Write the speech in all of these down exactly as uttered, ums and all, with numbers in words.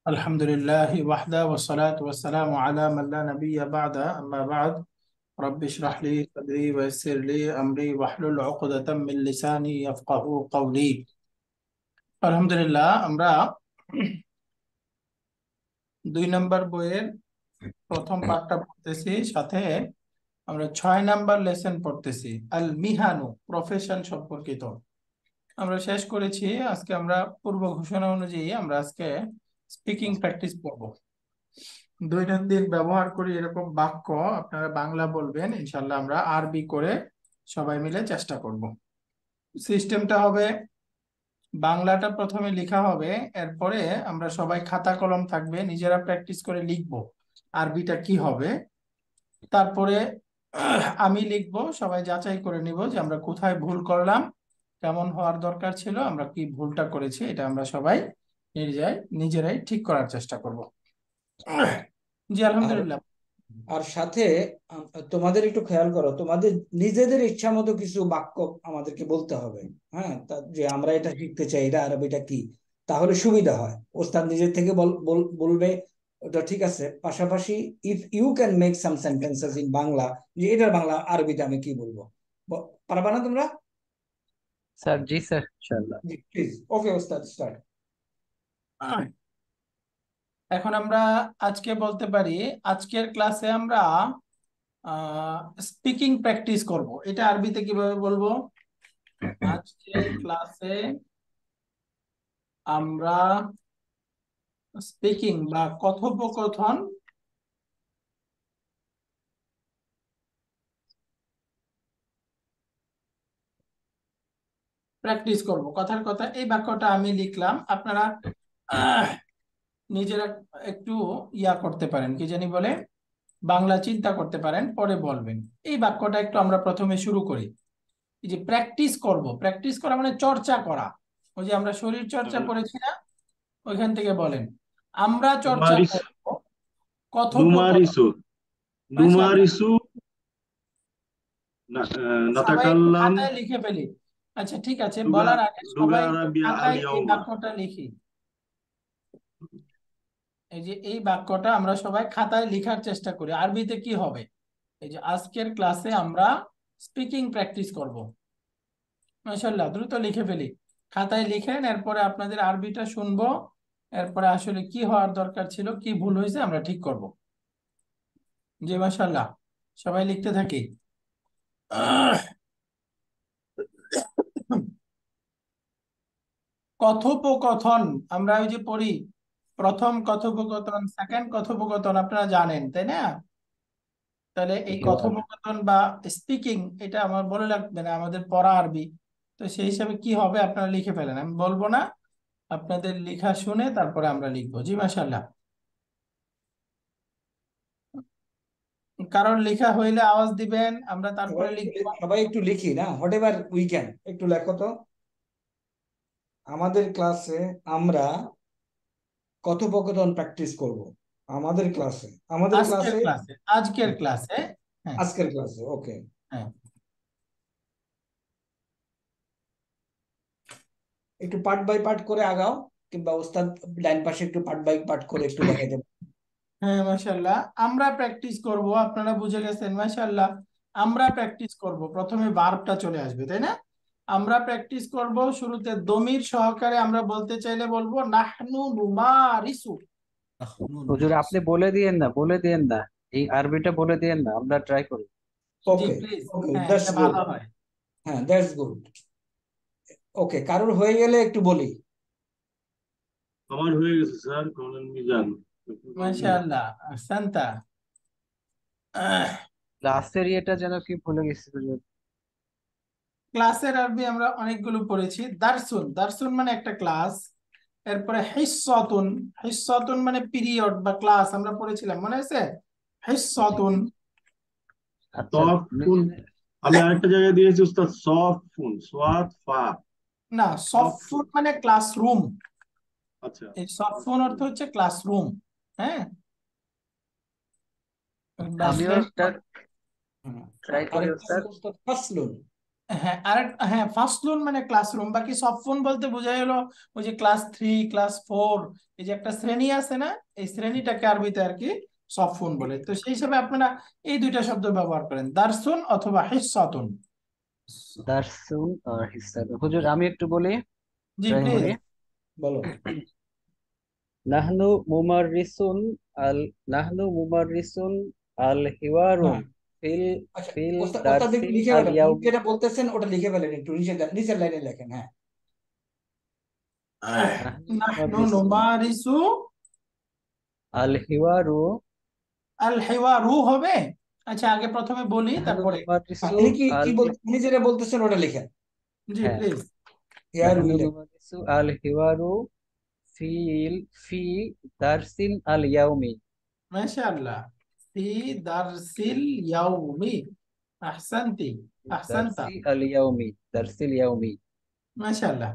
আলহামদুলিল্লাহ ওয়াহদা ওয়াসসালাতু ওয়াসসালামু আলা মান লা নাবিয়্যা বা'দা আম্মা বা'দ রাব্বি ইশরাহ লি সাদরি ওয়া ইয়াসসির লি আমরি ওয়াহলুল উকদাতাম মিন লিসানি ইয়াফকাহু কওলি। আলহামদুলিল্লাহ, আমরা দুই নম্বর বইয়ের প্রথম পাঠটা পড়তেছি, সাথে আমরা ছয় নাম্বার লেসন পড়তেছি, আল মিহানু, প্রফেশন সম্পর্কিত। আমরা শেষ করেছি। আজকে আমরা পূর্ব ঘোষণা অনুযায়ী আমরা আজকে স্পিকিং প্র্যাকটিস করব। দৈনন্দিন ব্যবহার করি এরকম বাক্য আপনারা বাংলা বলবেন, ইনশাল্লাহ আমরা আরবি করে সবাই মিলে চেষ্টা করব। সিস্টেমটা হবে, বাংলাটা প্রথমে লেখা হবে, এরপরে আমরা সবাই খাতা কলম থাকবে, নিজেরা প্র্যাকটিস করে লিখবো আরবিটা কি হবে। তারপরে আহ, আমি লিখবো, সবাই যাচাই করে নিব যে আমরা কোথায় ভুল করলাম, কেমন হওয়ার দরকার ছিল, আমরা কি ভুলটা করেছি, এটা আমরা সবাই নিজেরাই নিজেরাই ঠিক করার চেষ্টা করব। জি আর আলহামদুলিল্লাহ। আর সাথে আম, তোমাদের একটু খেয়াল করো, তোমাদের নিজেদের ইচ্ছা মতো কিছু বাক্য আমাদেরকে বলতে হবে। হ্যাঁ, তা যে আমরা এটা শিখতে চাই, এটা আরবিটা কি, তাহলে সুবিধা হয়। ওস্তাদ নিজের থেকে বল- বল- বলবে, ওটা ঠিক আছে। পাশাপাশি if you can make some sentences in Bangla, যে এটার বাংলা আরবিতে আমি কি বলবো, ব- পারবা না তোমরা? স্যার, জি স্যার, ইনশাআল্লাহ। জি প্লিজ। ওকে ওস্তাদ, স্টার্ট। এখন আমরা আজকে বলতে পারি, আজকের ক্লাসে আমরা স্পিকিং প্র্যাকটিস করব। এটা আরবিতে কিভাবে বলবো? আজকের ক্লাসে আমরা স্পিকিং বা কথোপকথন প্র্যাকটিস করব। কথার কথা এই বাক্যটা আমি লিখলাম, আপনারা আহ, নিজেরা একটু ইয়া করতে পারেন, কি জানি বলে, বাংলা চিন্তা করতে পারেন, পরে বলবেন। এই বাক্যটা একটু আমরা প্রথমে শুরু করি। এই যে প্র্যাকটিস করব, প্র্যাকটিস করা মানে চর্চা করা। ওই যে আমরা শরীর চর্চা করেছি না, ওইখান থেকে বলেন আমরা চর্চা Numaris, করব কথোপকথন। numarisu, মাশাআল্লাহ, numarisu, na, eh, সবাই একটু natakalam খাতায় লিখে ফেলি। আচ্ছা ঠিক আছে, luga বলার আগে luga সবাই একটু Arabia খাতায় এই al-yawma. বাক্যটা লিখি। এই যে এই বাক্যটা আমরা সবাই খাতায় লেখার চেষ্টা করি। আরবিতে কি হবে? এই যে আজকের ক্লাসে আমরা স্পিকিং প্র্যাকটিস করব। মাশাআল্লাহ, দ্রুত লিখে ফেলি। খাতায় লিখেন, এরপরে আপনাদের আরবিটা শুনবো, এরপরে আসলে কি হওয়ার দরকার ছিল, কি ভুল হয়েছে আমরা ঠিক করব। জি মাশাআল্লাহ, সবাই লিখতে থাকি। কথোপকথন, আমরা ওই যে পড়ি, প্রথম কথোপকথন, সেকেন্ড কথোপকথন, আপনারা জানেন তাই না? তাহলে এই কথোপকথন বা স্পিকিং, এটা আমার বলে লাগবে না, আমাদের পড়া আরবি। তো সেই হিসাবে কি হবে আপনারা লিখে ফেলেন, আমি বলবো না, আপনাদের লেখা শুনে তারপরে আমরা লিখবো। জি মাশাআল্লাহ, কারণ লেখা হইলে আওয়াজ দিবেন, আমরা সবাই তারপরে একটু লিখবো। লি- সবাই একটু লিখি না, হোয়াট এভার উই ক্যান। একটু লেখো তো। আমাদের ক্লাসে আমরা কথোপকথন প্র্যাকটিস করব। আমাদের ক্লাসে, আমাদের আজকের ক্লাসে, ক্লাসে, আজকের ক্লাসে। হ্যাঁ, আজকের ক্লাসে। ওকে, হ্যাঁ। একটু পার্ট বাই পার্ট করে আগাও, কিংবা ওস্তাদ ডাইন পাশে একটু পার্ট বাই পার্ট করে একটু দেখাইতে পারেন। হ্যাঁ মাশাআল্লাহ, আমরা প্র্যাকটিস করব, আপনারা বুঝে গেছেন মাশাআল্লাহ। আমরা প্র্যাকটিস করব, প্রথমে ভার্বটা চলে আসবে তাই না? আমরা প্র্যাকটিস করব, শুরুতে দমির সহকারে আমরা বলতে চাইলে বলবো নাহনু নুমারিসু। নাহনু হুজুর, আপনি নুমারিসু। বলে দিয়েন না, বলে দিয়েন না, এই আরবিটা বলে দিয়েন না, আমরা ট্রাই করি। জি ওকে, প্লিজ, ওকে, হ্যাঁ দ্যাটস এটা গুড। ভালো হয়। হ্যাঁ, দ্যাটস গুড। ওকে, কারোর হয়ে গেলে একটু বলি। আমার হয়ে গেছে স্যার, করেন মিজান। মাশাআল্লাহ, আহসানতা। আহ, লাস্টের ইয়েটা যেন কি ভুলে গেছি হুজুর। ক্লাসের আরবি আমরা অনেকগুলো পড়েছি। দারসুন, দারসুন মানে একটা ক্লাস। এরপরে হিস্সাতুন, হিস্সাতুন মানে পিরিয়ড বা ক্লাস, আমরা পড়েছিলাম, মনে আছে? জি। হিস্সাতুন। আচ্ছা। সফট ফুন, আমি আরেকটা জায়গায় দিয়েছি উস্তাদ, সফট ফুন, সোয়াত ফা, না, সফট ফুন। সফটফোন মানে ক্লাসরুম। আচ্ছা, এই সফটফোন অর্থ হচ্ছে ক্লাসরুম। হ্যাঁ, আমিও আসলেন। একটা হ্যাঁ, ট্রাই করি আরেকটা ওস্তাদ। ওস্তাদ ফাসলুন। হ্যাঁ আর হ্যাঁ ফাসলুন মানে ক্লাসরুম, বাকি সফফুন বলতে বোঝা গেল ওই যে ক্লাস থ্রি ক্লাস ফোর, এই যে একটা শ্রেণী আছে না, এই শ্রেণীটাকে আরবিতে আর কি সফফুন বলে। তো সেই হিসাবে আপনারা এই দুইটা শব্দ ব্যবহার করেন, দারসুন অথবা হিস্সাতুন। দারসুন আর হিসাতুন। হুজুর আমি একটু বলি, জি ইব্রাহিম প্লিজ। বলি। বলো। নাহনু মুমাররিসুন আল নাহনু মুমাররিসুন আল হিওয়ারু হ্যাঁ, ফিল আচ্ছা, ফিল ওস্তাদ ওস্তাদ একটু দারসিল লিখে আল ফেলেন, ইয়াউমি। যেটা বলতেছেন ওটা লিখে ফেলেন, একটু নিচে নিচের লাইনে লেখেন। হ্যাঁ, নাহনু নাহনু মুমাররিসুন নুমারিসু আল হিওয়ারু আল হিওয়ারু হবে। আচ্ছা আগে প্রথমে বলি নাহনু তারপরে। আর নুমাররিসু ইনি কি আল কি বল, উনি যেটা বলতেছেন ওটা লিখেন। জি হ্যাঁ প্লিজ। হেয়ার নাহনু উই লেখেন। নুমাররিসু আল হিওয়ারু ফিল ফি দারসিল আল ইয়াউমি। মাশাআল্লাহ। ফি দারসিল ইয়াউমি। আহসানতি। আহসানতা। দারসি আল ইয়াউমি, দারসিল ইয়াউমি। মাশাআল্লাহ।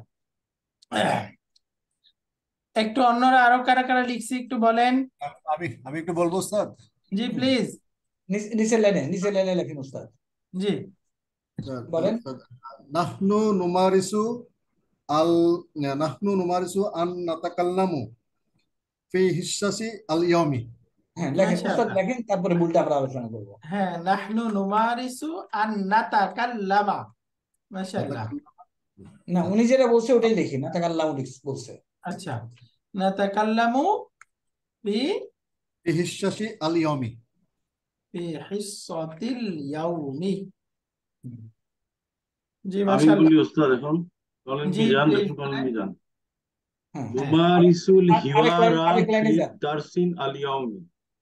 একটু অন্যরা আরো কারা কারা লিখছি একটু বলেন। আমি আমি একটু বলবো উস্তাদ। জি হুম, প্লিজ। নিচ- নিচের লাইনে নিচের লাইনে লেখেন উস্তাদ, আহ, জি বলেন। আহ, নাহনু নুমারিসু আল নাহনু নুমারিসু আন নাতাকাল্লামু ফি হিসাসি আল ইয়াউমি। হ্যাঁ লেখেন উস্তাদ, মাশাআল্লাহ। লেখেন, তারপরে ভুলটা আমরা আলোচনা করবো। হ্যাঁ নাহনু নুমারিসু আন নাতাকাল্লামা। মাশাআল্লাহ। না, উনি যেটা বলছে ওটাই লিখি না, তাকে আল্লাহ বলছে। আচ্ছা নাতাকাল্লামু ফি ফি হিসাসি আল ইয়াউমি। ফি হিস্সাতিল ইয়াউমি। হুম, জি আমি মাশাআল্লাহ। বলি ওস্তাদ এখন। বলেন জি মিজান, প্লিজ দেখুন বলেন বলেন। মিজান। হ্যাঁ, হ্যাঁ নুমারিসুল আর- আরেক লাইন হিওয়ারা আরেক লাইনে ফি যান। দারসিন আল ইয়াউমি।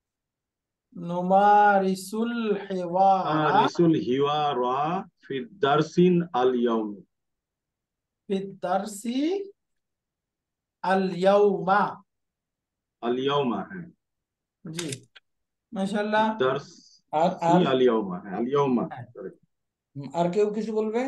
নুমারিসুল হিওয়ারা নুমারিসুল হিওয়ারা ফি দারসিন আল ইয়াউমি। ফি দারসি আল ইয়াউমা। আল ইয়াউমা, হ্যাঁ। জি ফি মাশাআল্লাহ। আর দারসি আর আল ইয়াউমা, হ্যাঁ আল ইয়াউমা। হ্যাঁ হুম, আর কেউ কিছু বলবে?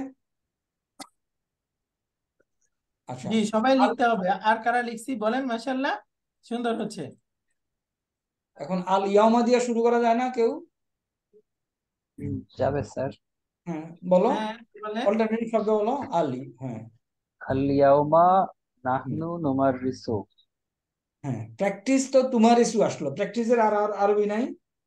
আচ্ছা, জি সবাই আর লিখতে হবে। আর কারা লিখছি বলেন। মাশাআল্লাহ সুন্দর হচ্ছে। এখন আল ইয়াউমা দিয়ে শুরু করা যায় না কেউ? হুম, যাবে স্যার। হ্যাঁ বলো, হ্যাঁ বলেন। অল্টারনেটিভ শব্দ বলো। আলি, হ্যাঁ। আল ইয়াউমা হুম, নাহনু নুমাররিসু। হ্যাঁ, প্র্যাকটিস তো তোমার ইস্যু আসলো, প্র্যাকটিসের আর আর আরবি নাই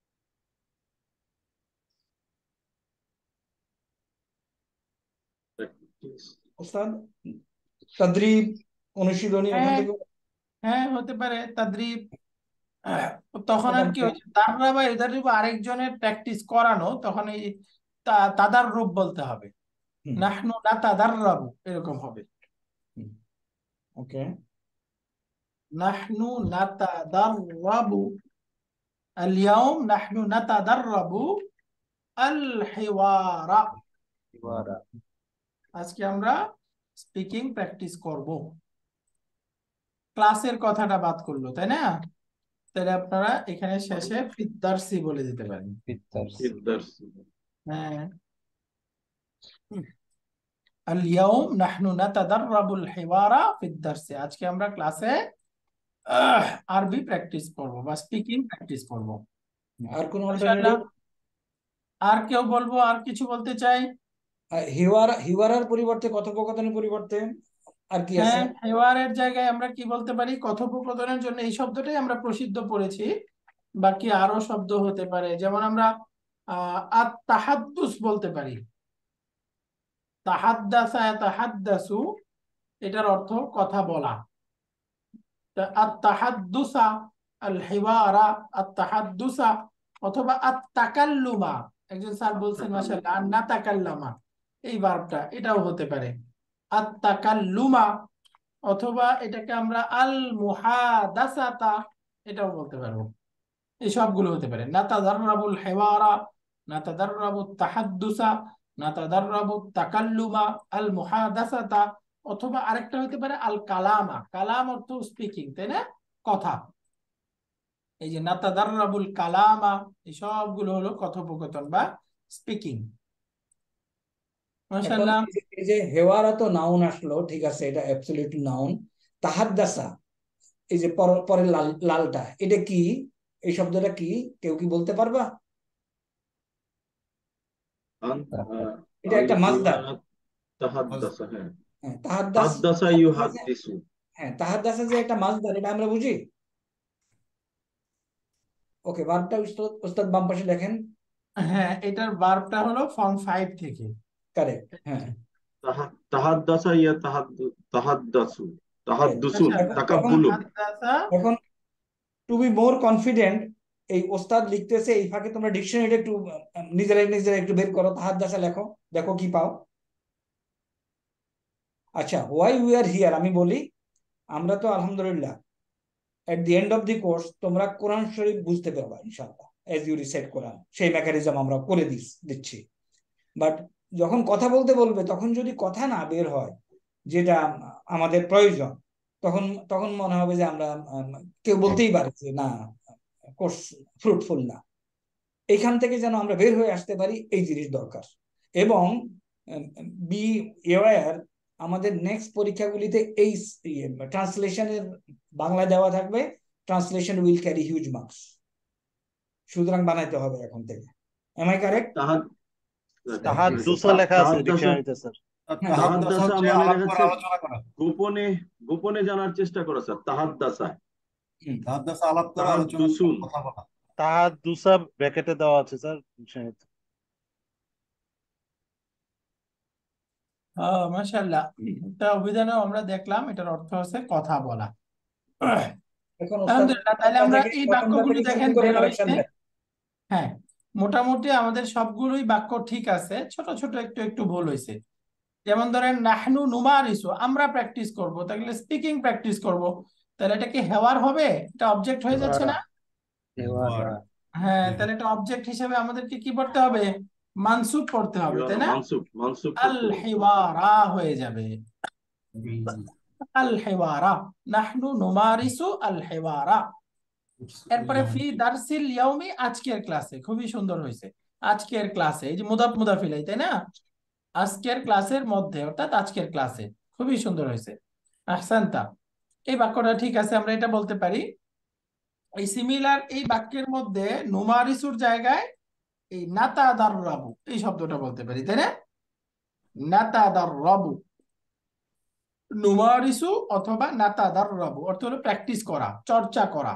ওস্তাদ? তাদরিব, অনুশীলনী ওখান হ্যাঁ থেকে। হ্যাঁ হতে পারে তাদরিব। আহ, তখন আর কি মোটামুটি। হচ্ছে তাররা বা এদারিব আরেকজনের প্র্যাকটিস করানো, তখন এই তা- তাদার রূপ বলতে হবে। হুম, নাহনু না তাদাররাবু এরকম হবে। হুম, ওকে। নাহনু নাতাদাররাবু আল-ইয়াউম নাহনু নাতাদাররাবু আল-হিওয়ারা। হিওয়ারা। আজকে আমরা স্পিকিং প্র্যাকটিস করব। ক্লাসের কথাটা বাদ করলো তাই না? তাহলে আপনারা এখানে শেষে ফিদ্দারসি বলে দিতে পারেন। ফি বিদ্যার্সি। দারসি। হ্যাঁ আল-ইয়াউম নাহনু নাতাদাররাবুল হিওয়ারা ফিদ্দারসি। আজকে আমরা ক্লাসে আহ, আরবি প্র্যাকটিস করব বা স্পিকিং প্র্যাকটিস করব। আর কোন মাশাআল্লাহ। অল্টারনেটিভ? আর কেউ বলবো, আর কিছু বলতে চাই? হিওয়ারা, হিওয়ারার পরিবর্তে, কথোপকথনের পরিবর্তে আর কি আছে? হ্যাঁ হেওয়ারের জায়গায় আমরা কি বলতে পারি? কথোপকথনের জন্য এই শব্দটাই আমরা প্রসিদ্ধ পড়েছি। বাকি আরো শব্দ হতে পারে, যেমন আমরা আহ আত তাহাদ্দুস বলতে পারি। তাহাদ্দাসা ইয়াতাহাদ্দাসু, এটার অর্থ কথা বলা। আত তাহাদ্দুসা আল হিওয়ারা আত তাহাদ্দুসা, অথবা আত তাকাল্লুমা। একজন স্যার বলছেন মাশাআল্লাহ আন নাতাকাল্লামা, এই ভার্বটা এটাও হতে পারে আত তাকাল্লুমা। অথবা এটাকে আমরা আল মুহাদাসাতা এটাও বলতে পারবো। এই সবগুলো হতে পারে। নাতাদাররাবুল হিওয়ারা, নাতাদাররাবুত তাহাদ্দুসা, নাতাদাররাবুত তাকাল্লুমা, আল মুহাদাসাতা। অথবা আরেকটা হতে পারে আল কালামা। কালাম অর্থ স্পিকিং, তাই না? কথা। এই যে নাতাদাররাবুল কালামা, এই সবগুলো হলো কথোপকথন বা স্পিকিং। এখন মাশাআল্লাহ। এই যে এই যে হেওয়ারা তো নাউন আসলো, ঠিক আছে, এটা অ্যাবসলিউট নাউন। তাহাদ্দাসা, এই যে পর- পরের লাল লালটা, এটা কি? এই শব্দটা কি? কেউ কি বলতে পারবা? আন এটা আল একটা মাসদার। হিওয়ারা তাহাদ্দাসা, হ্যাঁ, হ্যাঁ তাহাদ্দাস হাদ্দাসা ইউহাদ্দিসু। হ্যাঁ তাহাদ্দাসা যে একটা মাসদার, এটা আমরা বুঝি। ওকে, ভার্বটা উস্তাদ উস্তাদ বাম পাশে লেখেন। হ্যাঁ, এটার ভার্বটা হলো ফর্ম ফাইভ থেকে। কারেক্ট, হ্যাঁ। তাহা- তাহাদ্দাসা ইয়া তাহাদ্দু তাহাদ্দাসু তাহাদ্দুসুন আচ্ছা, এখন এখন তাকাব্বুলুন। হাদ্দাসা এখন টু বি মোর কনফিডেন্ট, এই ওস্তাদ লিখতেছে, এই ফাঁকে তোমরা ডিকশনারিটা একটু আহ, নিজেরা নিজেরা একটু বের করো, তাহাদ্দাসা লেখো, দেখো কি পাও। আচ্ছা, হোয়াই উই আর হিয়ার, আমি বলি আমরা তো আলহামদুলিল্লাহ at the end of the course তোমরা কোরআন শরীফ বুঝতে পারবা ইনশাআল্লাহ, এজ ইউ রিসাইট কোরআন, সেই মেকানিজম আমরা করে দিস- দিচ্ছি। বাট যখন কথা বলতে বলবে, তখন যদি কথা না বের হয় যেটা আমাদের প্রয়োজন, তখন তখন মনে হবে যে আমরা আম, কেউ বলতেই পারে যে না, কোর্স ফ্রুটফুল না। এখান থেকে যেন আমরা বের হয়ে আসতে পারি, এই জিনিস দরকার। এবং বি এওয়ার, আমাদের নেক্সট পরীক্ষাগুলিতে এই ট্রান্সলেশনের বাংলা দেওয়া থাকবে, translation will carry huge marks, সুতরাং বানাইতে হবে এখন থেকে। Am I correct? তাহাদ তাহাদ্দুসা লেখা আছে তাহাদ্দাসা ডিকশনারিতে স্যার। হ্যাঁ, তাহাদ্দাসা তাহাদ্দাসা হচ্ছে মানে আলাপ দেখা করা, যাচ্ছে আলোচনা করা। গোপনে গোপনে জানার চেষ্টা করা স্যার, তাহাদ্দাসা। তাহাদ্দাসা আলাপ করা, আলোচনা করা, তাহাদ্দুসুন। কথা বলা। তাহাদ্দুসা ব্র্যাকেটে দেওয়া আছে স্যার ডিকশনারিতে। আহ মাশাআল্লাহ, এটা অভিধানে আমরা দেখলাম, এটার অর্থ হচ্ছে কথা বলা। এখন ওস্তাদ আলহামদুলিল্লাহ, তাহলে আমরা থেকে এই প্রথমটা বাক্যগুলো থেকে দেখেন শুরু করে বের কালেকশন হয়েছে। দেন। হ্যাঁ, মোটামুটি আমাদের সবগুলোই বাক্য ঠিক আছে, ছোট ছোট একটু একটু ভুল হয়েছে। যেমন ধরেন নাহনু নুমারিসু, আমরা প্র্যাকটিস করব, তাহলে স্পিকিং প্র্যাকটিস করব, তাহলে এটা কি হেওয়ার হবে? এটা অবজেক্ট হয়ে যাচ্ছে না? হেওয়ারা। হ্যাঁ, তাহলে এটা অবজেক্ট হিসেবে আমাদেরকে কি পড়তে হবে? মানসুব পড়তে হবে, তাই না? মানসুব মানসুব আল করতে হবে। হিওয়ারা হয়ে যাবে। আল হিওয়ারা, নাহনু নুমারিসু আল হিওয়ারা। এরপরে ফি দারসিল ইয়াউমি, আজকের ক্লাসে, খুবই সুন্দর হয়েছে। আজকের ক্লাসে, এই যে মুদাফ মুদাফ ইলাইহি, তাই না? আজকের ক্লাসের মধ্যে, অর্থাৎ আজকের ক্লাসে, খুবই সুন্দর হয়েছে। আহসানতা, এই বাক্যটা ঠিক আছে, আমরা এটা বলতে পারি। এই সিমিলার এই বাক্যের মধ্যে নুমারিসুর জায়গায় এই নাতাদাররাবু এই শব্দটা বলতে পারি, তাই না? নাতাদাররাবু, নুমারিসু অথবা নাতাদাররাবু অর্থ হলো প্র্যাকটিস করা, চর্চা করা।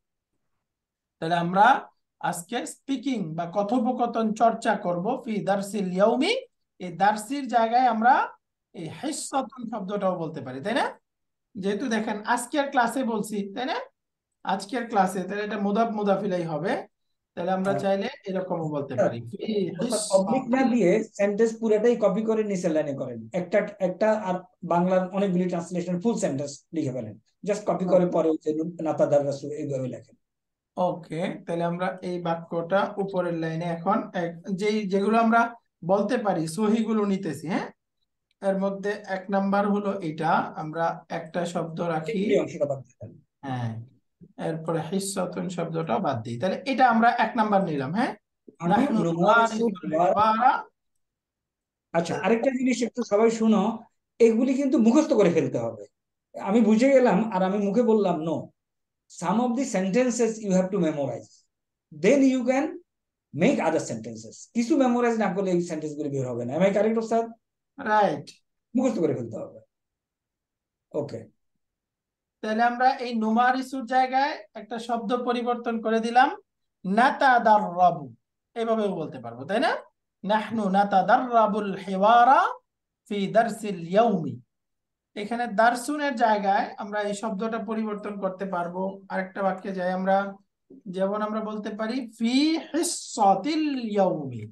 তাহলে আমরা আজকে স্পিকিং বা কথোপকথন চর্চা করব ফি দারসিল ইয়াউমি, এই দারসির জায়গায় আমরা এই হিসসাতুন শব্দটাও বলতে পারি, তাই না? যেহেতু দেখেন আজকের ক্লাসে বলছি, তাই না? আজকের ক্লাসে, তাহলে এটা মুদাফ মুদাফ ইলাইহি হবে। তাহলে আমরা চাইলে এরকমও বলতে পারি ফি পাবলিক না হিসসাতিন। দিয়ে সেন্টেন্স পুরোটাই কপি করে নিচের লাইনে করেন, একটা একটা আর বাংলার অনেকগুলি ট্রান্সলেশন ফুল সেন্টেন্স লিখে ফেলেন, জাস্ট কপি করে পরে নাতাদার রাসূল এইভাবে লেখেন। ওকে, তাহলে আমরা এই বাক্যটা উপরের লাইনে এখন এক- যেই যেগুলো আমরা বলতে পারি সহিগুলো নিতেছি। হ্যাঁ, এর মধ্যে এক নাম্বার হলো এটা, আমরা একটা শব্দ রাখি। এই অংশটা বাদ দিয়ে দেন। হ্যাঁ, এরপরে হিসসাতুন শব্দটা বাদ দিই, তাহলে এটা আমরা এক নাম্বার নিলাম। হ্যাঁ, আনু নাহনু নুমারিসু নুমারিসুল ওয়া- হিওয়ারা। আচ্ছা, আরেকটা জিনিস একটু সবাই শুনো, এগুলি কিন্তু মুখস্থ করে ফেলতে হবে। আমি বুঝে গেলাম আর আমি মুখে বললাম no, some of the sentences you have to memorise, then you can make other sentences. কিছু মেমোরাইজ না করলে এই সেন্টেন্স গুলি বের হবে না। এম আই কারেক্ট ওস্তাদ? রাইট। মুখস্থ করে ফেলতে হবে। ওকে, তাহলে আমরা এই নুমারিসুর জায়গায় একটা শব্দ পরিবর্তন করে দিলাম, নাতাদাররাবু, এভাবেও বলতে পারবো, তাই না? নাহনু নাতাদাররাবুল হিওয়ারা ফি দারসিল ইয়াউমি। এখানে দারসুনের জায়গায় আমরা এই শব্দটা পরিবর্তন করতে পারবো। আরেকটা বাক্যে যাই আমরা, যেমন আমরা বলতে পারি ফি হিসসাতিল ইয়াউমি,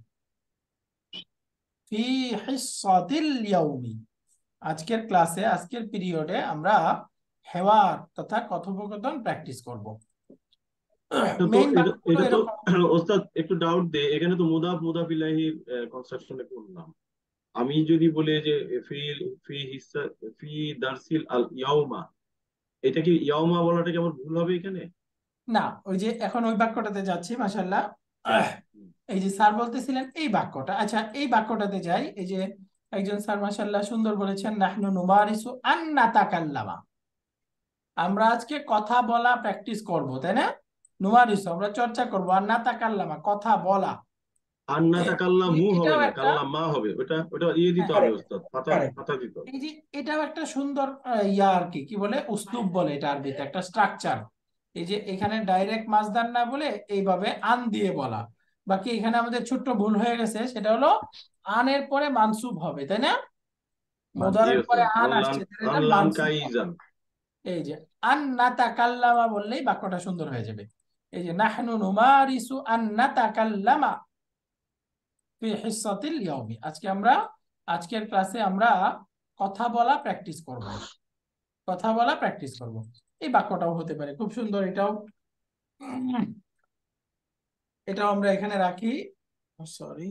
ফি হিসসাতিল ইয়াউমি, আজকের ক্লাসে, আজকের পিরিয়ডে আমরা হেওয়ার তথা কথোপকথন প্র্যাকটিস করব। তো মেইন এটা বাক্যগুলো এটা তো এরকম। ওস্তাদ একটু ডাউট দে, এখানে তো মুদাফ মুদাফ ইলাইহির কনস্ট্রাকশনে করলাম। আমি যদি বলি যে ফি ফি হিসা ফি দারসিল আল ইয়াউমা, এটা কি ইয়াউমা বলাটা কি আমার ভুল হবে এখানে? না, ওই যে এখন ওই বাক্যটাতে যাচ্ছি। মাশাআল্লাহ, এই যে স্যার বলতেছিলেন এই বাক্যটা, আচ্ছা এই বাক্যটাতে যাই। এই যে একজন স্যার মাশাআল্লাহ সুন্দর বলেছেন, নাহনু নুমারিসু আন নাতাকাল্লামা, আমরা আজকে কথা বলা প্র্যাকটিস করব, তাই না? নুমারিসু আমরা চর্চা করব, আর নাতাকাল্লামা কথা বলা। আন্না এ- তাকাল্লামু এ- হবে এটাও না, একটা কাল্লামা হবে। ওটা ওটা ইয়ে দিতে হ্যাঁ, হবে কারেক্ট ওস্তাদ, ফাতা কারেক্ট ফাতা দিতে হবে। এই যে এটাও একটা সুন্দর আহ, ইয়া আর কি কি বলে উসলুব বলে এটা আরবিতে একটা স্ট্রাকচার। এই যে এখানে ডাইরেক্ট মাসদার না বলে এইভাবে আন দিয়ে বলা। বাকি এখানে আমাদের ছোট্ট ভুল হয়ে গেছে, সেটা হলো আনের পরে মানসুব হবে, তাই না? জি মুদারের পরে ওস্তাদ, আন আনলান আসছে, তাহলে এটা আনলান মানসুব হবে। কাইজান। এই যে আন নাতাকাল্লামা বললেই বাক্যটা সুন্দর হয়ে যাবে। এই যে নাহনু নুমারিসু আন নাতাকাল্লামা ফি হিসাতিল ইয়াউমি, আজকে আমরা আজকের ক্লাসে আমরা কথা বলা প্র্যাকটিস করব, কথা বলা প্র্যাকটিস করব। এই বাক্যটাও হতে পারে খুব সুন্দর, এটাও উম, এটাও আমরা এখানে রাখি। সরি,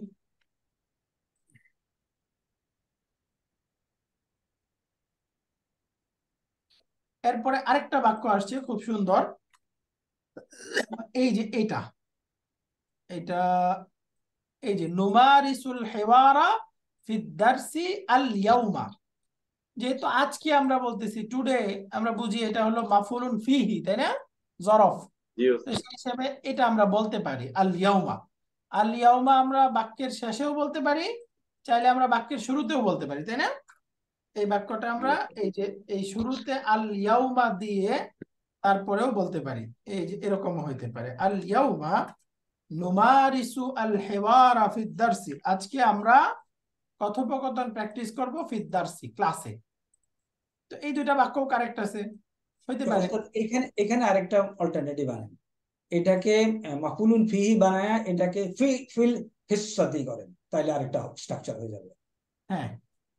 এরপরে আরেকটা বাক্য আসছে খুব সুন্দর। এই যে এটা এটা এই যে নুমারিসুল হেওয়ারা ফিদ দারসি আল ইয়াউমা, যেহেতু আজকে আমরা বলতেছি টুডে, আমরা বুঝি এটা হলো মাফুলুন ফিহি, তাই না? জরফ। জি তো ওস্তাদ। সেই হিসাবে এটা আমরা বলতে পারি আল ইয়াউমা। আল ইয়াউমা আমরা বাক্যের শেষেও বলতে পারি, চাইলে আমরা বাক্যের শুরুতেও বলতে পারি, তাই না? এই বাক্যটা জি আমরা ওস্তাদ। এই যে এই শুরুতে আল ইয়াউমা দিয়ে তারপরেও বলতে পারি। এই যে এরকম হইতে পারে আল ইয়াউমা নুমারিসু আল হেওয়ারা ফিদ দারসি, আজকে আমরা কথোপকথন প্র্যাকটিস করব ফিদ দারসি, ক্লাসে। তো এই দুইটা বাক্যও কারেক্ট আছে, হইতে পারে। ওস্তাদ এখানে এখানে আরেকটা অল্টারনেটিভ আনেন, এটাকে আহ, মাফুলুন ফিহি বানায়া এটাকে ফি ফিল হিসাতি করেন, তাইলে আরেকটা স্ট্রাকচার হয়ে যাবে। হ্যাঁ,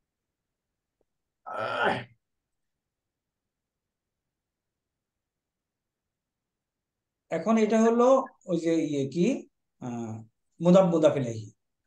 আহ, এখন এটা হলো ওই যে ইয়ে কি আহ মুদাফ মুদাফ ইলাইহি।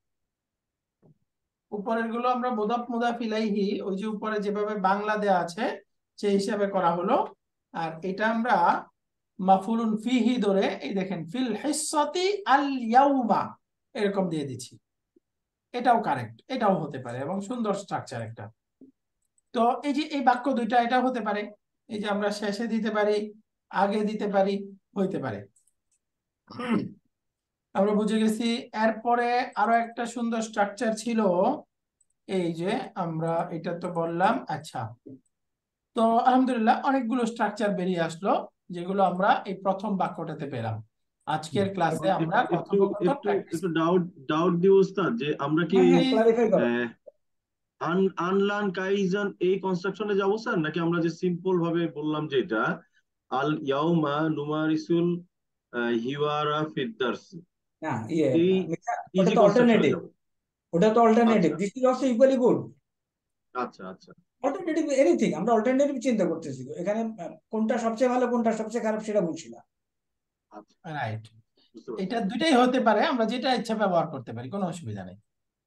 উপরের গুলো আমরা মুদাফ মুদাফ ইলাইহি ওই যে উপরে যেভাবে বাংলা দেয়া আছে সেই হিসাবে করা হলো। আর এটা আমরা মাফুলুন ফিহি ধরে এই দেখেন ফিল হিসাতি আল ইয়াউমা এরকম দিয়ে দিচ্ছি। এটাও কারেক্ট, এটাও হতে পারে এবং সুন্দর স্ট্রাকচার একটা। তো এই যে এই বাক্য দুইটা এটা হতে পারে, এই যে আমরা শেষে দিতে পারি, আগে দিতে পারি, হইতে পারে। হুম, আমরা বুঝে গেছি। এরপরে আরো একটা সুন্দর স্ট্রাকচার ছিল, এই যে আমরা এটা তো বললাম। আচ্ছা, তো আলহামদুলিল্লাহ অনেকগুলো স্ট্রাকচার বেরিয়ে আসলো, যেগুলো আমরা এই প্রথম বাক্যটাতে পেলাম। আজকের ক্লাসে এখন আমরা একটু একটু কথোপকথন একটু প্র্যাকটিস। একটু ডাউট ডাউট দিও ওস্তাদ, যে আমরা কি হ্যাঁ হ্যাঁ, ক্লারিফাই করো। আহ, আন আনলান কাইজান এই কনস্ট্রাকশনে যাবো স্যার, নাকি আমরা যে সিম্পল ভাবে বললাম যে এটা আল ইয়াউমা নুমারিসুল আহ, হিওয়ারা ফিদ্দারসি, না ইয়ে এই মিথ্যা, ওটা ইজি তো কনস্ট্রাকশনে অল্টারনেটিভ, যাবো? ওটা তো অল্টারনেটিভ, আচ্ছা this is also equally good. আচ্ছা আচ্ছা অল্টারনেটিভ এনিথিং, আমরা অল্টারনেটিভ চিন্তা করতেছি, এখানে আহ, কোনটা সবচেয়ে ভালো কোনটা সবচেয়ে খারাপ সেটা বলছি না। আচ্ছা, রাইট, বুঝতে পারছি। এটা দুইটাই হতে পারে, আমরা যেটা ইচ্ছা ব্যবহার করতে পারি, কোনো অসুবিধা নেই।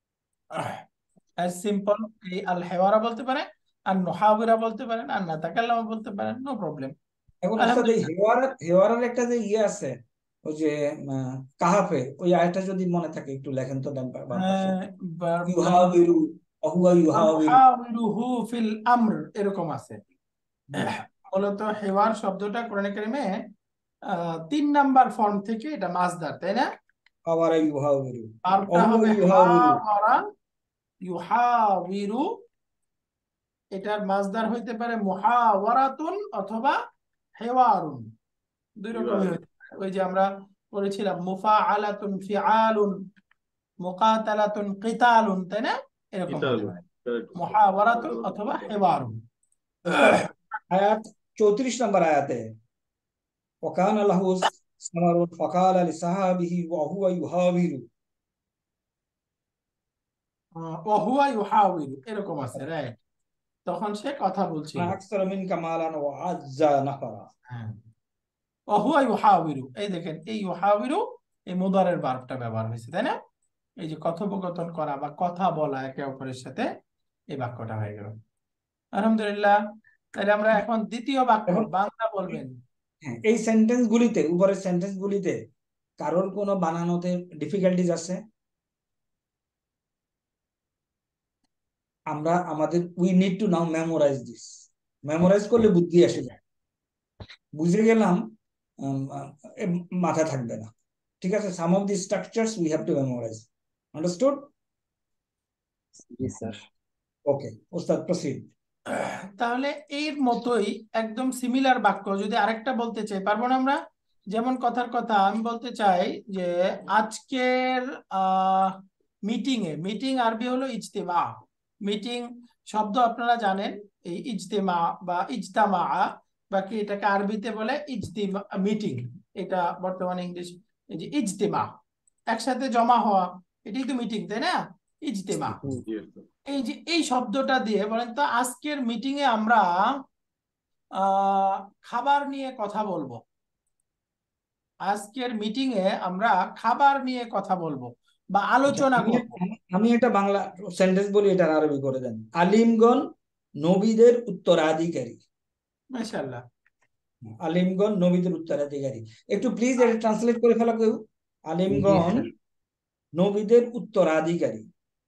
অ্যাজ সিম্পল এই আল হেওয়ারা বলতে পারেন, আর নোহাবিরা বলতে পারেন, আর নাতাকাল্লামা বলতে পারেন, নো প্রবলেম। এখন ওস্তাদ এই আলহামদুলিল্লাহ। হেওয়ারের হেওয়ারের একটা যে ইয়ে আছে, ওই যে আহ, কাহাফে, ওই আয়টা যদি মনে থাকে একটু লেখেন তো ডান পা- বাম পাশে। আহ, বা- মানে ইউহাবিরু অহুয়া ইউহাবিরু। নুহাবিরুহু ফিল আমর এরকম আছে। হুম, মূলত হেওয়ার শব্দটা কোরআনে কারিমে আহ, তিন নাম্বার ফর্ম থেকে এটা মাসদার, তাই না? আওয়ারা ইউহাবিরু ভার্বটা অহুয়া হবে ইউহাবিরু। হাওয়ারা ইউহাবিরু, এটার মাসদার হইতে পারে মুহাওয়ারাতুন অথবা হেওয়ারুন, দুই রকমই হিওয়ারা, হইতে পারে। ওই যে আমরা পড়েছিলাম মুফাআলাতুন ফিআলুন মুকাতালাতুন কিতালুন, তাই না? এরকম হতে কিতালুন, পারে correct ওস্তাদ। মুহাওয়ারাতুন মুহাওয়ারাতুন অথবা কিতালুন। হেওয়ারুন। ওস্তাদ আয়াত চৌত্রিশ নম্বর আয়াতে ওয়াকানা লাহু সামারুন ফাকালা লিসাহাবিহি ওয়া হুয়া ইউহাবিরু। ওহুয়া ইউহাওয়িরু এরকম আছে, রাইট, তখন সে কথা বলছিল। আকসার মিনকা মালান ওয়া আজ্জা নাফারা। হ্যাঁ, ওহুয়া ইউহাওয়িরু, এই দেখেন এই ইউহাওয়িরু এই মুদারের ভার্বটা ব্যবহার হয়েছে, তাই না? এই যে কথোপকথন করা বা কথা বলা একে অপরের সাথে, এই বাক্যটা হয়ে গেল। আলহামদুলিল্লাহ। তাহলে আমরা এখন দ্বিতীয় বাক্য, এখন বাংলা বলবেন। হ্যাঁ, এই সেন্টেন্স গুলিতে উপরের সেন্টেন্স গুলিতে কারোর কোনো বানানোতে ডিফিকাল্টিজ আছে? আমরা আমাদের we need to now memorise this. Memorise করলে বুদ্ধি আসে যায়, বুঝে গেলাম উম, আহ, এ মাথা থাকবে না। ঠিক আছে, some of the structures we have to memorise. Understood? জি স্যার। ওকে ওস্তাদ, প্রসিড। তাহলে এর মতোই একদম সিমিলার বাক্য যদি আরেকটা বলতে চাই, পারবো না আমরা? যেমন কথার কথা আমি বলতে চাই যে আজকের আহ মিটিং এ, মিটিং আরবি হলো ইজতেমা। মিটিং শব্দ আপনারা জানেন, এই ইজতেমা বা ইজতামা, বাকি এটাকে আরবিতে বলে ইজতিমা, মিটিং। এটা বর্তমানে ইংলিশ, এই যে ইজতেমা একসাথে জমা হওয়া, এটাই তো মিটিং, তাই না? ইজতেমা। হুম। Yes, sir. এই যে এই শব্দটা দিয়ে বলেন তো আজকের মিটিং এ আমরা আহ খাবার নিয়ে কথা বলবো। আজকের মিটিং এ আমরা খাবার নিয়ে কথা বলবো বা আচ্ছা, আলোচনা আমি করব। আমি একটা বাংলা সেন্টেন্স বলি, এটা আরবি করে দেন। আলিমগণ নবীদের উত্তরাধিকারী। মাশাআল্লাহ। আলিমগণ নবীদের উত্তরাধিকারী। একটু প্লিজ এটা ট্রান্সলেট করে ফেলা কেউ। জি আলিমগণ স্যার। নবীদের উত্তরাধিকারী।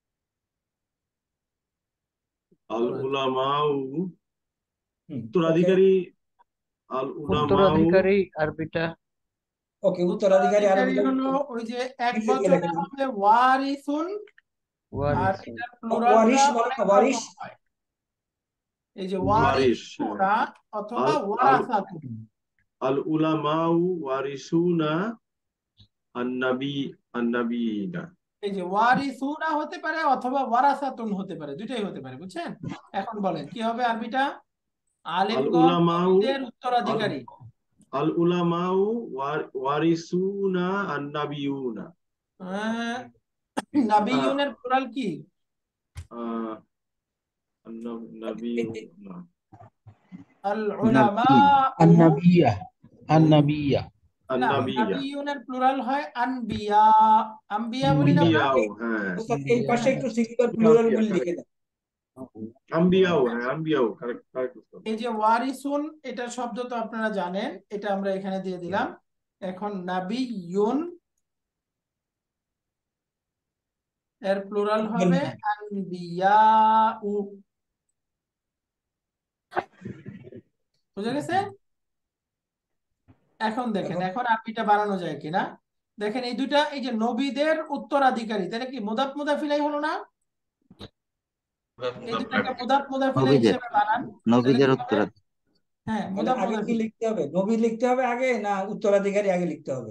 আল উলামাউ হুম, ওকে উত্তরাধিকারী, আল উলামাউ উত্তরাধিকারী আরবিটা ওকে উত্তরাধিকারী উত্তরাধিকারী আরবিটা হলো ওই যে এক ইংরেজিতে বচনে লেখা যাবে। হবে ওয়ারিসুন, আর ওয়ারিসুন। এটার প্লুরালটা ওয়ারিশ বলে অনেক না, ওয়ারিশ। রকম হয়। এই যে ওয়ারিশ, ওয়ারিসুনা অথবা আল আল ওয়ারাসাতুন। আল উলামাউ ওয়ারিসুনা আন-নবী আন-নবীনা। এই যে ওয়ারিসুনা হতে পারে অথবা ওয়ারাসাতুন হতে পারে, দুটাই হতে পারে, বুঝছেন? এখন বলেন কি হবে আরবিটা? আল আলিমগণ উলামাউ নবীদের আল উত্তরাধিকারী। আল উলামাউ ওয়ার- ওয়ারিসুনা আন-নবিয়ুনা। আহ, আহ, নাবিয়ুনের প্লুরাল কি? আহ, আন-নবিয়ুনা আল উলামা। النبية النبية না, আন-নবিয়্যা। নাবিয়ুনের প্লুরাল হয় আনবিয়া। আম্বিয়া বলি না আমরা? আম্বিয়াও, হ্যাঁ ওস্তাদ এই পাশে হ্যাঁ, একটু সিঙ্গুলার প্লুরাল আম্বিয়া, গুলি লিখে correct. দেন। আম্বিয়াও, হ্যাঁ আম্বিয়াও, কারেক্ট কারেক্ট। এই যে ওয়ারিসুন, এটা শব্দ তো আপনারা জানেন, এটা আমরা এখানে দিয়ে দিলাম। এখন নাবিয়ুন এর প্লুরাল হবে আনবিয়াউ। বুঝা গেছে? এখন দেখেন, এখন এখন আরবিটা বানানো যায় কিনা দেখেন। এই দুটা, এই যে নবীদের উত্তরাধিকারী, তাহলে কি মুদাফ মুদাফিলাই হলো না? এই দুটাকে মুদাফ মুদাফিলাই নবীদের হিসেবে বানান, তাহলে নবীদের কি হবে? উত্তরাধিকারী হ্যাঁ, তাহলে মুদাফ আগে কি মুদাফিল। লিখতে হবে? নবী লিখতে হবে আগে না উত্তরাধিকারী আগে লিখতে হবে?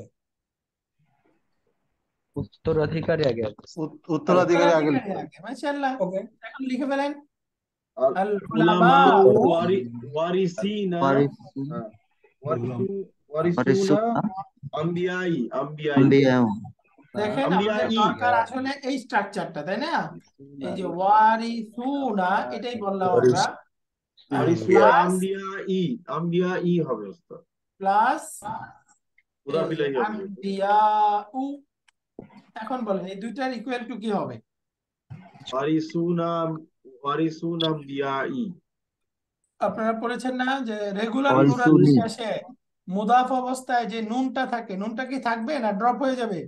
উত্তরাধিকারী আগে আছে। উত- উত্তরাধিকারী আগে লিখতে হবে। আগে, মাশাআল্লাহ। ওকে এখন লিখে ফেলেন আল আল উলামাউ উলামাউ। ওয়ারি ওয়ারিসিনা, ওয়ারিসুন হ্যাঁ, ওয়ারিসু ওয়ারিসুনা ওয়ারিসুনা আম্বিয়াই আম্বিয়াই আম্বিয়া দেখেন আমাদের আম্বিয়াই। দরকার আসলে এই স্ট্রাকচারটা, তাই না? এই যে ওয়ারিসুনা, এটাই বললাম আমরা। ওয়ারিসুনা প্লাস আম্বিয়াই, আম্বিয়াই হবে ওস্তাদ, প্লাস মুদাফ ইলাইহি হবে। আম্বিয়াউ। এখন বলেন এই দুইটার ইকুয়াল টু কি হবে? ওয়ারিসুনা ওয়ারিসুনা আম্বিয়াই। আপনারা পড়েছেন না যে রেগুলার প্লুরালের ওয়ারিসুনি শেষে মুদাফ অবস্থায় যে নুনটা থাকে, নুনটা কি থাকবে না ড্রপ হয়ে যাবে?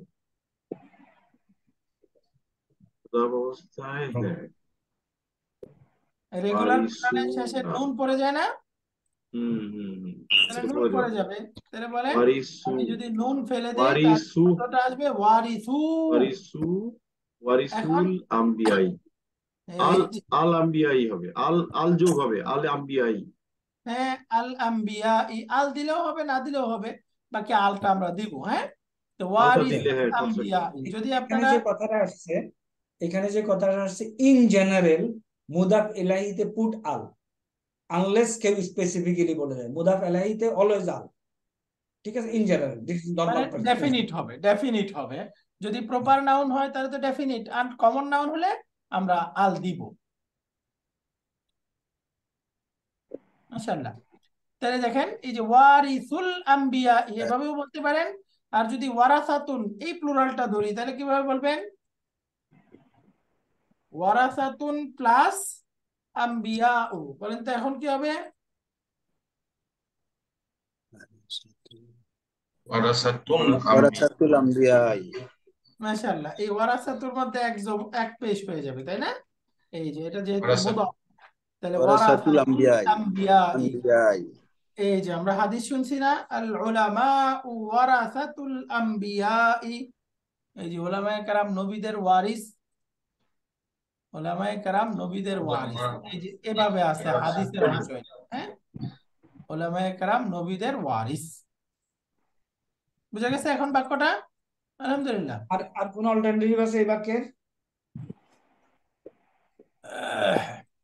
মুদাফ অবস্থায়, হ্যাঁ, রেগুলার প্লুরালের শেষে ওয়ারিসুনা, নুন পড়ে যায় না? হুম হুম হুম, তাহলে এটা নুন পড়ে পড়ে যাবে। যাবে, তাহলে বলেন ওয়ারিসু আমি যদি নুন ফেলে দেই তাহলে ওয়ারিসু শব্দটা আসবে ওয়ারিসু। ওয়ারিসু এখন ওয়ারিসুল আম্বিয়াই। এই আল যে, আল আম্বিয়াই হবে, আল আল যোগ হবে, আল আম্বিয়াই। হ্যাঁ আল আম্বিয়া, ই আল দিলেও হবে না দিলেও হবে, বাকি আলটা আমরা দিব। হ্যাঁ, তো আলটা ওয়ারিস দিলে, হ্যাঁ আম্বিয়া। কনস্ট্রাকশন। যদি এখানে আপনারা যে কথাটা আসছে, এখানে যে কথাটা আসছে ইন জেনারেল মুদাফ ইলাহিতে পুট আল, আনলেস কেউ স্পেসিফিক্যালি বলে দেয় মুদাফ ইলাহিতে অলওয়েজ আল। ঠিক আছে, ইন জেনারেল দিস ইজ মানে নরমাল। ডেফিনিট হবে, ডেফিনিট হবে। যদি প্রপার নাউন হয় তাহলে তো ডেফিনিট, আর কমন নাউন হলে আমরা আল দিব। মাশাআল্লাহ। তাহলে দেখেন এই যে ওয়ারিসুল আম্বিয়া এভাবেও বলতে পারেন। আর যদি ওয়ারাসাতুন এই প্লুরালটা ধরি তাহলে কিভাবে বলবেন? ওয়ারাসাতুন প্লাস আম্বিয়াউ। বলেন তো এখন কি হবে? ওয়ারাসাতুল ওয়ারাসাতুল আম্বিয়াই। মাশাআল্লাহ, এই ওয়ারাসাতুর মধ্যে এক জম- এক পেশ হয়ে যাবে, তাই না? এই যে এটা যেহেতু ওয়ারাসাত মুদাফ, তাহলে ওয়ারাসাতুল ওয়ারাসাতুল আম্বিয়াই আম্বিয়াই। আম্বিয়াই। এই যে আমরা হাদিস শুনছি না, আল উলামা ওয়ারাসাতুল আম্বিয়াই। এই যে ওলামায়ে কেরাম নবীদের ওয়ারিস, ওলামায়ে কেরাম নবীদের ওয়ারিস, এই যে এভাবে আছে হাদিসের অংশ এটা, হ্যাঁ, ওলামায়ে কেরাম নবীদের ওয়ারিস। বুঝা গেছে এখন বাক্যটা? আলহামদুলিল্লাহ। আর আর কোন অল্টারনেটিভ আছে এই বাক্যের? আহ,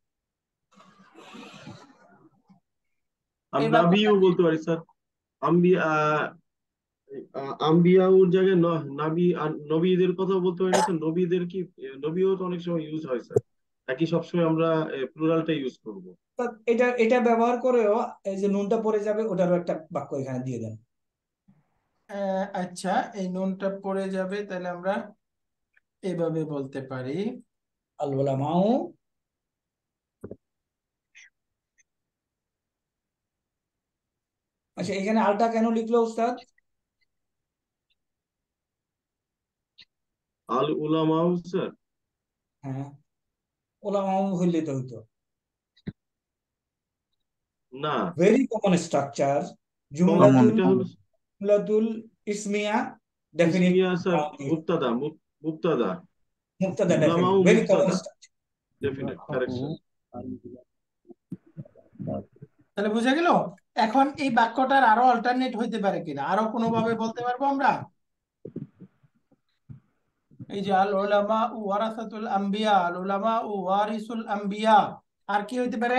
আর এই বাক্যটা নাবিও বলতে পারি স্যার। আম্বিয়া আহ, আহ, আম্বিয়াউর জায়গায় ন- নাবি আর নবীদের কথা বলতে পারি না স্যার? নবীদের কি নবীও তো অনেক সময় ইউজ হয় স্যার, একই সবসময় আমরা প্লুরালটা ইউজ করব। তা এটা এটা ব্যবহার করেও এই যে নুনটা পড়ে যাবে, ওটারও একটা বাক্য এখানে দিয়ে দেন। আহ, আচ্ছা, এই নুনটা পড়ে যাবে, তাহলে আমরা এভাবে বলতে পারি। আল উলামাউ, আচ্ছা এখানে আলটা কেন লিখলো উস্তাদ? আল উলামাউ স্যার। হ্যাঁ, উলামাউ হইলে তো হইতো। না, ভেরি কমন স্ট্রাকচার, কমন জুমলাতুল এটা হলো জুমলাতুল ইসমিয়া ডেফিনিট ইসমিয়া স্যার, মুবতাদা মুব- মুবতাদা মুক্তাদা ডেফিনিট, উলামাউ ভেরি কমন মুবতাদা স্ট্রাকচার। Definite, correct sir. তাহলে বুঝা গেল? এখন এই বাক্যটার আরো অল্টারনেট হইতে পারে কিনা, আরো কোনোভাবে বলতে পারবো আমরা? এই যে আল উলামা ওয়ারাসাতুল আম্বিয়া, আল উলামা ওয়ারিসুল আম্বিয়া, আর কি হইতে পারে?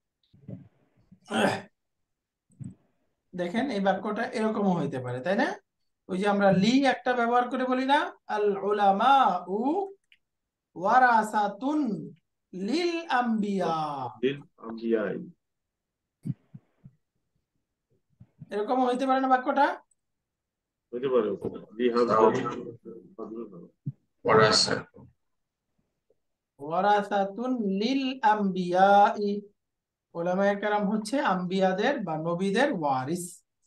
দেখেন এই বাক্যটা এরকমও হইতে পারে, তাই না? ওই যে আমরা লি একটা ব্যবহার করে বলি না, আল উলামা উ ওয়ারাসাতুন লিল আম্বিয়া, লিল আম্বিয়াই, এরকমও হইতে পারে না বাক্যটা? হতে পারে লিহাজ ওয়ারাসাতুন লিল আম্বিয়া, ওলামায়ে কেরাম হচ্ছে আম্বিয়াদের বা নবীদের ওয়ারিস,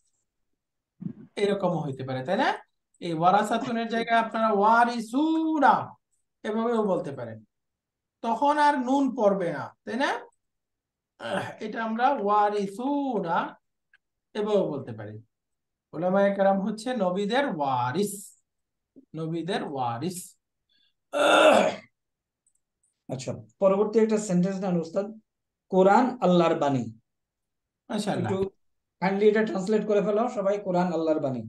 এরকমও হইতে পারে, তাই না? এই ওয়ারাসাতুনের জায়গায় আপনারা ওয়ারিসুনা এভাবেও বলতে পারেন, তখন আর নুন পড়বে না, তাই না? আহ, এটা আমরা ওয়ারিসুনা এভাবে বলতে পারি। ওলামায়ে কেরাম হচ্ছে নবীদের ওয়ারিস, নবীদের ওয়ারিস। আহ, আচ্ছা, পরবর্তী একটা সেন্টেন্স নেন উস্তাদ। কোরআন আল্লাহর বাণী। মাশাআল্লাহ। একটু কাইন্ডলি এটা ট্রান্সলেট করে ফেলো সবাই, কোরআন আল্লাহর বাণী।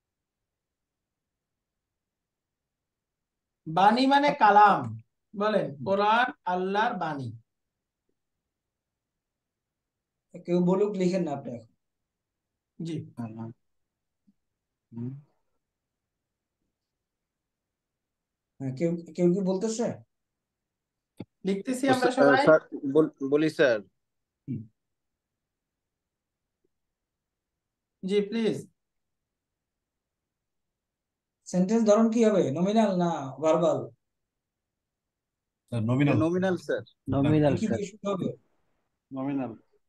বাণী মানে কালাম, বলেন কোরআন আল্লাহর বাণী। কেউ বলুক, লিখেন না আপনি এখন। জি, হ্যাঁ, কেউ কেউ কি বলতেছে? লিখতেছি আমরা সবাই। স্যার বলি স্যার, জি প্লিজ। সেন্টেন্স ধরন কি হবে, নমিনাল না verbal? Nominal nominal sir. Nominal কি স্যার। দিয়ে শুরু হবে? নমিনাল।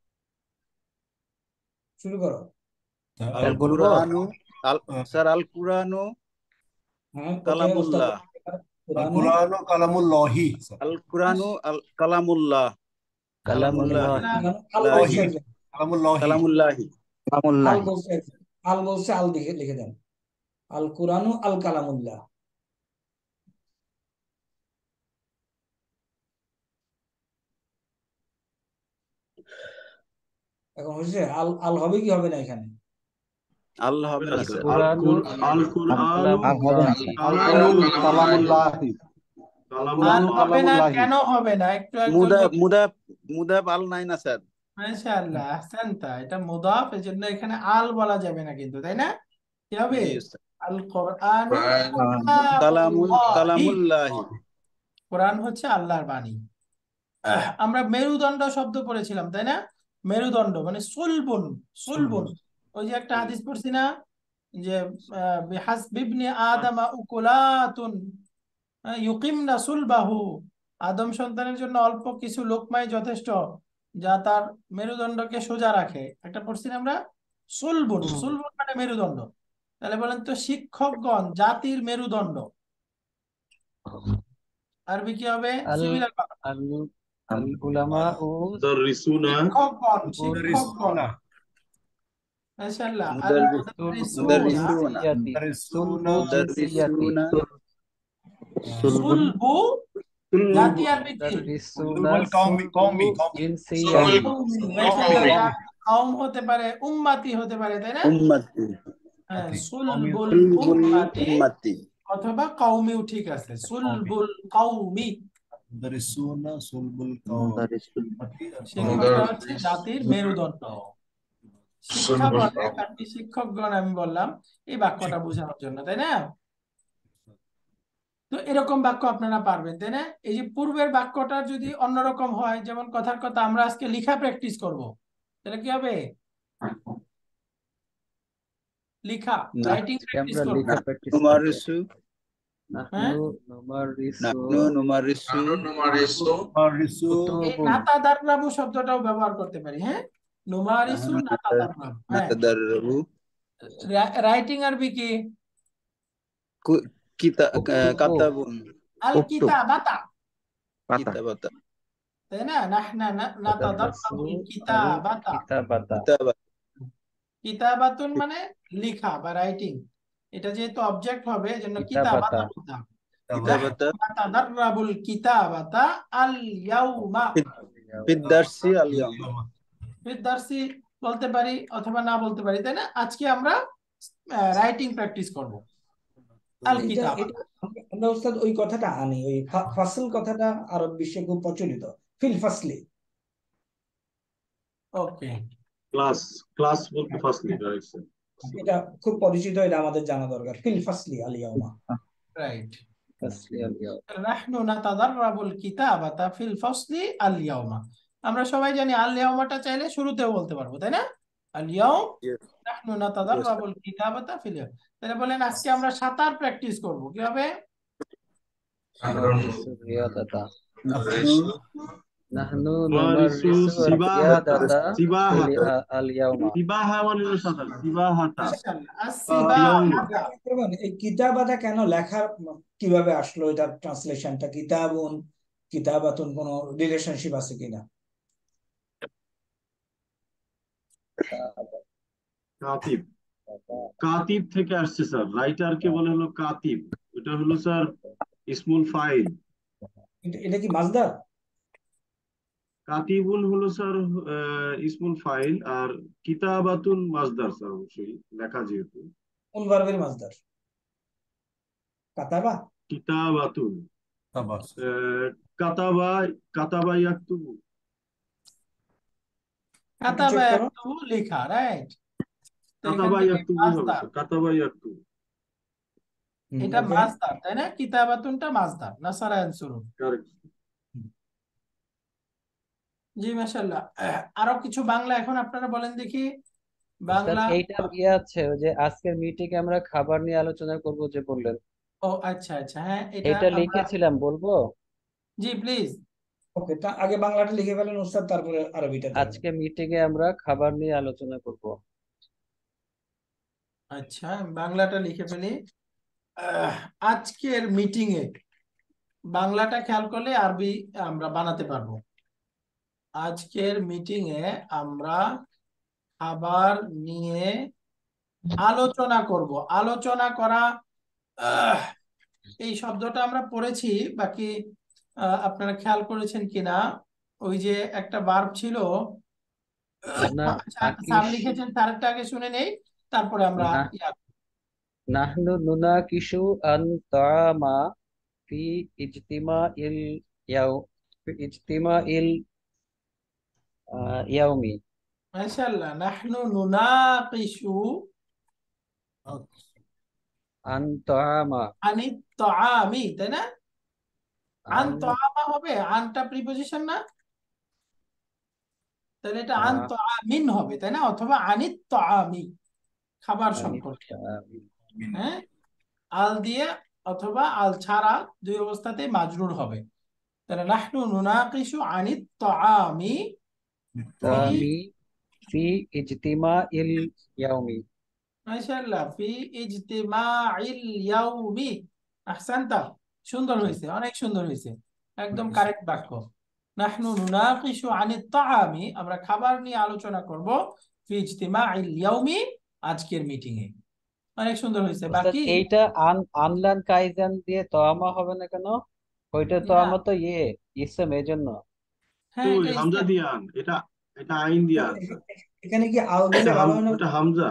শুরু করো। আল বলবো? কুরআনু আল স্যার আল কুরআনু হ্যাঁ, ওকে উস্তাদ। কালামুল্লাহ। আল কুরআনু কালামুল্লাহি আল কুরআনু আল কালামুল্লাহ কালামুল্লাহ। আল লাহি বলছে একজন, কালামুল্লাহি কালামুল্লাহি আল বলছে একজন, আল বলছে, আল লিখে লিখে দেন। আল কুরআনু আল কালামুল্লাহ। এখন হয়েছে? আল আল হবে কি হবে না এখানে? আল্লাহ হবে না স্যার। আল কুরআনু কুর আল কুরআনু কালামুল্লাহি। কালামুল্লাহ কালামুল্লাহি। আর কালামুল্লাহ হবে না, কালামুল্লাহি। কেন হবে না একটু একজন মুদা বলুন। মুদা মুদাব আল নাই না স্যার। মাশাআল্লাহ, আহসানতা, এটা মুদাফ, এজন্য এখানে আল বলা যাবে না কিন্তু, তাই না? কি হবে? জি স্যার। আল কোরআনু কালামুল কালামুল্লাহি, কালামুল্লাহি। কোরআন হচ্ছে আল্লাহর বাণী। আহ, আমরা মেরুদণ্ড শব্দ পড়েছিলাম, তাই না? মেরুদণ্ড মানে সুলবুন, সুলবুন। ওই যে একটা হাদিস পড়ছি না, যে আহ, বিহাসবিবনি আদামা উকুলাতুন ইউকিমনা সুলবাহু, আদম সন্তানের জন্য অল্প কিছু লোকমাই যথেষ্ট, যা তার মেরুদণ্ডকে সোজা রাখে, একটা পড়ছি না আমরা, সুলবুন। সুলবুন মানে মেরুদণ্ড। তাহলে বলেন তো, শিক্ষকগণ জাতির মেরুদণ্ড, আরবি কি হবে? আল সিমিলার। আল আল উলামা ও মুদাররিসুনা শিক্ষকগণ, শিক্ষকগণ। মাশাআল্লাহ। আল মুদাররিস মুদাররিসুনা, মুদাররিসুনা জিনসিয়াতি মুদাররিসুনা সুলবু জিনসিয়াতি। মুদাররিসুনা সুলবুল সুলবু জাতি আরবি কি? মুদাররিসুনা সুলবুল কওমি সুলবু কওমি কওমি জিনসিয়ান কওমি। কওমি মাশাআল্লাহ, কওম হতে পারে, উম্মাতি হতে পারে, তাই না? উম্মতি হ্যাঁ, কওমি সুলবুল সুলবুল উম্মাতি উম্মতি অথবা কওমিও ঠিক আছে। সুলবুল কওমি, মুদারিসুনা সুলবুল কওমি মুদারিসুল শিক্ষকরা হচ্ছে জাতির মেরুদণ্ড। শিক্ষাগণ, একান্তি শিক্ষকগণ আমি বললাম এই বাক্যটা বোঝানোর জন্য, তাই না? তো এরকম বাক্য আপনারা পারবেন, তাই না? এই যে পূর্বের বাক্যটা যদি অন্যরকম হয়, যেমন কথার কথা আমরা আজকে লিখা প্র্যাকটিস করব, তাহলে কি হবে? লিখা, না রাইটিং আজকে প্র্যাকটিস আমরা করব। লেখা প্র্যাকটিস করব। নুমারিসু হ্যাঁ, নাহনু নুমারিসু নাহনু নুমারিসু মুদারিসু এই কুতুবুন নাতাদাররাবু শব্দটাও ব্যবহার করতে পারি। হ্যাঁ, নুমারিসু নাহনু নাতাদাররাবু। হ্যাঁ, নাতাদাররাবু রাইটিং আরবি কি? কু- কিতা উক্তুবু কাতাবুন আল উক্তুব কিতাবাতা, পাতা কিতাবাতা তাই না? নাহনা তাদাররাসু নাতাদাররাবুল আল কিতাবাতা। কিতাবাতা কিতাবা কিতাবাতুন মানে লিখা বা রাইটিং। এটা যেহেতু অবজেক্ট হবে এজন্য কিতাবাতা কিতাবাতা বলতে হবে। কিতাবাতা নাহনু নাতাদাররাবুল কিতাবাতা আল ইয়াউমা। ফিদ্দারসি আল ইয়াউম ফিদ দারসি বলতে পারি অথবা না বলতে পারি, তাই না? আজকে আমরা রাইটিং প্র্যাকটিস করব। আল এটা কিতাবাতা। এটা আমরা আমরা ওস্তাদ ওই কথাটা আনি, ওই ফা- ফাসল কথাটা আরব বিশ্বে খুব প্রচলিত, ফিল ফাসলি। ওকে, ক্লাস ক্লাস বলতে ফাসলি, রাইট স্যার। এটা খুব পরিচিত, এটা আমাদের জানা দরকার, ফিল ফাসলি আল ইয়াউমা। রাইট। ফাসলি আল ইয়াউম নাহনু নাতাদাররাবুল কিতাবাতা ফিল ফাসলি আল ইয়াউমা। আমরা সবাই জানি আল ইয়াউমাটা চাইলে শুরুতেও বলতে পারবো, তাই না? আল ইয়াউম নাহনু নাতাদাররাবুল কিতাবাতা ফিল ইয়াউম। তাহলে বলেন আজকে আমরা সাঁতার প্র্যাকটিস করব, কি হবে? নুমারিসু রিয়াদাতা নাহনু নাহনু নুমারিসু নুমারিসু সিবাহাতা রিয়াদাতা ফিল সিবাহাতা আল ইয়াউমা সিবাহা মানে হলো সাঁতার, সিবাহাতা মাশাআল্লাহ, ইয়াউমা। আসসিবাহাতা। এই কিতাবাটা কেন লেখার কিভাবে আসলো, এটার ট্রান্সলেশনটা কিতাবুন কিতাবাতুন কোনো রিলেশনশিপ আছে কিনা? কাতিব, কাতিব থেকে আসছে স্যার। রাইটার কে বলে হলো কাতিব, এটা হলো স্যার ইসমুল ফাইল। এটা এটা কি মাজদার? কাতিবুন হলো স্যার আহ, ইসমুল ফাইল, আর কিতাবাতুন মাজদার স্যার, অবশ্যই লেখা যেহেতু। কোন ভার্বের মাজদার? কাতাবা? কিতাবাতুন তাবাস আহ, কাতাবা, কাতাবা ইয়াকতুবু। একটু কাতাবা চেক করো। ইয়াকতুবু লেখা, রাইট? তো এখান কাতাবা থেকে ইয়াকতুবু হবে মাজদার, স্যার, কাতাবা ইয়াকতুবু। হুম, এটা ওকে। মাজদার, তাই না? কিতাবাতুনটা মাজদার, নাসারা ইয়ানসুরু। কারেক্ট। জি, মাশাআল্লাহ। আহ, আরো কিছু বাংলা এখন আপনারা বলেন দেখি। স্যার বাংলা। এইটা ইয়ে আছে ওই যে আজকের মিটিং এ আমরা খাবার নিয়ে আলোচনা করব যে বললেন, ও আচ্ছা আচ্ছা, হ্যাঁ, এটা এটা আমরা। লিখেছিলাম, বলবো? জি প্লিজ। ওকে, তা আগে বাংলাটা লিখে ফেলেন উস্তাদ, তারপরে আরবিটা দেবেন। আজকে মিটিং এ আমরা খাবার নিয়ে আলোচনা করব। আচ্ছা, বাংলাটা লিখে ফেলি। আহ, আজকের মিটিং এ বাংলাটা খেয়াল করলে আরবি আমরা বানাতে পারবো। আজকের মিটিং এ আমরা খাবার নিয়ে আলোচনা করব। আলোচনা করা, আহ, এই শব্দটা আমরা পড়েছি, বাকি আহ, আপনারা খেয়াল করেছেন কিনা? ওই যে একটা ভার্ব ছিল। না আচ্ছা, স্যার নাকিশ লিখেছেন, স্যারটা আগে শুনে নেই, তারপরে আমরা না ইয়া। নাহনু নুনাকিশু আন তাআমা ফি ইজতিমাইল ইয়াউ ফি ইজতিমাইল আহ, ইয়াউমি মাশাআল্লাহ, নাহনু নুনাকিশু আন তাআমা আনিত তাআমি, তাই না? আন আন তাআমা হবে, আনটা প্রিপজিশন না? তাহলে এটা আন আহ, তাআমিন হবে, তাই না? অথবা আনিত তাআমি, খাবার আনিত সম্পর্কে। তাআমি হ্যাঁ, আল দিয়ে অথবা আল ছাড়া দুই অবস্থাতেই মাজরুর হবে। তাহলে নাহনু নুনাকিশু আনিত তাআমি ফি। তাআমি ফি ইজতিমাইল ইয়াউমি মাশাআল্লাহ, ফি ইজতিমাইল ইয়াউমি। আহসানতা, সুন্দর হয়েছে, অনেক সুন্দর হয়েছে, একদম কারেক্ট বাক্য। নাহনু নুনাকিশু আনিত তাআমি, আমরা খাবার নিয়ে আলোচনা করব, ফি ইজতিমাইল ইয়াউমি, আজকের মিটিং এ। অনেক সুন্দর হয়েছে। ওস্তাদ বাকি এইটা আন আনলান কাইজান দিয়ে তোয়ামা হবে না কেন? ওইটা তো না, আমার তো ইয়ে ইসম এই জন্য। হ্যাঁ ওই এটা হামজা ইসলাম। দিয়ে আন, এটা এটা আইন দিয়ে তো আন স্যার। এ- এখানে কি আল দিলে ভালো হাম- হয় না? ওটা হামজা।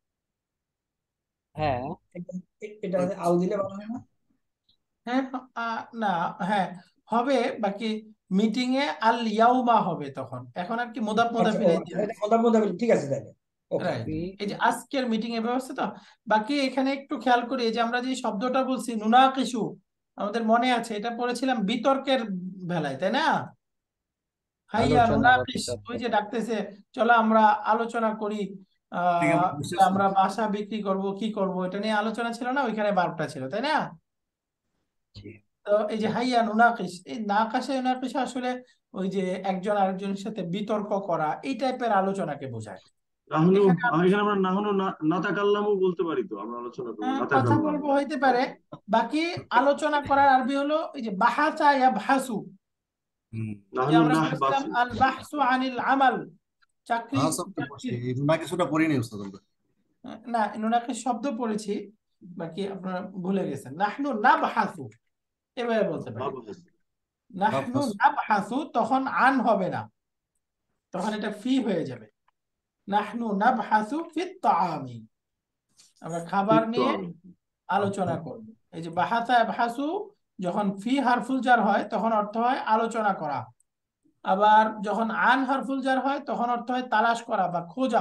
হ্যাঁ এটা- এটা আল দিলে ভালো হয় না? হ্যাঁ আহ, না, হ্যাঁ হবে। বাকি মিটিং এ আল ইয়াউমা হবে তখন, এখন আর কি মুদাফ আচ্ছা, মুদাফ ও ইলাইহি আচ্ছা, দিবে। এটা কথা বলতে হবে, ঠিক আছে তাহলে। ওকে। রাইট, ফি এই যে আজকের মিটিং এর ব্যবস্থা তো। বাকি এখানে একটু খেয়াল করি, এই যে আমরা যে শব্দটা বলছি নুনাকিশু, আমাদের মনে আছে এটা পড়েছিলাম বিতর্কের বেলায়, তাই না? হাইয়া আলোচনা বা নুনাকিশ, বিতর্ক। ওই যে ডাকতেছে, চলো আমরা আলোচনা করি, ঠিক আহ আমরা যে বুঝতেছি। আমরা বাসা বিক্রি করব কি করব, এটা নিয়ে আলোচনা ছিল না, ওইখানে বারবটা ছিল, তাই না? জি। তো এই যে হাইয়া নুনাকিশ, এই নাকাশে নুনাকিশ আসলে ওই যে একজন আরেকজনের সাথে বিতর্ক করা, এই টাইপের আলোচনাকে বোঝায়। নাহনু, এখানে আহ, এখানে আমরা নাহনু না- নাতাকাল্লামও বলতে পারি, তো আমরা আলোচনা করবো আহ, কথা নাতাকাল্লাম। বলবো হইতে পারে। বাকি আলোচনা করার আরবি হলো এই যে বাহাসা ইয়াবহাসু, হুম। যে নাহনু আমরা নাহ পড়ছিলাম বাসু। আল বাহসু আনিল আমাল, চাকরি হ্যাঁ সব তো পড়ছি, চাকরির। এই রুনা কিছুটা পড়ি নেই উস্তাদ আমরা। না, নুনাকে শব্দ পড়েছি, বাকি আপনারা ভুলে গেছেন। নাহনু নাবহাসু, এভাবে বলতে না পারি। বাস। নাহনু মাফাস নাবহাসু, তখন আন হবে না, তখন এটা ফি হয়ে যাবে। নাহনু নাবহাসু ফিত তাআমি, আমরা খাবার চিত্ত নিয়ে আমি। আলোচনা করব। এই যে বাহাসা ইয়াবহাসু, যখন ফি হারফুল জার হয় তখন অর্থ হয় আলোচনা করা, আবার যখন আন হারফুল জার হয় তখন অর্থ হয় তালাশ করা বা খোঁজা।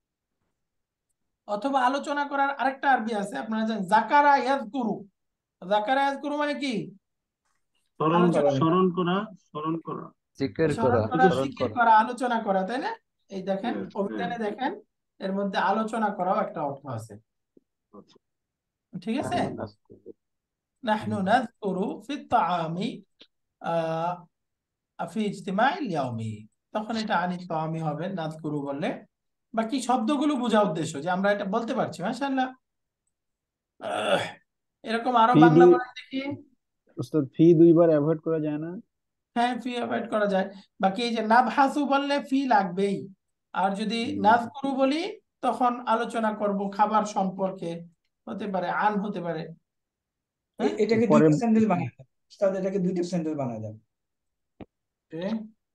অথবা আলোচনা করার আরেকটা আরবি আছে, আপনারা জানেন জাকারা ইয়াজকুরু। জাকারা ইয়াজকুরু মানে কি? স্মরণ আলোচনা স্মরণ। করা, স্মরণ করা, স্মরণ করা। জিকির স্মরণ করা, করা, স্মরণ জিকির করা। করা, আলোচনা করা, তাই না? এই দেখেন Yes, হ্যাঁ। অভিধানে দেখেন, এর মধ্যে আলোচনা করাও একটা অর্থ আছে, আচ্ছা। ঠিক আছে? নাহনু নাযকুরু। নাহনু নাযকুরু ফিত তাআমি আহ ফি ইজতিমাইল ইয়াউমি, তখন এটা আনি তাআমি হবে নাযকুরু বললে। বাকি শব্দগুলো বোঝা উদ্দেশ্য, যে আমরা এটা বলতে পারছি মাশাআল্লাহ। আহ, এরকম আরো ফি বাংলা দুই বলেন দেখি। উস্তাদ ফি দুইবার অ্যাভয়েড করা যায় না? হ্যাঁ, ফি অ্যাভয়েড করা যায়। বাকি এই যে নাবহাসু বললে ফি লাগবেই, আর যদি হুম। নাজকুরু বলি তখন আলোচনা করব খাবার সম্পর্কে, হতে পারে আন হতে পারে। হ্যাঁ, এ- এটাকে পরে দুইটা সেন্টেন্স বানায় দেন উস্তাদ, এটাকে দুইটা সেন্টেন্স বানায় দেন। ওকে।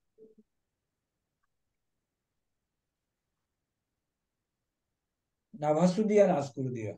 নাভাসু দিয়া নাজকুরু দিয়া।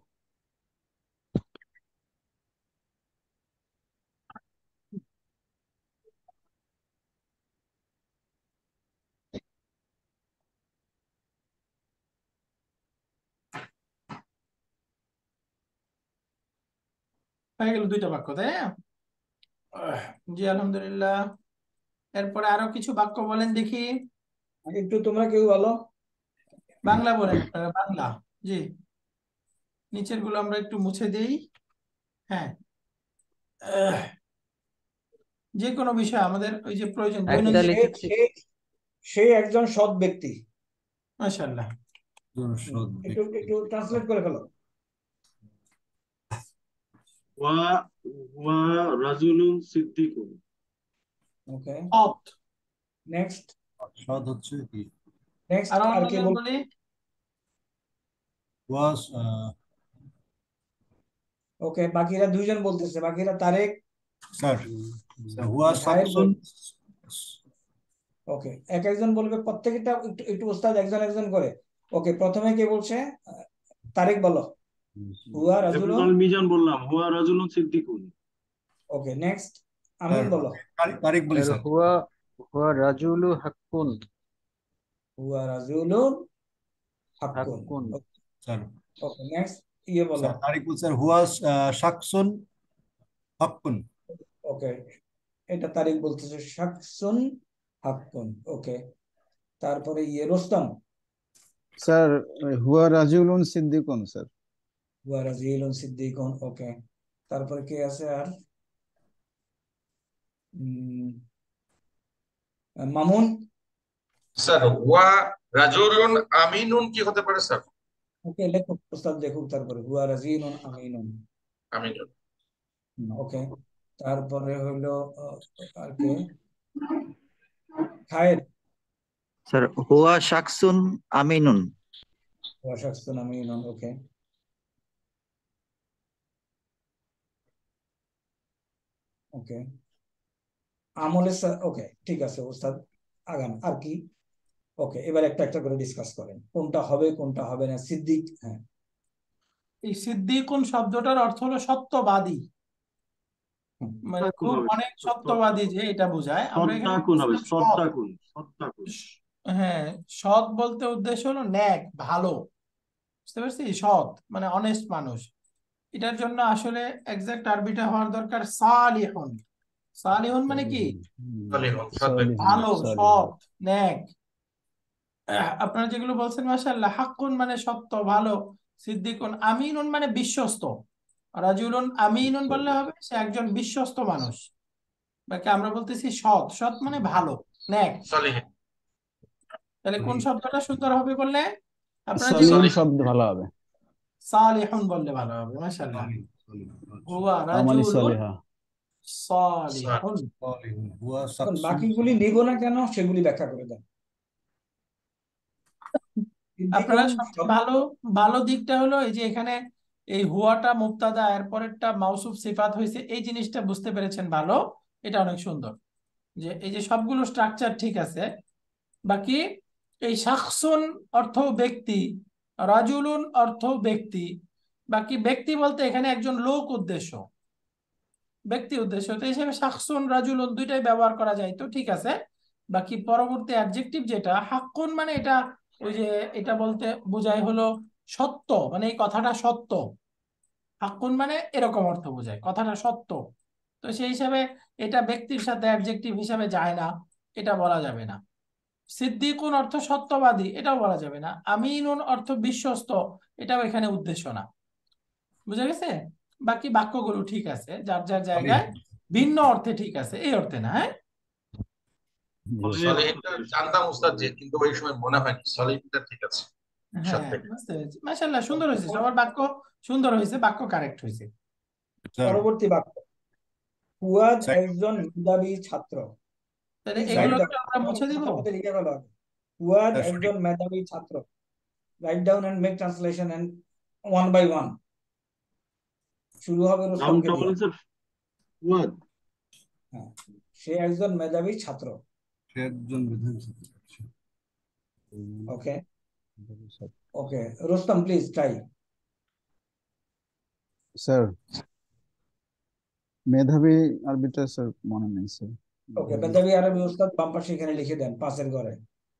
হয়ে গেল দুইটা বাক্য, তাই না? আহ, জি আলহামদুলিল্লাহ। এরপরে আরো কিছু বাক্য বলেন দেখি। একটু তোমরা কেউ বলো। বাংলা বলেন আপনারা, বাংলা। জি, নিচের গুলো আমরা একটু মুছে দেই। হ্যাঁ, আহ, যে কোনো বিষয় আমাদের ওই যে প্রয়োজন একটা দৈনন্দিন। সে লিখেছি। সে সে একজন সৎ ব্যক্তি। মাশাআল্লাহ। হুম, সৎ একটু ব্যক্তি। একটু ট্রান্সলেট করে ফেলো। ওয়া ওয়া রাজুলুন সিদ্দিকুন। ওকে, সৎ। নেক্সট। সৎ হচ্ছে কি? নেক্সট আরো আর কে অন্যজন বল? বলি। ওয়াস ওকে, বাকিরা দুইজন বলতেছে, বাকিরা তারেক স্যার হুয়া সাহেব শাকসুন। ওকে, এক একজন বলবে, প্রত্যেকটা একটু একটু ওস্তাদ একজন একজন করে। ওকে, প্রথমে কে বলছে? আহ, তারেক বলো। হুয়া এখন রাজুলুন। আমি মিজান বললাম হুয়া রাজুলুন সিদ্দিকুন। ওকে, নেক্সট স্যার আমিন বলো। তারিক তারিক বলি এর স্যার। হুয়া হুয়া রাজুলু হাক্কুন। হুয়া রাজুলুন হাক্কুন। হাক্কুন। স্যার ওকে, নেক্সট ইয়ে বলো। স্যার তারিক বলছে স্যার হুয়া শাকসুন হাক্কুন। ওকে, এটা তারিক বলতেছে শাকসুন হাক্কুন। ওকে, তারপরে ইয়ে রোস্তম। স্যার হুয়া রাজুলুন সিদ্দিকুন স্যার। হুয়া রাজিলুন সিদ্দিকুন। ওকে, তারপরে কে আছে আর? উম, মামুন। স্যার ওয়া রাজুলুন আমিনুন কি হতে পারে স্যার? ওকে, লেখক প্রস্তাব দেখুক, তারপরে হুয়া রাজিলুন আমিনুন। আমিনুন। ওকে, তারপরে হলো আহ, আর কে? খায়ের। স্যার হুয়া শাকসুন আমিনুন। হুয়া শাকসুন আমিনুন। ওকে, ওকে, আমলের ওকে, ঠিক আছে ওস্তাদ, আগান। আর কি? ওকে, এবার একটা একটা করে ডিসকাস করেন কোনটা হবে কোনটা হবে না। সিদ্দিক, হ্যাঁ। এই সিদ্দিকুন শব্দটার অর্থ হলো সত্যবাদী, হুম, মানে সত্তাকুন খুব হবে, অনেক সত্তা- সত্যবাদী, যে এটা বোঝায়। আমরা এখানে সত্তাকুন হবে, বলছিলাম সৎ। সত্তাকুন, সত্তাকুন। হ্যাঁ, সৎ বলতে উদ্দেশ্য হলো ন্যাক, ভালো, বুঝতে পারছি? সৎ মানে অনেস্ট মানুষ। এটার জন্য আসলে এক্সাক্ট আরবিটা হওয়ার দরকার সালিহুন। সালিহুন মানে কি? সালিহুন, সৎ সলিহুন ব্যক্তি। ভালো, সলিহুন সৎ, ন্যাক। আহ, আপনারা যেগুলো বলছেন মাশাআল্লাহ, হাক্কুন মানে সত্য, ভালো, সিদ্দিকুন, আমিনুন মানে বিশ্বস্ত। রাজুলুন আমিনুন বললে হবে সে একজন বিশ্বস্ত মানুষ। বাকি আমরা বলতেছি সৎ, সৎ মানে ভালো, ন্যাক। সালিহিন। তাহলে কোন শব্দটা সুন্দর হবে বললে? আপনারা যে সলিহুন সালিহ। শব্দ ভালো হবে। সালিহুন বললে ভালো হবে, মাশাআল্লাহ। হুয়া আমালি রাজুলুন সলিহা। সালিহুন। সালিহুন হুয়া এখন শাকসুন বাকিগুলি নিব না কেন সেগুলি ব্যাখ্যা করে দেন। আপনারা সিদ্দিকুন সবচেয়ে শব্দ- ভালো ভালো দিকটা হলো এই যে এখানে এই হুয়াটা মুবতাদা, এরপরেরটা মাউসুফ সিফাত হয়েছে, এই জিনিসটা বুঝতে পেরেছেন ভালো। এটা অনেক সুন্দর যে এই যে সবগুলো স্ট্রাকচার ঠিক আছে। বাকি এই শাখসুন অর্থ ব্যক্তি, রাজুলুন অর্থ ব্যক্তি, বাকি ব্যক্তি বলতে এখানে একজন লোক উদ্দেশ্য, ব্যক্তি উদ্দেশ্য, তো হিসেবে শাখসুন রাজুলুন দুইটাই ব্যবহার করা যায়, তো ঠিক আছে। বাকি পরবর্তী অ্যাডজেক্টিভ যেটা হাক্কুন, মানে এটা ওই যে এটা বলতে বোঝায় হলো সত্য, মানে এই কথাটা সত্য। হাক্কুন মানে এরকম অর্থ বোঝায় কথাটা সত্য। তো সেই হিসাবে এটা ব্যক্তির সাথে অ্যাডজেক্টিভ হিসাবে যায় না, এটা বলা যাবে না। সিদ্দিকুন অর্থ সত্যবাদী, এটাও বলা যাবে না। আমিনুন অর্থ বিশ্বস্ত, এটাও এখানে উদ্দেশ্য না। বুঝা গেছে? বাকি বাক্যগুলো ঠিক আছে, যার যার জায়গায় ভিন্ন অর্থে ঠিক আছে, এই অর্থে না। হ্যাঁ, সলিহের অর্থ সালিহিনটা কি? জানতাম উস্তাদ, যে কিন্তু ওই সময় মনে হয়নি সালিহিনটা ঠিক আছে হ্যাঁ, সাথে। বুঝতে পেরেছি। মাশাআল্লাহ, সুন্দর হয়েছে, সবার বাক্য সুন্দর হয়েছে, বাক্য কারেক্ট হয়েছে। স্যার পরবর্তী বাক্য, ফুয়াদ সেক- একজন মেধাবী ছাত্র। তাহলে প্লিজ রাইট এগুলো ডাউন, কি আমরা মুছে দিব? খাতার মধ্যে লিখে ফেলো আগে। ফুয়াদ স্যার, সঠিক। একজন মেধাবী ছাত্র। Right down and make translation and one by one. শুরু হবে রুস্তমকে নামটা দিয়ে। বলেন স্যার, ফুয়াদ। হ্যাঁ, সে একজন মেধাবী ছাত্র। সে একজন মেধাবী ছাত্র। Okay okay, Rustam please try. Sir মেধাবী আরবিটা স্যার মনে নেই স্যার। ওকে, মেধাবী আরবি উস্তাদ বাম পাশে এখানে লিখে দেন পাশের ঘরে।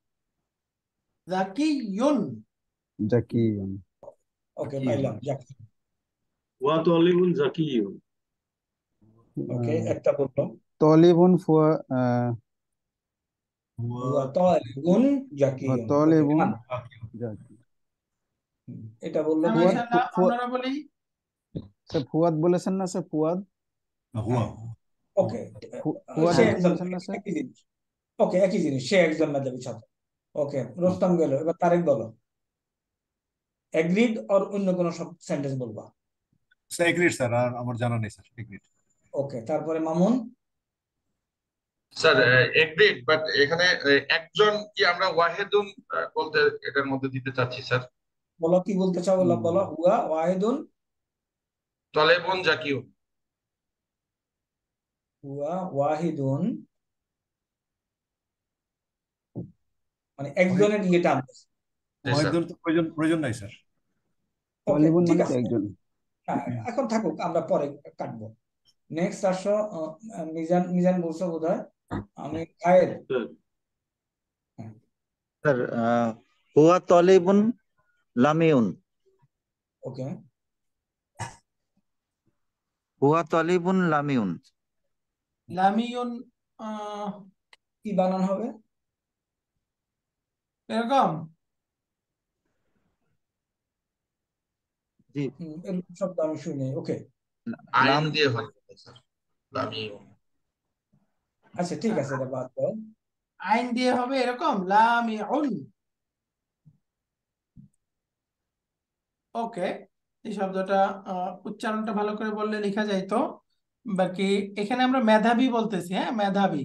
জাকিয়ুন। জাকি ওকে, পাইলাম জাকি। ওয়া তালিবুন জাকিয়ুন। ওকে, একটা বললো তলিবুন ফুয়া আহ, হুয়া তালিবুন জাকিয়ুন। ওকে, তলিবুন ডান। জাকি। এটা বললো হ্যাঁ, কে? মাশাআল্লাহ, ফুয়া অন্যরা বলি। স্যার ফুয়াদ বলেছেন না স্যার? ফুয়াদ হুয়া ওকে, ফু- ফুয়াদ সে একজন একজন, বলেছেন না স্যার? একই জিনিস। ওকে, একই জিনিস, সে একজন মেধাবী ছাত্র। ওকে, রুস্তম গেল, এবার তারেক বলো। এগ্রিড অর অন্য কোনো সব সেন্টেন্স বলবা। স্যার এগ্রিড স্যার, আর আমার জানা নেই স্যার এগ্রিড। ওকে, তারপরে মামুন। স্যার এগ্রিড, বাট এখানে আহ, একজন কি আমরা ওয়াহেদুন আহ, বলতে এটার মধ্যে দিতে চাচ্ছি স্যার। বলো কি বলতে চাও, বলো বলো। হুয়া ওয়াহিদুন। তলেবুন জাকিউন। হুয়া ওয়াহিদুন মানে একজনের ইয়েটা আনতেছে। জি স্যার। ওয়াহিদুন তো প্রয়োজন প্রয়োজন নাই স্যার। ওকে, তলিবুন ঠিক মানে তো আছে। একজন। হ্যাঁ, এখন থাকুক, আমরা পরে কাটবো। নেক্সট আসো, আহ, মিজান। মিজান বলছো বোধহয়। আমি খায়ের। স্যার হ্যাঁ, স্যার আহ, হুয়া তলিবুন লামিউন। ওকে, হুয়া তলিবুন লামিউন। লামিয়ুন আহ, কি বানান হবে? এরকম। জি, হুম, এরকম শব্দ আমি শুনি। ওকে, আইন লাম দিয়ে হয় স্যার, লামিউন। আচ্ছা ঠিক আছে, এটা বাদ দাও। আইন দিয়ে হবে এরকম, লামিউন। ওকে, এই শব্দটা আহ, উচ্চারণটা ভালো করে বললে লেখা যাইতো। বাকি এখানে আমরা মেধাবী বলতেছি, হ্যাঁ, মেধাবী।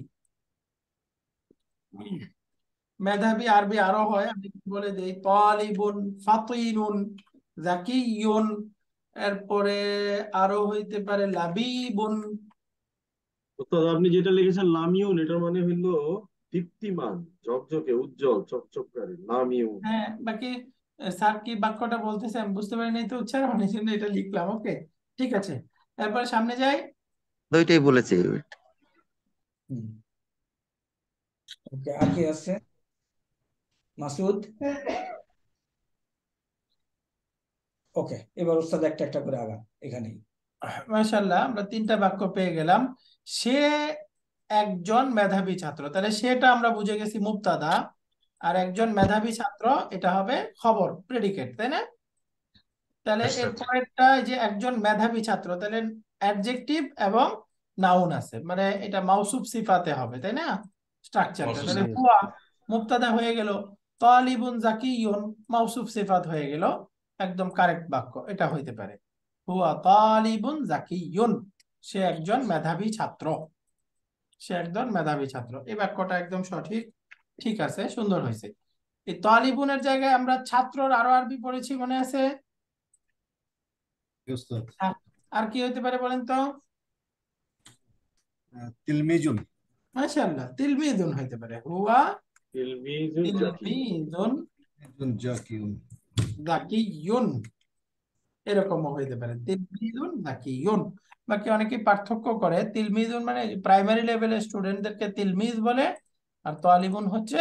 মেধাবী আরবি আরো হয়, আমি একটু বলে দেই। তালিবুন, ফাতিনুন, জাকিয়ুন, এরপরে আরো হইতে পারে লাবিবুন, অর্থাৎ আপনি যেটা লিখেছেন লামিউন, এটার মানে হইলো দীপ্তিমান, ঝকঝকে, উজ্জ্বল, চকচককারী, লামিউন। হ্যাঁ, বাকি আহ, স্যার কি বাক্যটা বলতেছে আমি বুঝতে পারি নাই তো উচ্চারণ, এই জন্য এটা লিখলাম। ওকে, ঠিক আছে, এরপরে সামনে যাই। দুইটাই বলেছি। হুম, ওকে, আর কি আছে? মাসুদ? ওকে, এবার ওস্তাদ একটা একটা করে আগান এখানেই। মাশাআল্লাহ, আমরা তিনটা বাক্য পেয়ে গেলাম। সে একজন মেধাবী ছাত্র, তাহলে সেটা আমরা বুঝে গেছি মুবতাদা, আর একজন মেধাবী ছাত্র এটা হবে খবর, প্রেডিকেট, তাই না? তাহলে আচ্ছা এর আচ্ছা পরেরটা যে একজন মেধাবী ছাত্র, তাহলে অ্যাডজেক্টিভ এবং নাউন আছে, মানে এটা মাউসুফ সিফাতে হবে, তাই না? স্ট্রাকচারটা মৌসুফ তাহলে সিফাত। হুয়া মুবতাদা হয়ে গেল, তালিবুন জাকিয়ুন মাউসুফ সিফাত হয়ে গেল। একদম কারেক্ট বাক্য এটা হইতে পারে, হুয়া তালিবুন জাকিয়ুন, সে একজন মেধাবী ছাত্র, সে একজন মেধাবী ছাত্র। এই বাক্যটা একদম সঠিক, ঠিক আছে, সুন্দর হয়েছে। এই তালিবুনের জায়গায় আমরা ছাত্রর আরো আরবি পড়েছি, মনে আছে? উস্তাদ আর আর কি হইতে পারে বলেন তো? আহ, তিলমিজুন। মাশাআল্লাহ, তিলমিদুন হইতে পারে, হুয়া তিলমিজুন জাকির। তিলমিদুন তিলমিজুন জাকিউন। যাকিয়ুন, এরকমও হইতে পারে, তিলমিদুন যাকিয়ুন। বাকি অনেকে পার্থক্য করে, তিলমিদুন মানে প্রাইমারি লেভেলের স্টুডেন্টদেরকে তিলমিজ বলে, আর তালিবুন হচ্ছে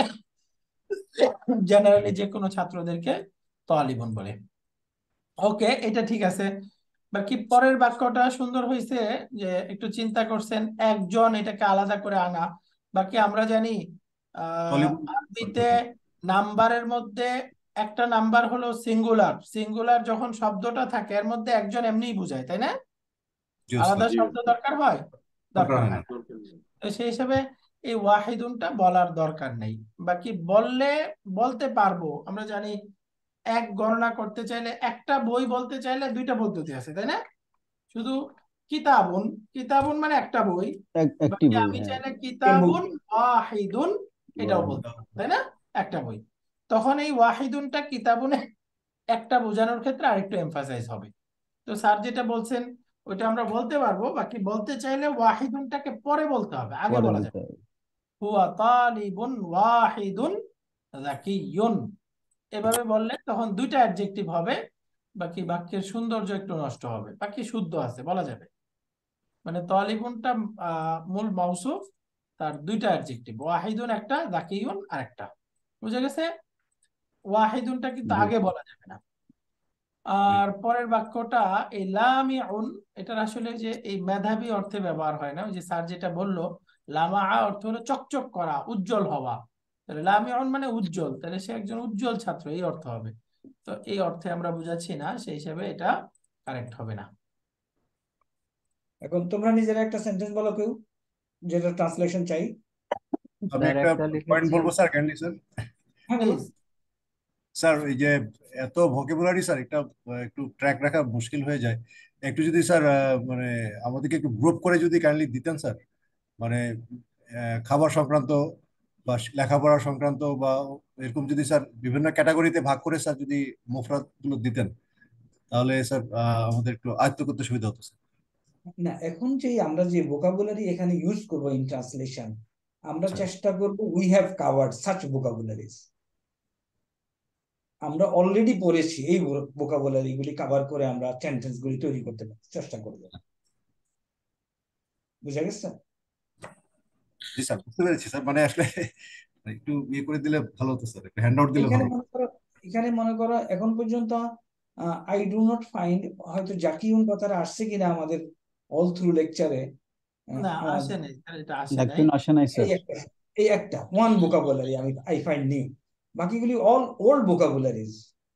জেনারেলি যে কোনো ছাত্রদেরকে তালিবুন বলে। ওকে, এটা ঠিক আছে। বাকি পরের বাক্যটা সুন্দর হয়েছে, যে একটু চিন্তা করছেন একজন, এটাকে আলাদা করে আনা। বাকি আমরা জানি আহ তলিবুন আরবিতে নাম্বারের মধ্যে একটা নাম্বার হলো সিঙ্গুলার, সিঙ্গুলার যখন শব্দটা থাকে এর মধ্যে একজন এমনিই বুঝায়, তাই না? জি আলাদা উস্তাদ। জি শব্দ দরকার হয়? দরকার দরকার হয় হয় না। না। দরকার নেই। তো সেই হিসাবে এই ওয়াহিদুনটা বলার দরকার নেই। বাকি বললে বলতে পারবো, আমরা জানি এক গণনা করতে চাইলে, একটা বই বলতে চাইলে দুইটা পদ্ধতি আছে, তাই না? শুধু কিতাবুন, কিতাবুন মানে একটা বই। এক- একটি বাকি বই, আমি হ্যাঁ। চাইলে এ মুখ কিতাবুন ওয়াহিদুন এটাও বলতে পারবো, তাই না? একটা বই। তখন এই ওয়াহিদুনটা কিতাবুনে একটা বোঝানোর ক্ষেত্রে আরেকটু এমফাসাইজ হবে। তো স্যার যেটা বলছেন ওইটা আমরা বলতে পারবো, বাকি বলতে চাইলে ওয়াহিদুনটাকে পরে বলতে হবে, আগে পরে বলা দিতে যাবে। হবে। হুয়া তালিবুন ওয়াহিদুন যাকিয়ুন, এভাবে বললে তখন দুইটা অ্যাডজেক্টিভ হবে, বাকি বাক্যের সৌন্দর্য একটু নষ্ট হবে, বাকি শুদ্ধ আছে বলা যাবে। মানে তালিবুনটা আহ, মূল মাউসুফ, তার দুইটা অ্যাডজেক্টিভ, ওয়াহিদুন একটা, যাকিয়ুন আরেকটা। বুঝা গেছে? ওয়াহিদুনটা কিন্তু জি। আগে বলা যাবে না। আর পরের বাক্যটা এই লামিউন, এটার আসলে যে এই মেধাবী অর্থে ব্যবহার হয় না, ওই যে স্যার যেটা বললো, লামা অর্থ হলো চকচক করা, উজ্জ্বল হওয়া। তাহলে লামিউন মানে উজ্জ্বল, তাহলে সে একজন উজ্জ্বল ছাত্র, এই অর্থ হবে। তো এই অর্থে আমরা বুঝাচ্ছি না, সেই হিসাবে এটা কারেক্ট হবে না। এখন তোমরা নিজেরা একটা সেন্টেন্স বলো কেউ, যেটা ট্রান্সলেশন চাই। আমি স্যার একটা একটা পয়েন্ট লিখেছি। বলবো স্যার, ক্যান্ডি স্যার। হ্যাঁ, বলো। প্লিজ। স্যার এই যে এত ভোকেবুলারি স্যার, এটা আহ, একটু ট্র্যাক রাখা মুশকিল হয়ে যায়। একটু যদি স্যার আহ, মানে আমাদেরকে একটু গ্রুপ করে যদি কাইন্ডলি দিতেন স্যার, মানে আহ, খাবার সংক্রান্ত বা লেখাপড়া সংক্রান্ত বা এরকম যদি স্যার বিভিন্ন ক্যাটাগরিতে ভাগ করে স্যার যদি মুফরাদ গুলো দিতেন, তাহলে স্যার আহ, আমাদের একটু আয়ত্ত করতে সুবিধা হতো স্যার। না, এখন যে আমরা যে ভোকাবুলারি এখানে ইউজ করবো ইন ট্রান্সলেশন, আমরা আচ্ছা চেষ্টা করব we have covered such vocabularies. আমরা অলরেডি পড়েছি এই ভোকাবুলারি গুলি কাভার করে আমরা সেন্টেন্স গুলি তৈরি করতে চেষ্টা করব। বুঝা গেছে? জি স্যার, বুঝতে পেরেছি স্যার, মানে আসলে একটু ইয়ে করে দিলে ভালো হতো স্যার, একটু হ্যান্ড আউট দিলে এখানে ভালো হতো। মনে করো, এখানে মনে করো এখন পর্যন্ত আই ডু নট ফাইন্ড, হয়তো জাকিউন কথাটা আসছে কিনা আমাদের অল থ্রু লেকচারে। না, আসে নাই স্যার, এটা আসে নাই। একদিন আসে নাই এই স্যার। একটা, এই একটা ওয়ান ভোকাবুলারি আমি আই ফাইন্ড নিউ, বাকিগুলি all old vocabularies.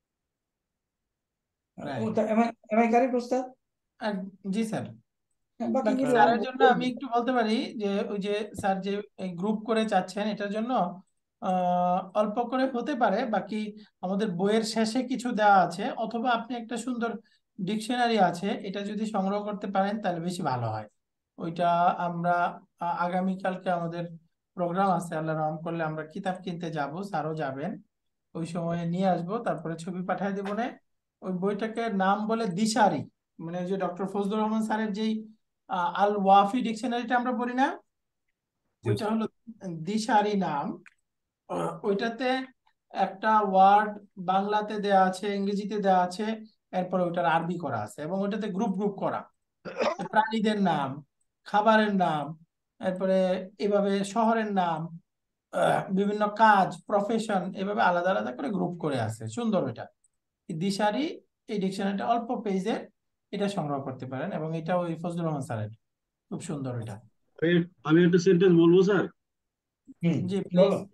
Right. Am I correct ওস্তাদ? জি স্যার। হ্যাঁ, বাকি বাকিগুলি অল স্যারের জন্য ওল্ড। আমি একটু বলতে পারি যে ওই যে স্যার যে এই গ্রুপ করে চাচ্ছেন, এটার জন্য আহ, অল্প করে হতে পারে, বাকি আমাদের বইয়ের শেষে কিছু দেওয়া আছে, অথবা আপনি একটা সুন্দর ডিকশনারি আছে, এটা যদি সংগ্রহ করতে পারেন তাহলে বেশি ভালো হয়। ওইটা আমরা আ- আগামীকালকে আমাদের প্রোগ্রাম আছে, আল্লাহ রহম করলে আমরা কিতাব কিনতে যাব, স্যারও যাবেন, ওই সময় নিয়ে আসবো, তারপরে ছবি পাঠিয়ে দেবো না। ওই বইটাকে নাম বলে দিশারি, মানে ওই যে ডক্টর ফজলুর রহমান স্যারের যেই আহ, আল ওয়াফি ডিকশনারিটা আমরা পড়ি না, জি ওইটা হলো দিশারি নাম। আহ, ওইটাতে একটা ওয়ার্ড বাংলাতে দেয়া আছে, ইংরেজিতে দেয়া আছে, এরপর ওইটার আরবি করা আছে এবং ওইটাতে গ্রুপ গ্রুপ করা, প্রাণীদের নাম, খাবারের নাম, এরপরে এভাবে শহরের নাম, আহ, বিভিন্ন কাজ, প্রফেশন, এভাবে আলাদা আলাদা করে গ্রুপ করে আছে। সুন্দর এটা, এই দিশারি, এই ডিকশনারিটা অল্প পেজের, এটা সংগ্রহ করতে পারেন এবং এটা ওই ফজলুর রহমান স্যারের, খুব সুন্দর এটা। আমি আমি একটা সেন্টেন্স বলবো স্যার। Hmm G please. বলো।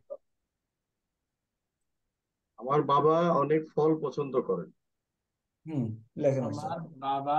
আমার বাবা অনেক ফল পছন্দ করেন। হুম লেখেন স্যার। আমার বাবা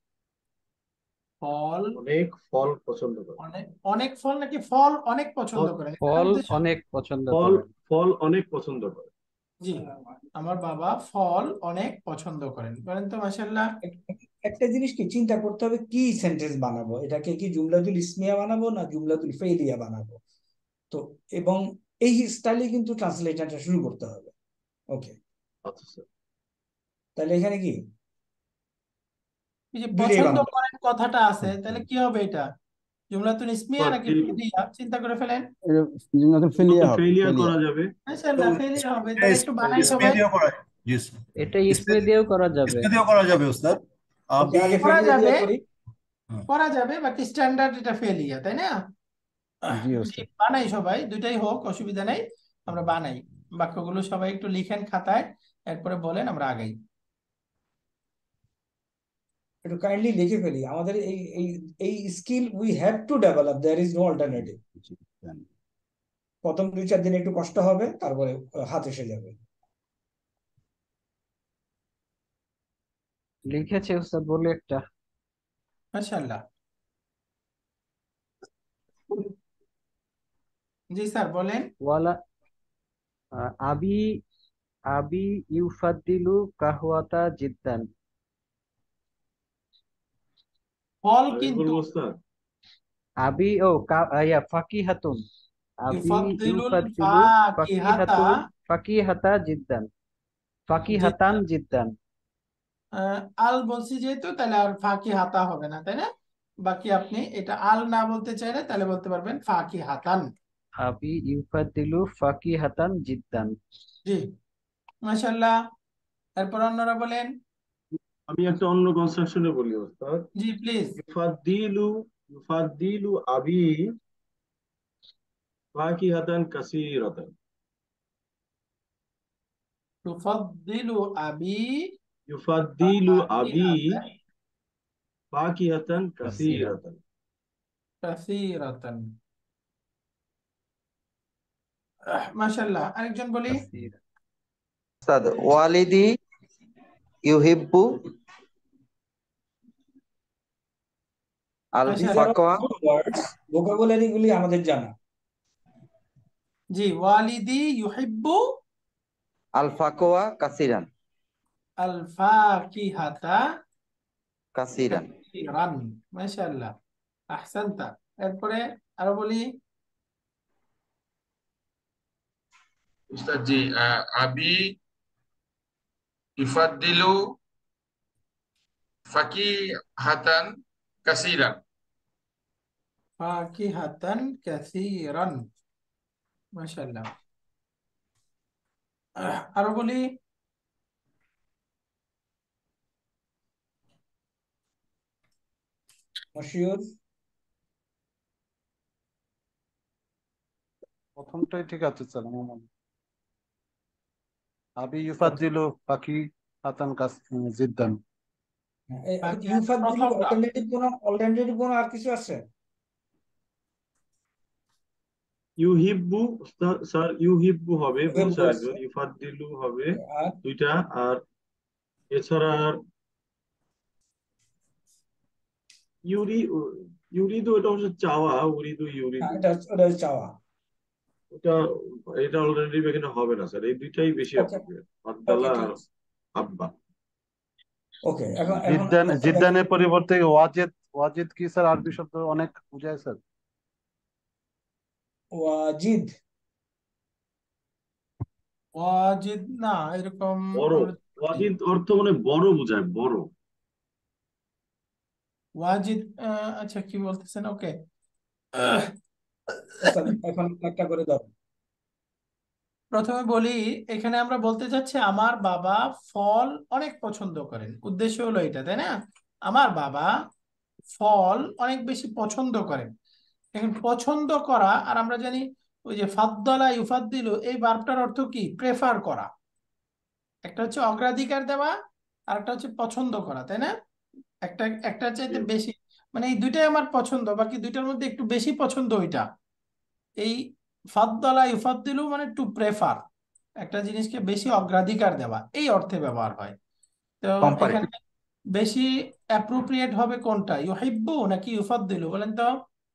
ফল অনেক ফল পছন্দ করেন। অনেক, অনেক ফল নাকি ফল অনেক পছন্দ ফল করেন, এটা ফল উদ্দেশ্য। অনেক পছন্দ ফল করেন। ফল অনেক পছন্দ করেন। জি, আমার বাবা ফল অনেক পছন্দ করেন, বলেন তো মাশাআল্লাহ। এক- একটা জিনিস কি চিন্তা করতে হবে, কি সেন্টেন্স বানাবো, এটাকে কি জুমলাতুল ইসমিয়া বানাবো না জুমলাতুল ফেইলিয়া বানাবো। তো এবং এই স্টাইলে কিন্তু ট্রান্সলেশনটা শুরু করতে হবে। ওকে, আচ্ছা স্যার। তাহলে এখানে কি এই যে দুইটাই পছন্দ বানাবো। করেন কথাটা আছে, তাহলে কি হবে এটা, জুমলাতুল ইসমিয়া নাকি ফাদিলু ফেলিয়া? চিন্তা করে ফেলেন। জুমলাতুল ফেলিয়া হবে, ফেলিয়ার ফেলিয়া। করা যাবে। মাশাআল্লাহ, ফেলিয়া হবে। তাহলে একটু বানাই ইসমে সবাই। দিয়েও করা, জি স্যার, এটা ইসমে ইসমে দিয়েও করা যাবে। ইসমে দিয়েও করা যাবে ওস্তাদ। ওকে, আমি আগে করা ফেলিয়া যাবে, দিয়ে করি। হ্যাঁ, করা যাবে, বাকি স্ট্যান্ডার্ড এটা ফেলিয়া, তাই না? জি জি, ওস্তাদ। বানাই সবাই, দুইটাই হোক, অসুবিধা নেই। আমরা বানাই বাক্যগুলো, সবাই একটু লিখেন খাতায়, এরপরে বলেন, আমরা আগাই। একটু কাইন্ডলি লিখে ফেলি, আমাদের এই এই এই skill we have to develop, there is no alternative. জি, জানি। প্রথম দুই চার দিন একটু কষ্ট হবে, তারপরে হাত এসে যাবে। লিখেছে উস্তাদ, বলে একটা। মাশাআল্লাহ। জি স্যার বলেন। ওয়ালা আহ, আবি আবি ইউফাদ্দিলু কাহওয়াতা জিদ্দান। ফল আমি কিন্তু, বলবো স্যার। আবি ও কা ইয়া ফাকিহাতুন। আবি ইউফাদ্দিলুল ইউফাদ্দিলু ফাকিহাতা, ফাকিহাতুন ফাকিহাতা জিদ্দান। ফাকিহাতান জিদ্দান। জিদ্দান। আহ, আল বলছি যেহেতু, তাহলে আর ফাকিহাতা হবে না, তাই না? বাকি আপনি এটা আল না বলতে চাইলে তাহলে বলতে পারবেন ফাকিহাতান। আবি ইউফাদ্দিলু ফাকিহাতান জিদ্দান। জি, মাশাআল্লাহ। এরপর অন্যরা বলেন। আমি একটা অন্য কনস্ট্রাকশনে বলি ওস্তাদ। জি প্লিজ। ইউফাদ্দিলু ইউফাদ্দিলু আবি ফাকিহাতান কাসীরাতান। তুফাদ্দিলু আবি ইউফাদ্দিলু আবি ফাকিহাতান ফাকিহাতান কাসীরা। কাসীরাতান। কাসীরাতান। আহ, মাশাআল্লাহ, আরেকজন বলি। কাসীরা। উস্তাদ ওয়ালিদি ইউহিব্বু আল These মাশাআল্লাহ। are ফাকওয়া all words, vocabulary গুলি আমাদের জানা। জি, ওয়ালিদি ইউহিব্বু আল ফাকওয়া কাসিরান আল ফাকিহাতা কাসিরান। কাসীরান। মাশাআল্লাহ, আহসানতা। এরপরে আরো বলি। উস্তাদ জি, আহ, আবি ইফাদ্দিলু ফাকিহাতান কাসীরান। ফাকিহাতান কাসীরান। মাশাআল্লাহ। আহ, আরো বলি। মশিউর, প্রথমটাই ঠিক আছে স্যার আমার মনে হয়। আবি ইউফাদ্দিলু ফাকি হাতান কাস জিদ্দান। ফাকিহাতা ইউফাদ্দিল প্রথমটা। অল্টারনেটিভ কোন, অল্টারনেটিভ কোন আর কিছু আছে? ইউহিব্বু উস্তাদ স্যার, ইউহিব্বু হবে বলছে ইউহিব্বু একজন, আছে। ইউফাদ্দিলু হবে আর দুইটা, আর এছাড়া আর ইউরি ইউরিদু, এটা হচ্ছে চাওয়া, উরিদু হ্যাঁ, ইউরিদু, এটা ওটা হচ্ছে চাওয়া। ওটা এটা অল্টারনেটিভ এখানে হবে না স্যার, এই দুইটাই বেশি ওকে, অ্যাপ্রোপ্রিয়েট, ওকে আব্দাল্লাহ ঠিক আর আছে। আব্বা। ওকে, এখন এখন জিদ্দান একটা দেখেন, জিদ্দানের পরিবর্তে ওয়াজিদ, ওয়াজিদ কি স্যার আরবি শব্দ অনেক বুঝায় স্যার? ওয়াজিদ। ওয়াজিদ না, এরকম বড়, আমরা দেখি। ওয়াজিদ অর্থ মানে বড় বোঝায়, বড়। ওয়াজিদ, আহ, আচ্ছা কি বলতেছেন? ওকে, ওস্তাদ এখন একটা করে দাও। প্রথমে বলি, এখানে আমরা বলতে চাচ্ছি আমার বাবা ফল অনেক পছন্দ করেন, উদ্দেশ্য হলো এটা, তাই না? আমার বাবা ফল অনেক বেশি পছন্দ করেন। এখন পছন্দ করা, আর আমরা জানি ওই যে ফাদ্দালা ইউফাদ্দিলু, এই ভার্বটার অর্থ কি? প্রেফার করা। একটা হচ্ছে অগ্রাধিকার দেওয়া, আর একটা হচ্ছে পছন্দ করা, তাই না? একটা একটা চাইতে বেশি, মানে এই দুইটাই আমার পছন্দ, বাকি দুইটার মধ্যে একটু বেশি পছন্দ ওইটা। এই ফাদ্দালা ইউফাদ্দিলু মানে টু প্রেফার, একটা জিনিসকে বেশি অগ্রাধিকার দেওয়া, এই অর্থে ব্যবহার হয়। তো এখানে বেশি অ্যাপ্রোপ্রিয়েট হবে কোনটা, ইউহিব্বু নাকি ইউফাদ্দিলু, বলেন তো?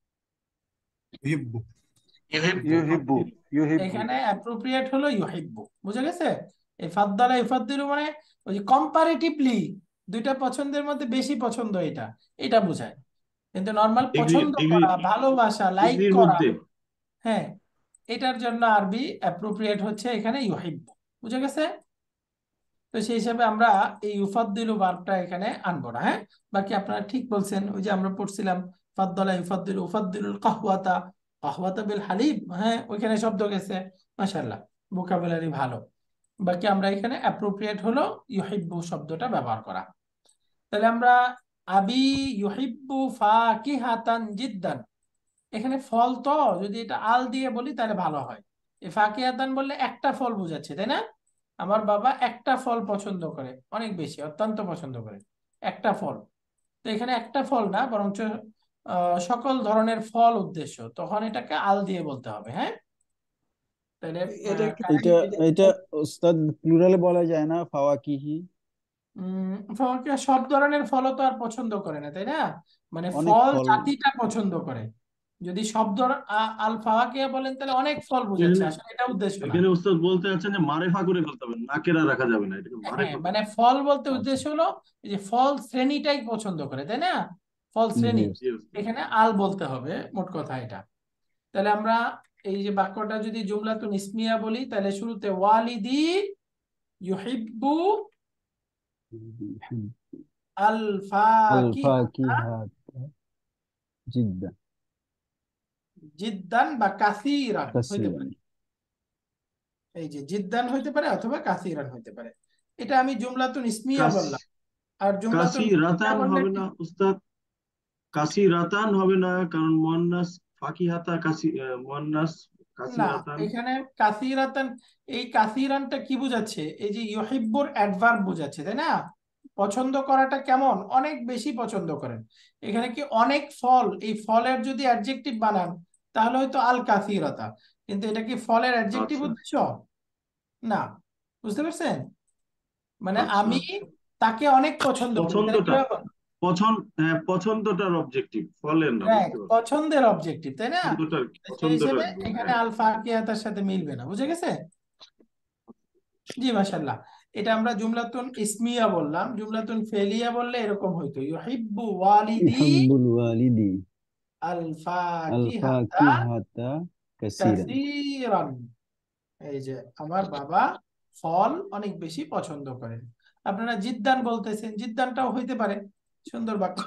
ইহিব্বু। ইউহিব্বু ইউহিব্বু এখানে অ্যাপ্রোপ্রিয়েট হলো ইউহিব্বু, বুঝে গেছে? এই ফাদ্দালা ইউফাদ্দিলু মানে ওই যে কম্পারেটিভলি দুইটা পছন্দের মধ্যে বেশি পছন্দ, এটা এটা বোঝায়। কিন্তু নর্মাল ডিগ্রি পছন্দ ডিগ্রি করা, ভালোবাসা, লাইক ডিগ্রির করা, মধ্যে। হ্যাঁ, এটার জন্য আরবি অ্যাপ্রোপ্রিয়েট হচ্ছে এখানে ইউহিব্বু, বুঝে গেছে? তো সেই হিসাবে আমরা এই ইউফাদ্দিলু ভার্বটা এখানে আনবো না, হ্যাঁ। বাকি আপনারা ঠিক বলছেন, ওই যে আমরা পড়ছিলাম ফাদ্দালা ইউফাদ্দিলু উফাদ্দিলুল কাহওয়াতা, কাহওয়াতা বিল হালিব, হ্যাঁ, ওইখানে শব্দ গেছে, মাশাআল্লাহ, ভোকাবুলারি ভালো। বাকি আমরা এখানে অ্যাপ্রোপ্রিয়েট হলো ইউহিব্বু শব্দটা ব্যবহার করা। তাহলে আমরা আবি ইউহিব্বু ফাকিহাতান জিদ্দান, এখানে ফল তো যদি এটা আল দিয়ে বলি তাহলে ভালো হয়। এই ফাকিহাতান বললে একটা ফল বোঝাচ্ছে, তাই না? আমার বাবা একটা ফল পছন্দ করে, অনেক বেশি, অত্যন্ত পছন্দ করে একটা ফল। তো এখানে একটা ফল না, বরঞ্চ আহ, সকল ধরনের ফল উদ্দেশ্য, তখন এটাকে আল দিয়ে বলতে হবে, হ্যাঁ। তাহলে এটা আহ, একটু এটা এটা এটা ওস্তাদ প্লুরালে বলা যায় না, ফাওয়াকিহি? উম ফলকে সব ধরনের ফলও তো আর পছন্দ করে না, তাই না? মানে অনেক ফল ফল। জাতিটা পছন্দ করে। যদি সব ধর আ- আল ফাওয়াকিয়া বলেন তাহলে অনেক ফল বোঝাচ্ছে, এখানে আসলে এটা উদ্দেশ্য না। এখানে উস্তাদ বলতে চাচ্ছেন যে মারেফা করে ফেলতে হবে, নাকেরা রাখা যাবে না, এটাকে হ্যাঁ, মারেফা মানে করতে ফল বলতে আচ্ছা, উদ্দেশ্য হলো এই যে ফল শ্রেণীটাই পছন্দ করে, তাই না? ফল জি শ্রেণী, ওস্তাদ। হবে। এখানে আল বলতে হবে, মোট কথা এটা। তাহলে আমরা এই যে বাক্যটা যদি জুমলাতুন ইসমিয়া বলি, তাহলে শুরুতে ওয়ালিদি ইউহিব্বু আল আল ফাকিহাতা ফাকিহাত জিদ্দান জিদ্দান বা কাসীরান হইতে কাসীরান। পারে। এই যে জিদ্দান হইতে পারে অথবা কাসীরান হইতে পারে। এটা আমি জুমলাতুন ইসমিয়া কাস বললাম। আর কাসি জুমলাতুন ফি'লিয়া রাতান বললে হবে না উস্তাদ? কাসি রাতান হবে না, কারণ মুয়ান্নাস ফাকিহাতা কাসি আহ, মুয়ান্নাস কাসি না, রাতান। এখানে কাসিরাতান, এই কাসিরানটা কি বুঝাচ্ছে? এই যে ইউহিব্বুর অ্যাডভার্ব বুঝাচ্ছে, তাই না? পছন্দ করাটা কেমন? অনেক বেশি পছন্দ করেন। এখানে কি অনেক ফল, এই ফলের যদি অ্যাডজেক্টিভ বানান তাহলে হয়তো আল কাসিরাতা, কিন্তু এটা কি ফলের অ্যাডজেক্টিভ আচ্ছা উদ্দেশ্য না, বুঝতে পারছেন? মানে আচ্ছা আমি আচ্ছা। তাকে অনেক পছন্দ করি, তাহলে পছন্দটা কিভাবে? পছন্দ হ্যাঁ, পছন্দটার অবজেক্টিভ, ফলের না, রাইট, বুঝতে পারছি। পছন্দের অবজেক্টিভ, তাই না? পছন্দটার সেই পছন্দটার হিসেবে এখানে হ্যাঁ। আল ফাকিহাতার সাথে মিলবে না, বুঝে গেছে? জি মাশাআল্লাহ। এটা আমরা জুমলাতুন ইসমিয়া বললাম। জুমলাতুন ফেলিয়া বললে এরকম হইতো, ইউহিব্বু ওয়ালিদি ইউহিব্বুল ওয়ালিদি আল আল ফাকিহাতা ফাকিহাতা কাসীরান। কাসীরান, এই যে আমার বাবা ফল অনেক বেশি পছন্দ করেন। আপনারা জিদ্দান বলতেছেন, জিদ্দানটাও হইতে পারে, সুন্দর বাক্য।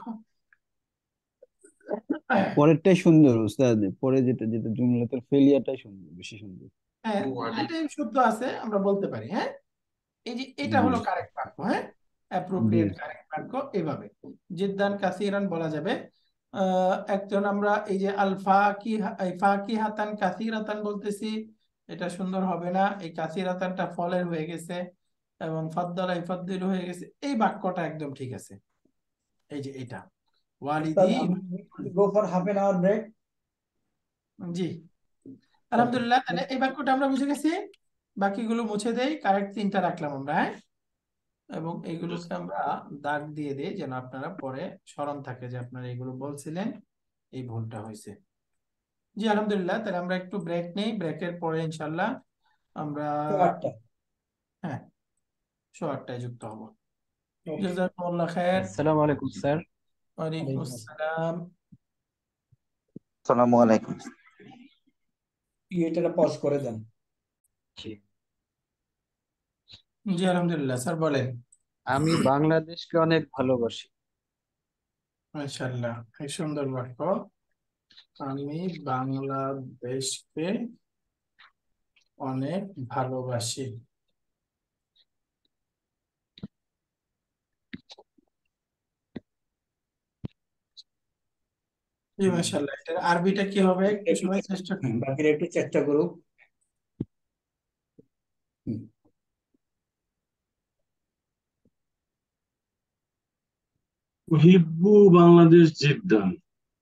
পরেরটাই সুন্দর ওস্তাদ, পরে যেটা যেটা জুমলাতুল ফেলিয়াটাই সুন্দর, বেশি সুন্দর। হ্যাঁ, দুইটাই শুদ্ধ আছে, আমরা বলতে পারি, হ্যাঁ। এই যে এটা জি হলো কারেক্ট বাক্য, হ্যাঁ, জি। অ্যাপ্রোপ্রিয়েট কারেক্ট বাক্য এভাবে জিদ্দান কাসিরান বলা যাবে। আহ একজন আমরা এই যে আল ফাকি ফাকিহাতান কাসিরাতান বলতেছি, এটা সুন্দর হবে না, এই কাসিরাতানটা ফলের হয়ে গেছে এবং ফাদ্দালা ইফাদ্দিল হয়ে গেছে, এই বাক্যটা একদম ঠিক আছে। এই যে এটা ওয়ালিদি, go for half an hour break. জি ওকে, আলহামদুলিল্লাহ। তাহলে এই বাক্যটা আমরা বুঝে গেছি, বাকিগুলো মুছে দেই, কারেক্ট তিনটা রাখলাম আমরা, হ্যাঁ। এবং এইগুলোকে আমরা দাগ দিয়ে দিই যেন আপনারা পরে স্মরণ থাকে যে আপনারা এগুলো বলছিলেন, এই ভুলটা হয়েছে। জি আলহামদুলিল্লাহ। তাহলে আমরা একটু ব্রেক নেই, ব্রেকের পরে ইনশাল্লাহ আমরা আটটা। হ্যাঁ শো আটটায় যুক্ত হব। জাযাকুমুল্লাহ খায়ের। আসসালামু আলাইকুম স্যার। ওয়ালাইকুম আসসালাম। আসসালামু আলাইকুম। এটা পজ করে দেন। জি আলহামদুলিল্লাহ, স্যার বলেন। আমি বাংলাদেশকে অনেক ভালোবাসি। মাশাআল্লাহ, এই সুন্দর বাক্য। আমি বাংলাদেশকে অনেক ভালোবাসি। জি মাশাআল্লাহ, এটার আরবিটা কি হবে একটু একটু সবাই চেষ্টা হ্যাঁ, বাকিরা একটু চেষ্টা করুক। হুম। উহিব্বু বাংলাদেশ জিদ্দান।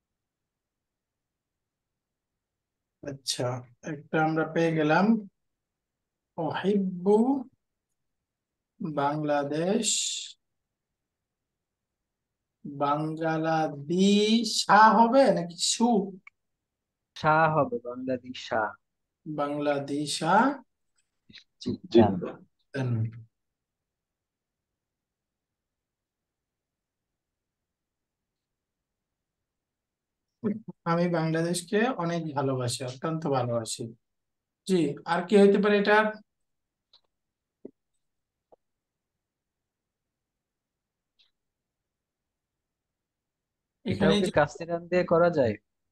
আচ্ছা, একটা আমরা পেয়ে গেলাম। ওহিব্বু বাংলাদেশ, বাংলাদেশ হবে নাকি সু? শাহ হবে, বাংলাদেশ শাহ। বাংলাদেশা জিদ্দান। জিদ্দান। আমি বাংলাদেশকে অনেক ভালোবাসি, অত্যন্ত ভালোবাসি। জি, আর কি হইতে পারে এটা? এটাও এখানে কি যে কাসিরান দিয়ে করা যায়?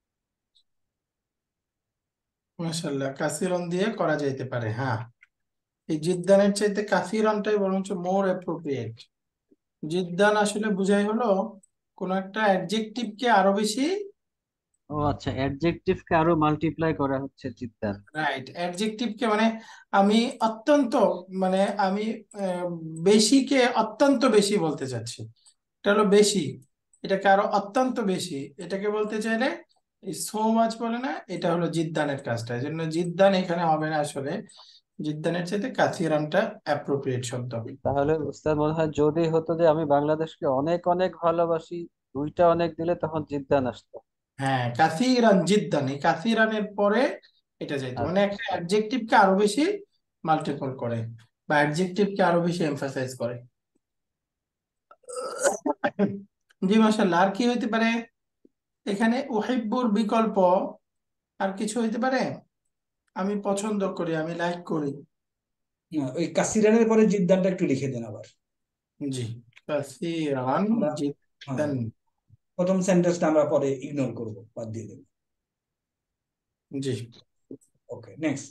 মাশাআল্লাহ, কাসিরন দিয়ে করা যাইতে পারে, হ্যাঁ। এই জিদ্দানের চাইতে কাসিরনটাই বরঞ্চ মোর অ্যাপ্রোপ্রিয়েট। জিদ্দান আসলে বুঝাই হলো কোন একটা অ্যাডজেক্টিভকে আরো বেশি। ও আচ্ছা, অ্যাডজেক্টিভকে আরো মাল্টিপ্লাই করা হচ্ছে জিদ্দান। রাইট, অ্যাডজেক্টিভকে মানে আমি অত্যন্ত, মানে আমি আহ, বেশিকে অত্যন্ত বেশি বলতে চাচ্ছি। এটা হলো বেশি, এটাকে আরো অত্যন্ত বেশি, এটাকে বলতে চাইলে সো মাচ বলে না, এটা হলো জিদ্দানের কাজটা। এই জন্য জিদ্দান এখানে হবে না আসলে, জিদ্দানের চাইতে কাথিরানটা অ্যাপ্রোপ্রিয়েট শব্দ। তাহলে উস্তাদ মনে হয় যদি হতো যে আমি বাংলাদেশকে অনেক অনেক ভালোবাসি, দুইটা অনেক দিলে তখন জিদ্দান আসতো। হ্যাঁ, কাসিরান জিদ্দান, এই কাসিরানের পরে এটা যাইতো, মানে একটা আচ্ছা, অ্যাডজেক্টিভকে আরো বেশি মাল্টিপল করে বা অ্যাডজেক্টিভকে আরো বেশি এমফাসাইজ করে। জি মাশাআল্লাহ, আর কি হইতে পারে এখানে? উহিব্বুর বিকল্প আর কিছু হইতে পারে? আমি পছন্দ করি, আমি লাইক করি। হ্যাঁ, ওই কাসিরানের পরে জিদ্দানটা একটু লিখে দেন আবার। জি, কাসিরান আমরা হ্যাঁ, জিদ্দান। প্রথম সেন্টেন্সটা আমরা পরে ইগনোর করবো, বাদ দিয়ে দেবো। জি, ওকে, নেক্সট।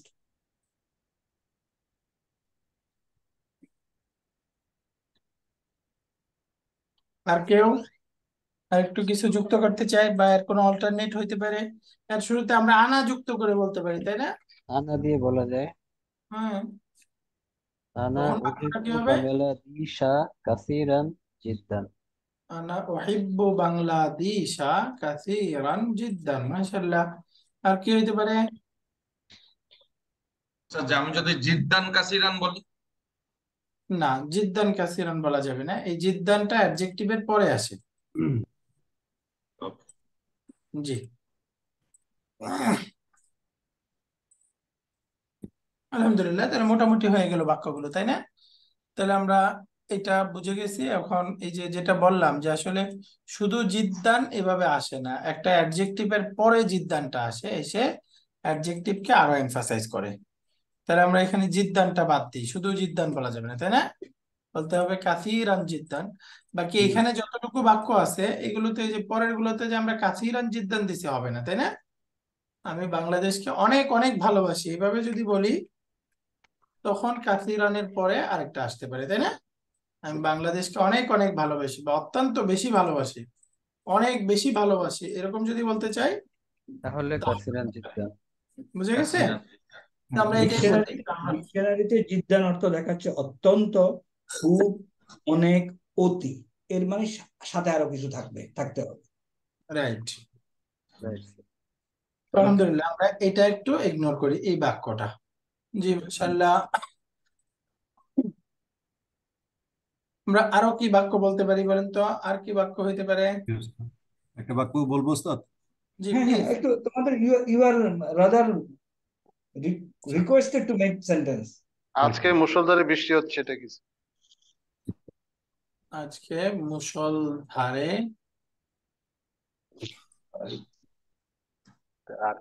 আর কেউ আর একটু কিছু যুক্ত করতে চাই, বা এর কোনো অল্টারনেট হইতে পারে? এর শুরুতে আমরা আনা যুক্ত করে বলতে পারি, তাই না? আনা দিয়ে বলা যায়। হ্যাঁ, আনা তখন বাক্যটা কি উহিব্বু হবে? বাংলাদেশা কাসিরান জিদ্দান। আনা উহিব্বু বাংলাদেশা কাসীরান জিদ্দান। মাশাআল্লাহ, আর কি হইতে পারে? আচ্ছা, যে আমি যদি জিদ্দান কাসিরান বলি? না, জিদ্দান কাসীরান বলা যাবে না, এই জিদ্দানটা অ্যাডজেক্টিভের পরে আসে। জি, আলহামদুলিল্লাহ, তাহলে মোটামুটি হয়ে গেল বাক্যগুলো, তাই না? তাহলে আমরা এটা বুঝে গেছি। এখন এই যে যেটা বললাম যে আসলে শুধু জিদ্দান এভাবে আসে না, একটা অ্যাডজেক্টিভের পরে জিদ্দানটা আসে, এসে অ্যাডজেক্টিভকে আরো এমফাসাইজ করে। তাহলে আমরা এখানে জিদ্দানটা বাদ দিই, শুধু জিদ্দান বলা যাবে না, তাই না? বলতে হবে কাসীরান জিদ্দান। বাকি এখানে যতটুকু বাক্য আছে এগুলোতে, যে পরের গুলোতে যে আমরা কাসীরান জিদ্দান দিতে হবে না, তাই না? আমি বাংলাদেশকে অনেক অনেক ভালোবাসি এভাবে যদি বলি, তখন কাসীরানের পরে আরেকটা আসতে পারে, তাই না? আমি বাংলাদেশকে অনেক অনেক ভালোবাসি বা অত্যন্ত বেশি ভালোবাসি, অনেক বেশি ভালোবাসি, এরকম যদি বলতে চাই, তাহলে তাহলে কাসিরান জিদ্দান। বুঝে গেছে? কাসিরান। তো আমরা এটাই বলতে ডিকশনারি আমরা- ডিকশনারিতে জিদ্দান অর্থ দেখাচ্ছে অত্যন্ত, খুব, অনেক, অতি। এর মানে সা- সাথে আরো কিছু থাকবে, থাকতে হবে। রাইট। Right. আলহামদুলিল্লাহ, আমরা এটা একটু ইগনোর করি এই বাক্যটা। জি ইনশাআল্লাহ, আমরা আরো কি বাক্য বলতে পারি বলেন তো? আর কি বাক্য হইতে পারে? একটা বাক্য বলবো ওস্তাদ? জি হ্যাঁ হ্যাঁ, প্লিজ। একটু তোমাদের you are rather requested to make sentence. আজকে মুষলধারে বৃষ্টি হচ্ছে, এটা কি? আজকে মুষলধারে আর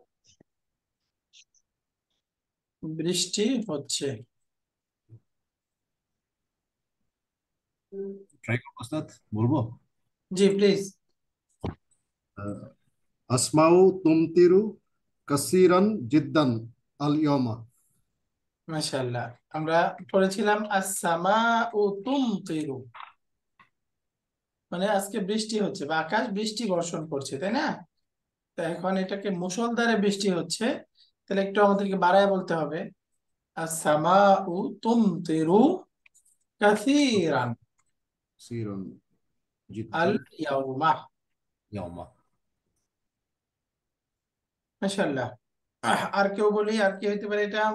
বৃষ্টি হচ্ছে। ট্রাই করবো ওস্তাদ, বলবো? জি প্লিজ। আহ, আসমাউ তুমতিরু কাসিরান জিদ্দান আল ইয়মা। মাশাআল্লাহ। আমরা পড়েছিলাম আস-সামাউ তুমতিরু, মানে আজকে বৃষ্টি হচ্ছে বা আকাশ বৃষ্টি বর্ষণ করছে, তাই না? তো এখন এটাকে মুষলধারে বৃষ্টি হচ্ছে, তাহলে একটু আমাদেরকে বাড়ায় বলতে হবে আস-সামাউ তুমতিরু কাসীরান কাসিরান আল জিদ্দান ইয়াউমা। ইয়মা। মাশাআল্লাহ। আহ, আর কেউ বলি, আর কি হইতে পারে এটা?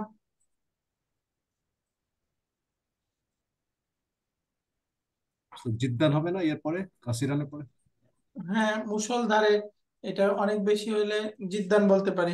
So, জিদ্দান হবে না এর পরে, কাসিরানের পরে? হ্যাঁ, মুষলধারে, এটা অনেক বেশি হইলে জিদ্দান বলতে পারি।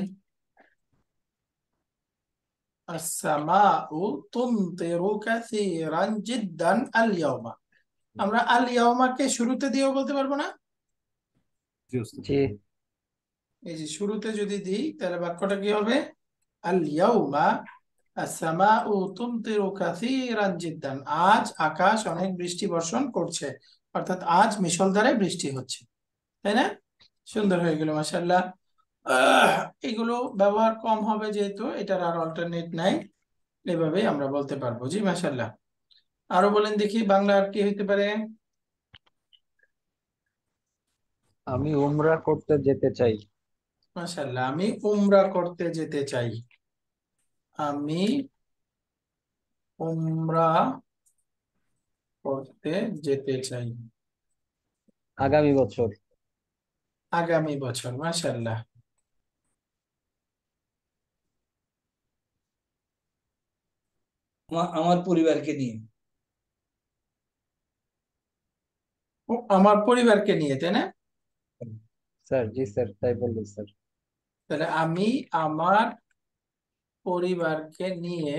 আস-সামাউ তুমতিরু কাসীরান জিদ্দান আল ইয়াউমা। আমরা আল ইয়াউমাকে শুরুতে দিয়েও বলতে পারবো না? জি ওস্তাদ। জি। এই যে শুরুতে যদি দিই তাহলে বাক্যটা কি হবে? আল ইয়াউমা আস-সামাউ তুমতিরু কাসীরান জিদ্দান। আজ আকাশ অনেক বৃষ্টি বর্ষণ করছে, অর্থাৎ আজ মিশলধারে বৃষ্টি হচ্ছে, তাই না? সুন্দর হয়ে গেল, মাশাআল্লাহ। আহ, এগুলো ব্যবহার কম হবে যেহেতু এটার আর অল্টারনেট নাই, এভাবেই আমরা বলতে পারবো। জি মাশাআল্লাহ। আরো বলেন দেখি, বাংলা আর কি হইতে পারে? আমি উমরা করতে যেতে চাই। মাশাআল্লাহ, আমি উমরা করতে যেতে চাই। আমি উমরা করতে যেতে চাই আগামী বছর। আগামী বছর। মাশাআল্লাহ। আমা- আমার পরিবারকে নিয়ে। ও, আমার পরিবারকে নিয়ে, তাই না? স্যার জি স্যার, তাই বললেন স্যার। তাহলে আমি আমার পরিবারকে নিয়ে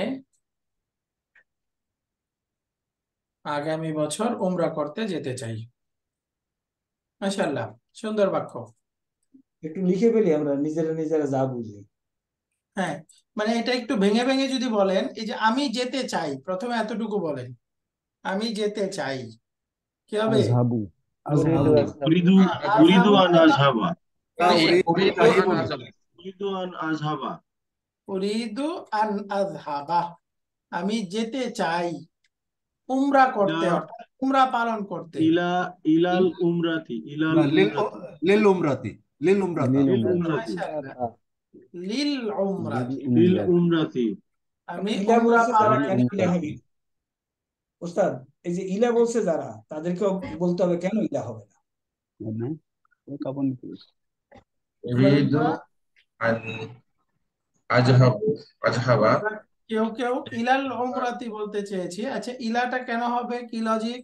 আগামী বছর উমরা করতে যেতে চাই। মাশাআল্লাহ, সুন্দর বাক্য। একটু লিখে ফেলি আমরা নিজেরা নিজেরা যা বুঝি। হ্যাঁ, মানে এটা একটু ভেঙে ভেঙে যদি বলেন, এই যে আমি যেতে চাই, প্রথমে এতটুকু বলেন, আমি যেতে চাই, কি হবে? আজহাবু উরিদু আজহাবু আসহাবু। উরিদু হ্যাঁ, উরিদু আযহাবু আন মানে তো আজহাবা না, এই যে উরি উরিদু তাহি আন বলুন। আযাবা। উরিদু আন আজহাবা উরিদু আন আযহাবা, আমি যেতে চাই উমরা ইলা করতে, অর্থাৎ উমরা পালন করতে। ইলা ইলাল উমরাতি ইলাল না, লিল উমরাতি লিল উমরাতি, লিল উমরাতা। লিল লিল উমরাতি উমরাতি মাশাআল্লাহ, লিল লিল উমরাতি, লিল উমরাতি উমরাতি আমি ইলা উমরা বলছে যারা, পালন লিল কেন করতে ইলা উমরাতি হবে? ওস্তাদ, এই যে ইলা বলছে যারা, তাদেরকেও বলতে হবে কেন ইলা হবে না? না ওই কাপড় নিতে উরিদু আন আযহাবু আযহাবা। আমরা কেউ কেউ ইলাল উমরাতি বলতে চেয়েছি। আচ্ছা, ইলাটা কেন হবে, কি লজিক?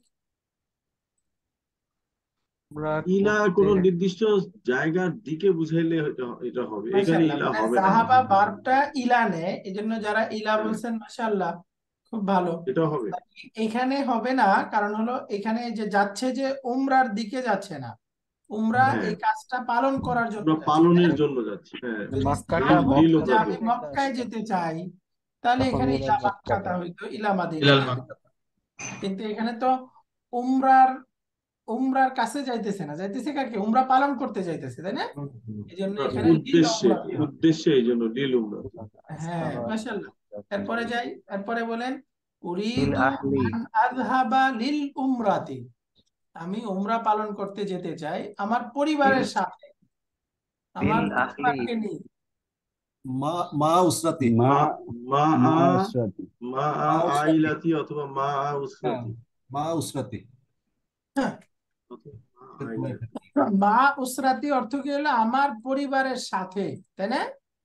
উমরা ইলা করতে। কোনো নির্দিষ্ট জায়গার দিকে বুঝাইলে এটা এটা হবে, এখানে মাশাআল্লাহ, ইলা মানে হবে না, জাহাবা ভার্বটা ইলা নেয়, এই জন্য যারা ইলা হ্যাঁ বলছেন মাশাআল্লাহ, খুব ভালো। এটা হবে। এখানে হবে না, কারণ হলো এখানে যে যাচ্ছে, যে উমরার দিকে যাচ্ছে না, উমরা হ্যাঁ এই কাজটা পালন করার জন্য আমরা যাচ্ছে, তাই পালনের না? জন্য যাচ্ছি, হ্যাঁ যদি মক্কাটা স্থান লিল বলতো যে লিল মক্কা আমি উমরাতি। থেকে মক্কায় আসছে, যেতে চাই, তাহলে তখন এখানে বলে ইলা মক্কাটা। মাক্কাতা হইতো, ইলা মাদিনাতা ইলাল হইতো। মাক্কা। কিন্তু এখানে তো উমরার উমরার কাছে যাইতেছে না, যাইতেছে কাকে? উমরা পালন করতে যাইতেছে, তাই না? এই জন্য এখানে লিল উদ্দেশ্যে উমরাতি হবে। উদ্দেশ্যে এই জন্য লিল উমরাতি। হ্যাঁ, মাশাআল্লাহ। এরপরে যাই, এরপরে বলেন লিল উরিদু আহলি। আন আযহাবা লিল উমরাতি, আমি উমরা পালন করতে যেতে চাই আমার পরিবারের সাথে, আমার লিল আহলি। পরিবারকে নিয়ে। মা মা উসরাতি। মা মা মা মা আ উসরাতি মা আ মা উসরাতি। আইলাতি অথবা মা আ হ্যাঁ, উসরাতি মা উসরাতি। হ্যাঁ, অথবা মা আইলাতি। মা উসরাতি অর্থ কি হলো? আমার পরিবারের সাথে, তাই না?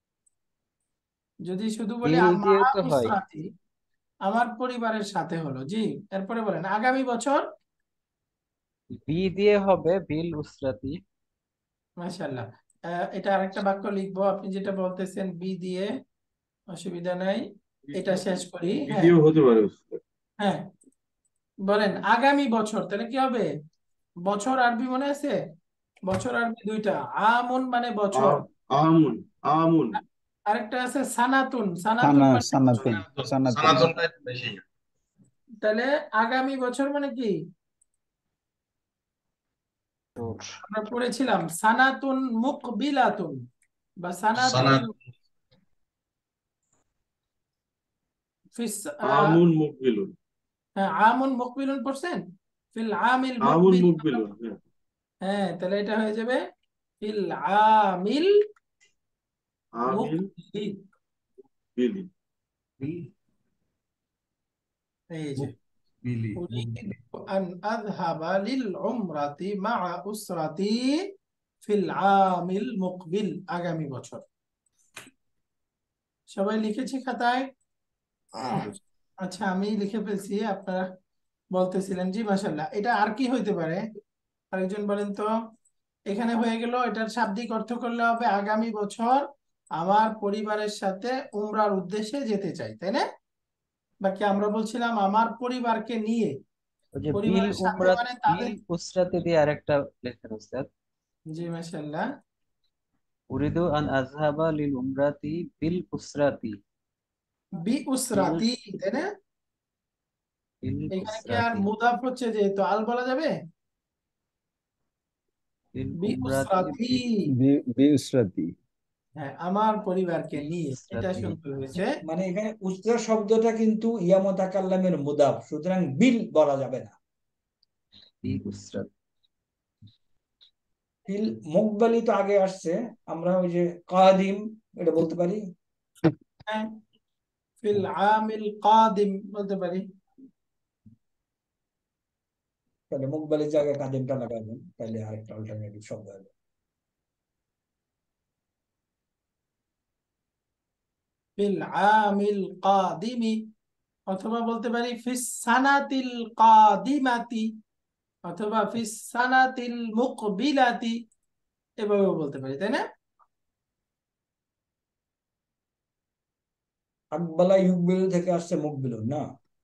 যদি শুধু বলি বিল আ- মা দিয়ে তো হয়। উসরাতি, আমার পরিবারের সাথে হলো। জি, এরপরে বলেন আগামী বছর। বি দিয়ে হবে বিল উসরাতি। মাশাআল্লাহ। আহ, এটা আরেকটা বাক্য লিখবো, আপনি যেটা বলতেছেন বি দিয়ে, অসুবিধা নাই, এটা শেষ করি। হ্যাঁ, ভিডিও হতে পারে। হ্যাঁ, বলেন আগামী বছর, তাহলে কি হবে? বছর আরবি মনে আছে? বছর আরবি দুইটা, আমুন মানে বছর, আ- আমুন আমুন আরেকটা আছে সানাতুন, সানাতুন সানা মানে বছর। সানাতুন সানাতুন সানাতুনটা একটু বেশি। তাহলে আগামী বছর মানে কি? তোর আমরা পড়েছিলাম সানাতুন মুকবিলাতুন বা সানাতুন সানাত ফিস আহ, আমুন মুকবিলুন। হ্যাঁ, আমুন মুকবিলুন পড়ছেন, ফিল আমিল আমুন মুকবিল। মুকবিলুন, হ্যাঁ। হ্যাঁ, তাহলে এটা হয়ে যাবে ফিল আমিল আমিল মুকবিল। বিলি। এই যে বিলি أريد أن أذهب للعمرة مع أسرتي في العام المقبل আগামী বছর। সবাই লিখেছি খাতায়? আচ্ছা, আমি লিখে ফেলছি, আপনারা বলতেছিলেন। জি মাশাআল্লাহ। এটা আর কি হইতে পারে আরেকজন বলেন তো। এখানে হয়ে গেল, এটার শাব্দিক অর্থ করলে হবে আগামী বছর আমার পরিবারের সাথে উমরার উদ্দেশ্যে যেতে চাই, তাই না? বাকি আমরা বলছিলাম আমার পরিবারকে নিয়ে। ওই যে বিল পরিবারের সাথে উমরাত মানে বিল তাদের। উসরাতি দিয়ে আরেকটা লেখেন উস্তাদ। জি মাশাআল্লাহ। উরিদু আন আযহাবা লিল উমরাতি বিল উসরাতি। বি বিল উসরাতি, তাই না? বিল এখানে কি আর উসরাতি মুদাফ হচ্ছে, যেহেতু আল বলা যাবে। বিল বি উমরাতি উসরাতি, বিল বিউসরাতি। হ্যাঁ, আমার পরিবারকে বিল নিয়ে, এটা উসরাতি। সুন্দর হয়েছে। মানে এখানে উসরা শব্দটা কিন্তু ইয়া মুতাকাল্লামের মুদাফ, সুতরাং বিল বলা যাবে না। বিল উসরাতি। ফিল মুকবালি তো আগে আসছে, আমরা ওই যে কাদিম এটা বলতে পারি। হ্যাঁ, ফিল আমিল কাদিম বলতে পারি। তাহলে মুকবালির জায়গায় কাদিমটা লাগাবেন, তাহলে আরেকটা অল্টারনেটিভ শব্দ হবে। ফিল আমিল কাদিমি, অথবা বলতে পারি ফিস সানাতিল কাদিমাতি, অথবা ফিস সানাতিল মুকবিলাতি, এভাবেও বলতে পারি, তাই না? আকবালা ইউকবিল থেকে আসছে মুকবিলুন না?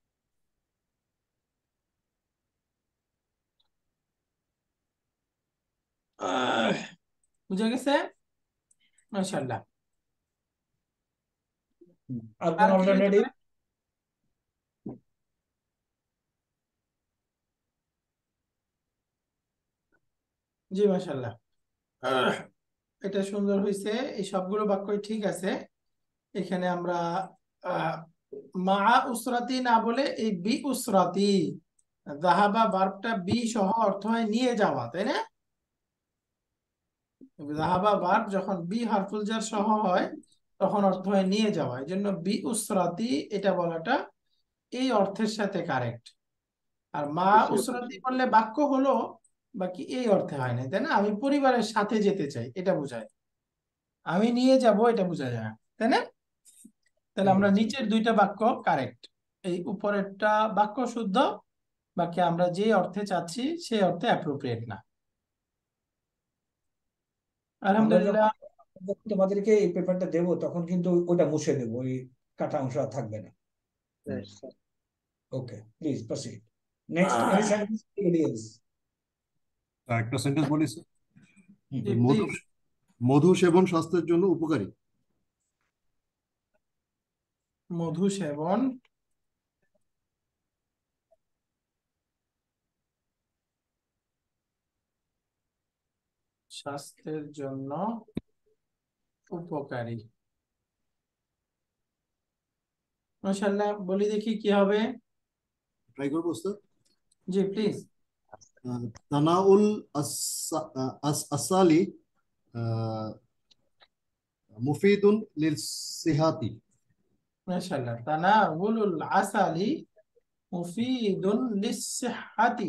আহ, বুঝে গেছে? মাশাআল্লাহ। আর কোন আর কি হইতে অল্টারনেটিভ? পারে? জি মাশাআল্লাহ। আহ, এটা সুন্দর হয়েছে, এই সবগুলো বাক্যই ঠিক আছে। এখানে আমরা আহ, মা উসরাতি না বলে এই বি উসরাতি, যাহাবা ভার্বটা বি সহ অর্থ হয় নিয়ে যাওয়া, তাই না? যাহাবা ভার্ব যখন বি হারফুল জার সহ হয় তখন অর্থ হয় নিয়ে যাওয়া, এই জন্য বি উসরাতি এটা বলাটা এই অর্থের সাথে কারেক্ট। আর মা উসরাতি বললে বাক্য হলো, বাকি এই অর্থে হয় না, তাই না? আমি পরিবারের সাথে যেতে চাই এটা বোঝায়, আমি নিয়ে যাব এটা বোঝা যায় না, তাই না? তাহলে আমরা নিচের দুইটা বাক্য কারেক্ট, এই উপরেরটা বাক্য শুদ্ধ, বাকি আমরা যে অর্থে চাচ্ছি সেই অর্থে অ্যাপ্রোপ্রিয়েট না। আমরা যখন আলহামদুলিল্লাহ। যখন তোমাদেরকে এই পেপারটা দেবো তখন কিন্তু ওটা মুছে দেবো, ওই কাটা অংশ আর থাকবে না। Okay, please proceed. Next any sentence এলিয়েন্স। একটা সেন্টেন্স বলি স্যার। জি মধু প্লিজ। মধু সেবন স্বাস্থ্যের জন্য উপকারী। মধু সেবন স্বাস্থ্যের জন্য উপকারী। মাশাআল্লাহ, বলি দেখি কি হবে। ট্রাই করবো স্যার। G please. তানাউল আস- আস- আসালি আহ, মুফিদুন লিল সিহাতি। মাশাআল্লাহ, তানাউলুল আসালি মুফিদুন লিসসিহ্হাতি।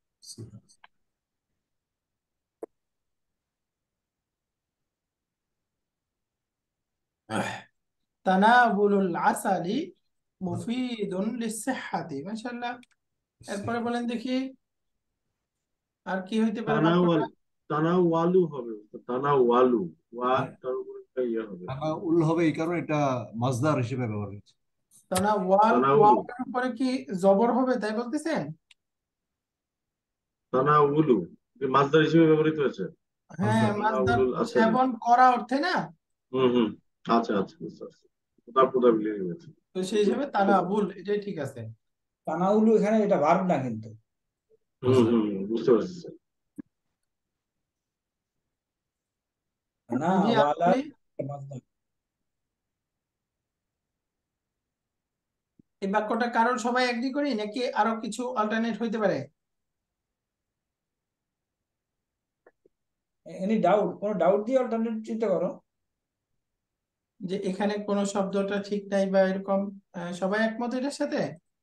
তানাউলুল আসালি মুফিদুন লিসসিহ্হাতি। মাশাআল্লাহ। এরপরে বলেন দেখি আর কি হইতে পারে তানাওয়াল বাক্যটা। তানাওয়ালু হবে, তানাওয়ালু ওয়া তার উপরে একটা ইয়ে হবে। তানাউল হবে এই কারণে এটা মাজদার হিসেবে ব্যবহার হচ্ছে। তানাওয়াল, তানাউলু ওয়াওটার উপরে কি জবর হবে তাই বলতেছেন? তানাউলু মাসদার হিসেবে ব্যবহৃত হয়েছে। হ্যাঁ, মাসদার তানাউলুল আসালি। সেবন করা অর্থে না, হুম হুম আচ্ছা আচ্ছা বুঝতে পারছি। কোথাও কোথাও মিলিয়ে গেছে। তো সেই হিসেবে তানাবুল এটাই ঠিক আছে। তানাউলু এখানে এটা ভার্ব না কিন্তু। হুম হুম বুঝতে পারছি স্যার। না, জি ওয়ালা আপনি মাসদার। এই বাক্যটা কারণ সবাই এগ্রি করি নাকি আরো কিছু অল্টারনেট হইতে পারে? Any doubt? কোনো ডাউট দিয়ে অল্টারনেট চিন্তা করো। যে এখানে কোন শব্দটা ঠিক নাই বা এরকম, আহ, সবাই একমত এটার সাথে?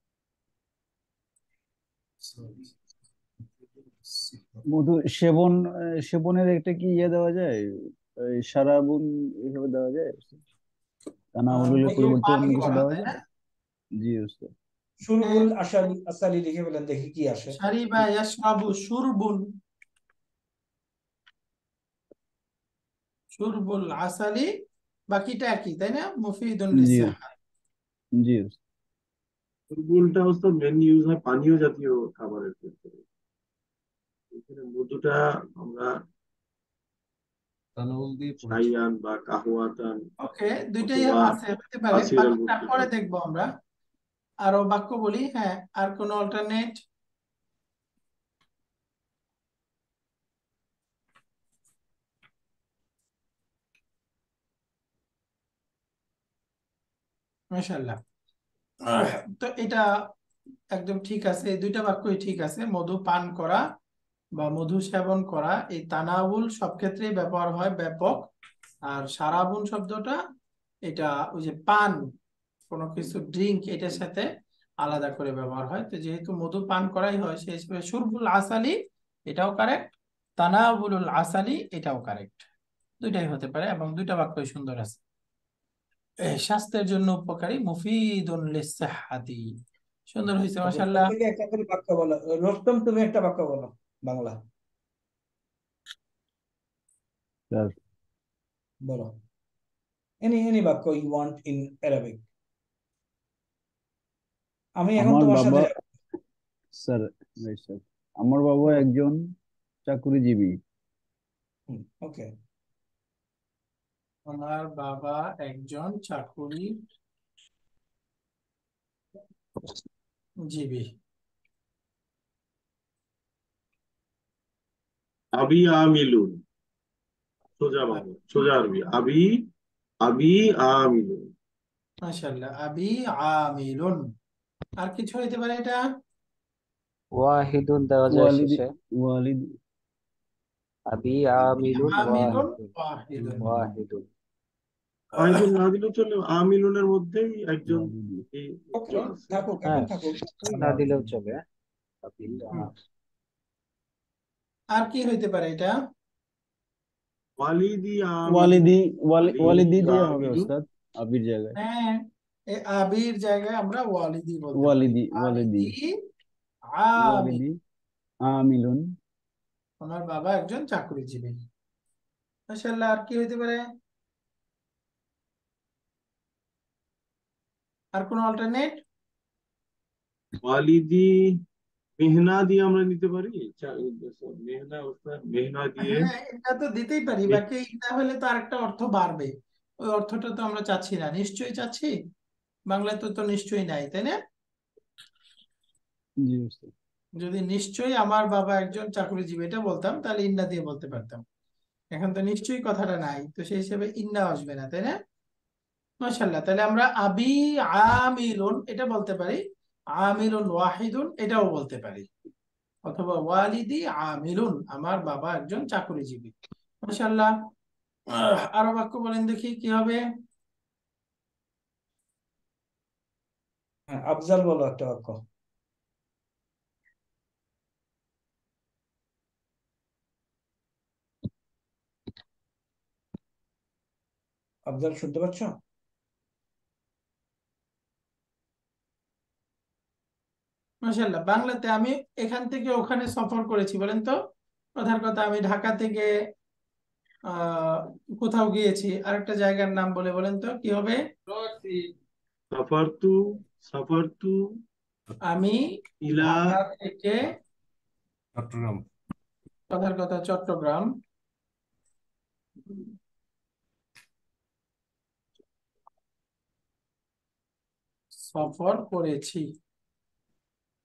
মধু সেবন, আহ, সেবনের একটা কি ইয়ে দেওয়া যায়, ওই সারাবুন এইভাবে দেওয়া যায়, আহ, তানাউলের মধু পরিবর্তে পান অন্য কিছু করা, দেওয়া তাই যায়? না? জি উস্তাদ। হ্যাঁ, সুরবুল আসালি আসালি লিখে ফেলেন, দেখি কি আসে। শারিবা ইয়াশরাবু শুরবুন, শুরবুল আসালি, বাকিটা একই তাই না? মুফিদুন জি লিসিহা। জি উস্তাদ। বুলটা হচ্ছে মেন ইউজ হয় পানীয় জাতীয় খাবারের ক্ষেত্রে। এখানে মধুটা আমরা শাইয়ান বা কাহওয়াতান ওকে, দুইটাই অথবা আছে, হতে পারে, কাসিরান বাকিটা বলতে পরে পারি। দেখবো আমরা। আরো বাক্য বলি, হ্যাঁ, আর কোন অল্টারনেট? মাশাআল্লাহ। আহ, তো এটা একদম ঠিক আছে, এই দুইটা বাক্যই ঠিক আছে। মধু পান করা বা মধু সেবন করা, এই তানাউল সব ক্ষেত্রেই ব্যবহার হয় ব্যাপক। আর সারাবুন শব্দটা, এটা ওই যে পান, কোনো কিছু ড্রিঙ্ক, এটার সাথে আলাদা করে ব্যবহার হয়। তো যেহেতু মধু পান করাই হয়, সেই হিসেবে শুরবুল আসালি এটাও কারেক্ট, তানাউলুল আসালি এটাও কারেক্ট। দুইটাই হতে পারে এবং দুইটা বাক্যই সুন্দর আছে। এ, স্বাস্থ্যের জন্য উপকারী, মুফিদুন লিসসাহাতি। সুন্দর হয়েছে, ওকে, মাশাআল্লাহ। প্রত্যেকে একটা করে বাক্য বলো। রোস্তম, তুমি একটা বাক্য বলো বাংলা, স্যার বলো। এনি এনি বাক্য ইউ ওয়ান্ট ইন অ্যারাবিক। আমি এখন আমার তোমার বাবা, সাথে স্যার রাইট স্যার, আমার বাবা বলো। একজন চাকুরিজীবী। ওকে, আমার বাবা একজন চাকুরিজীবী। আবি আমিলুন, সোজা বাংলা, সোজা আরবি। আবি আবি আমিলুন। মাশাআল্লাহ, আবি আমিলুন। আর কিছু হইতে পারে এটা? ওয়াহিদুন দেওয়া যায় ওয়ালিদি, শেষে। ওয়ালিদি আবি আবি আমিলুন আমিলুন ওয়াহিদুন। ওয়াহিদুন। ওয়াহিদুন। ওয়াহিদুন না দিলেও চলে, আমিলুনের মধ্যেই একজন ওয়ালিদি এই ওকে, উত্তর আছে। থাকুক, হ্যাঁ, এখন থাকুক। না দিলেও চলে। আবি হুম। আ- আর কি হইতে পারে এটা? ওয়ালিদি আমিলুন, ওয়ালিদি ওয়ালি- ওয়ালিদি ওয়ালিদি দিয়ে হবে আমিলুন। ওস্তাদ, আবির জায়গায়। হ্যাঁ, এই আবির জায়গায় আমরা ওয়ালিদি বলতে পারি। ওয়ালিদি ওয়ালিদি ওয়ালিদি আমিল, ওয়ালিদি আমিলুন। আমার বাবা একজন চাকরিজীবী। মাশাআল্লাহ, আর কি হইতে পারে? আর কোন অল্টারনেট? ওয়ালিদি মেহনা দিয়ে আমরা নিতে পারি। চা- মেহনা, ওস্তাদ মেহনা দিয়ে। হ্যাঁ, এটা তো দিতেই পারি, মে- বাকি এটা হলে তো আরেকটা অর্থ বাড়বে। ওই অর্থটা তো আমরা চাচ্ছি না, নিশ্চয়ই চাচ্ছি। বাংলায় তো তো নিশ্চয়ই নাই, তাই না? জি ওস্তাদ। যদি নিশ্চয়ই আমার বাবা একজন চাকরিজীবী এটা বলতাম, তাহলে ইন্না দিয়ে বলতে পারতাম। এখন তো নিশ্চয়ই কথাটা নাই, তো সেই হিসেবে ইন্না আসবে না, তাই না? মাশাআল্লাহ, তাহলে আমরা আবি আমিলুন এটা বলতে পারি, আমিলুন ওয়াহিদুন এটাও বলতে পারি, অথবা ওয়ালিদি আমিলুন, আমার বাবা একজন চাকরিজীবী। মাশাআল্লাহ। আহ, আরো বাক্য বলেন দেখি কি হবে। হ্যাঁ, আফজাল বলো একটা বাক্য। আফজাল, শুনতে পাচ্ছ? মাশাআল্লাহ, বাংলাতে আমি এখান থেকে ওখানে সফর করেছি, বলেন তো। কথার কথা, আমি ঢাকা থেকে আহ কোথাও গিয়েছি, আরেকটা জায়গার নাম বলে বলেন তো কি হবে? সাফারতু সাফারতু আমি ইলা ঢাকা থেকে, চট্টগ্রাম। কথার কথা, চট্টগ্রাম সফর করেছি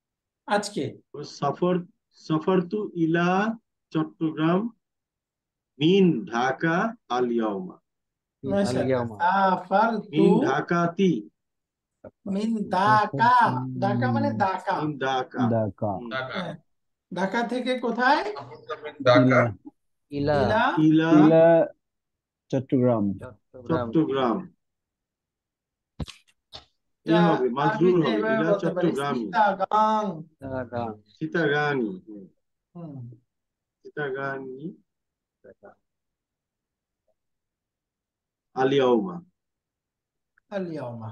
আজকে। সাফার সাফারতু ইলা চট্টগ্রাম মিন ঢাকা আল ইয়াউমা, মাশাআল্লাহ। আলিয়াউমা সাফারতু মিন ঢাকাতি, মিন দাকা, ঢাকা মানে দাকা। মিন ঢাকা, ঢাকা হুম, ঢাকা হ্যাঁ, ঢাকা থেকে কোথায়? মিন ঢাকা ইলা ইলা ইলা ইলা ইলা চট্টগ্রাম চট্টগ্রাম চট্টগ্রাম। কি এটা হবে? মাজরুর আরবিতে হবে, এভাবে ইলা বলতে পারি, চট্টগ্রামী, চিটাগাং। চিটাগাং চিটাগাঙী, হুম, হুম, চিটাগাঙী আল ইয়াউমা। আল ইয়াউমা।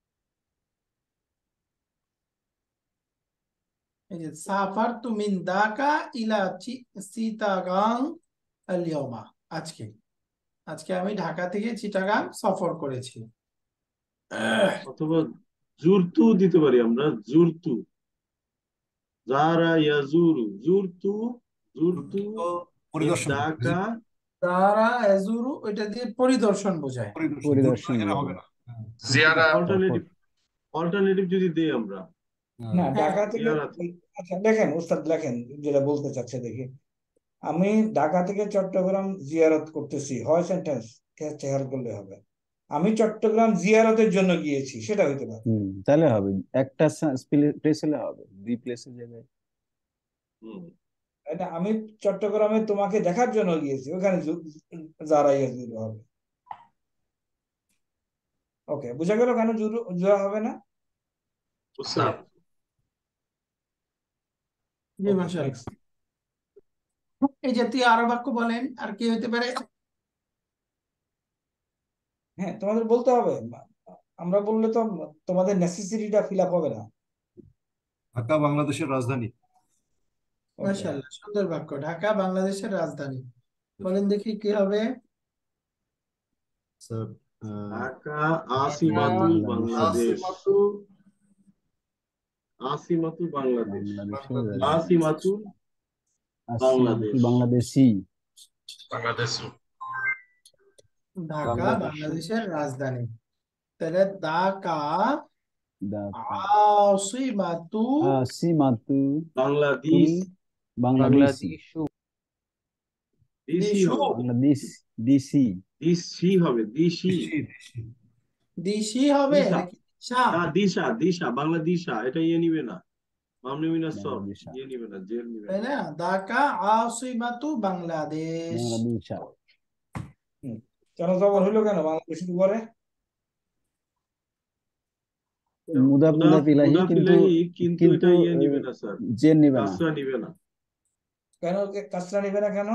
এই যে সাফারতু মিন দাকা ইলা চি- চিটাগাং আল ইয়াউমা। আজকে আজকে আমি ঢাকা থেকে চিটাগাং সফর করেছি। আহ, অথবা জুরতু দিতে পারি আমরা, জুরতু, জারা ইয়াজুরু, জুরতু, জুরতু তো পরিদর্শন করতে, ঢাকা। তারা এজুরু ওইটা দিয়ে পরিদর্শন বোঝায়। পরিদর্শন দূর পরিদর্শন এখানে হবে বোঝায়। না। হ্যাঁ, জিয়ারা অল্টারনেটিভ, অল্টারনেটিভ যদি দেই আমরা, না, হ্যাঁ, ঢাকা থেকে জিয়ারাত, আচ্ছা দেখেন উস্তাদ, লেখেন যেটা বলতে চাচ্ছে দেখি। আমি ঢাকা থেকে চট্টগ্রাম জিয়ারত করতেছি, হয় সেন্টেন্স খেয়াল করলে হবে। আমি চট্টগ্রাম জিয়ারতের জন্য গিয়েছি, সেটা হইতে পারে। হুম তাহলে হবে, একটা প্লেস হলে হবে, দুই প্লেসের জায়গায়। হুম, তাই না? আমি চট্টগ্রামে তোমাকে দেখার জন্য গিয়েছি, ওখানে জু- যারা ইয়াজুরু হবে। ওকে, বুঝা গেল কেন জুরু জুরা হবে না? বুঝছেন? জি ওকে, মাশাআল্লাহ। নেক্সট। এই জাতীয় আরো বাক্য বলেন, আর কি হতে পারে? হ্যাঁ, তোমাদের বলতে হবে, আমরা বললে তো তোমাদের নেসেসিটিটা ফিল আপ হবে না। ঢাকা বাংলাদেশের রাজধানী। ওকে, মাশাআল্লাহ, সুন্দর বাক্য। ঢাকা বাংলাদেশের রাজধানী। বলেন দেখি কি হবে? স্যার আহ, ঢাকা ঢাকা আসিমাতুল বাংলাদেশ, আসিমাতু আসিমাতুল বাংলাদেশ, বাংলাদেশের বাংলাদেশ। রাজধানী আসিমাতুল আসিমাতুল বাংলাদেশ, বাংলাদেশি বাংলাদেশ ঢাকা বাংলাদেশ বাংলাদেশের রাজধানী। তাহলে ঢাকা ঢাকা আসিমাতু আসিমাতু বাংলাদেশ, বাংলাদেশি বাংলাদেশু দিশি দিশু হবে, বাংলাদেশ দিসি দিশি হবে, দিশি, দেশি দেশি দিশি হবে দিশা, নাকি দিশা? না দিশা, দিশা, বাংলা দিশা, এটা ইয়ে নিবে না, মামনি মিনার সব বাংলাদেশা ইয়ে নিবে না, জেল নিবে তাই না। না? ঢাকা আসিমাতু বাংলাদেশ। বাংলাদেশা হুম, কেন জবর হইলো কেন বাংলাদেশের উপরে? মুদাফ মুদাফ মুদাফ ইলাহি, মুদাফ কিন্তু ইলাহি, কিন্তু কিন্তু এটা ইয়ে নিবে না স্যার, জেন নিবে না। কাসরা নিবে না। কেন কাজটা নিবে না কেন?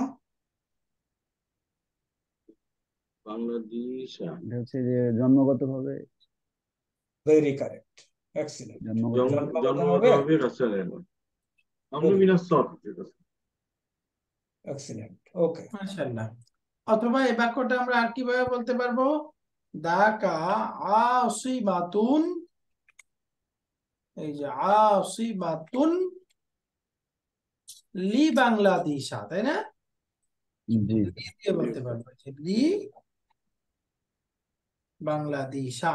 বাংলাদেশ এটা হচ্ছে যে জন্মগত ভাবে, ভেরি কারেক্ট, এক্সিলেন্ট। জন্মগত জন্ম জন্মগত জন্মগত হবে, হবে কাসরা নেবে না, মামনি মিনার সব ঠিক আছে। এক্সিলেন্ট। ওকে, মাশাআল্লাহ। অথবা এই বাক্যটা আমরা আর কিভাবে বলতে পারবো? ঢাকা আসিমাতুন, এই যে আসিমাতুন লি বাংলাদেশা, তাই না? জি লি দিয়ে বলতে পারবো, যে লি বাংলাদেশা।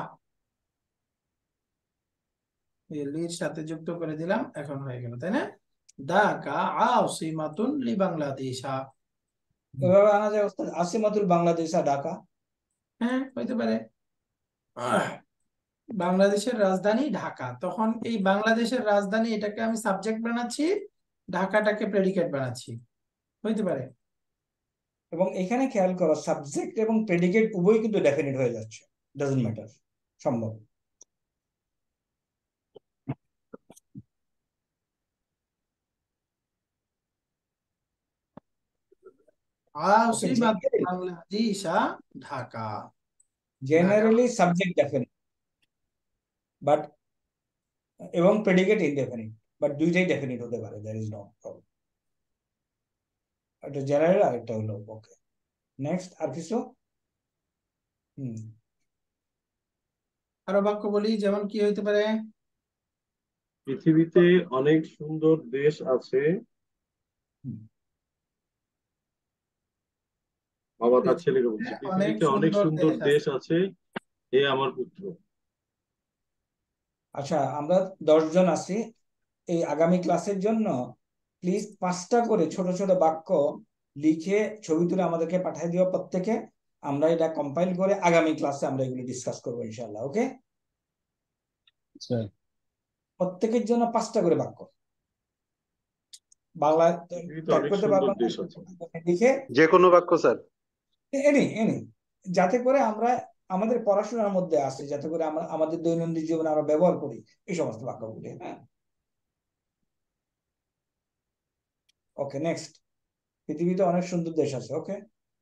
এই লির সাথে যুক্ত করে দিলাম, এখন হয়ে গেল, তাই না? ঢাকা আসিমাতুন লি বাংলাদেশা। এভাবে আনা যায় ওস্তাদ, আসিমাতুল বাংলাদেশ আর ঢাকা। হ্যাঁ, হইতে পারে। আহ, বাংলাদেশের রাজধানী ঢাকা, তখন এই বাংলাদেশের রাজধানী এটাকে আমি সাবজেক্ট বানাচ্ছি, ঢাকাটাকে প্রেডিকেট বানাচ্ছি, হইতে পারে। এবং এখানে খেয়াল করো, সাবজেক্ট এবং প্রেডিকেট উভয় কিন্তু ডেফিনিট হয়ে যাচ্ছে, ডাজন্ট ম্যাটার, সম্ভব। ওকে, আসিমাতুল বাংলাদেশা Dhaka. Generally subject definite, but এবং প্রেডিকেট ইনডেফিনিট, বাট দুইটাই ডেফিনিট হতে পারে, দ্যার ইজ নো প্রবলেম। একটা জেনারেল আর একটা হলো। ওকে, নেক্সট। আর কিছু? হুম, আরো বাক্য বলি, যেমন কি হইতে পারে? পৃথিবীতে অনেক সুন্দর দেশ আছে, হুম, পৃথিবীতে বাবা তার ছেলেকে বলছে, অনেক পৃথিবীতে অনেক সুন্দর সুন্দর দেশ দেশ আছে। আছে, হে আমার পুত্র। আচ্ছা, আমরা দশ জন আছি, এই আগামী ক্লাসের জন্য প্লিজ পাঁচটা করে ছোট ছোট বাক্য লিখে ছবি তুলে আমাদেরকে পাঠিয়ে দিও প্রত্যেকে। আমরা এটা কম্পাইল করে আগামী ক্লাসে আমরা এগুলো ডিসকাস করবো ইনশাআল্লাহ। ওকে, স্যার প্রত্যেকের জন্য পাঁচটা করে বাক্য, বাংলা পৃথিবীতে টাইপ অনেক করতে সুন্দর পারবো না, দেশ আছে। লিখে যে কোনো বাক্য স্যার। এনি এনি, যাতে করে আমরা আমাদের পড়াশোনার মধ্যে আসে, যাতে করে আমরা আমাদের দৈনন্দিন জীবনে আমরা ব্যবহার করি এই সমস্ত বাক্যগুলি। হ্যাঁ, ওকে, নেক্সট। পৃথিবীতে অনেক সুন্দর দেশ আছে। ওকে,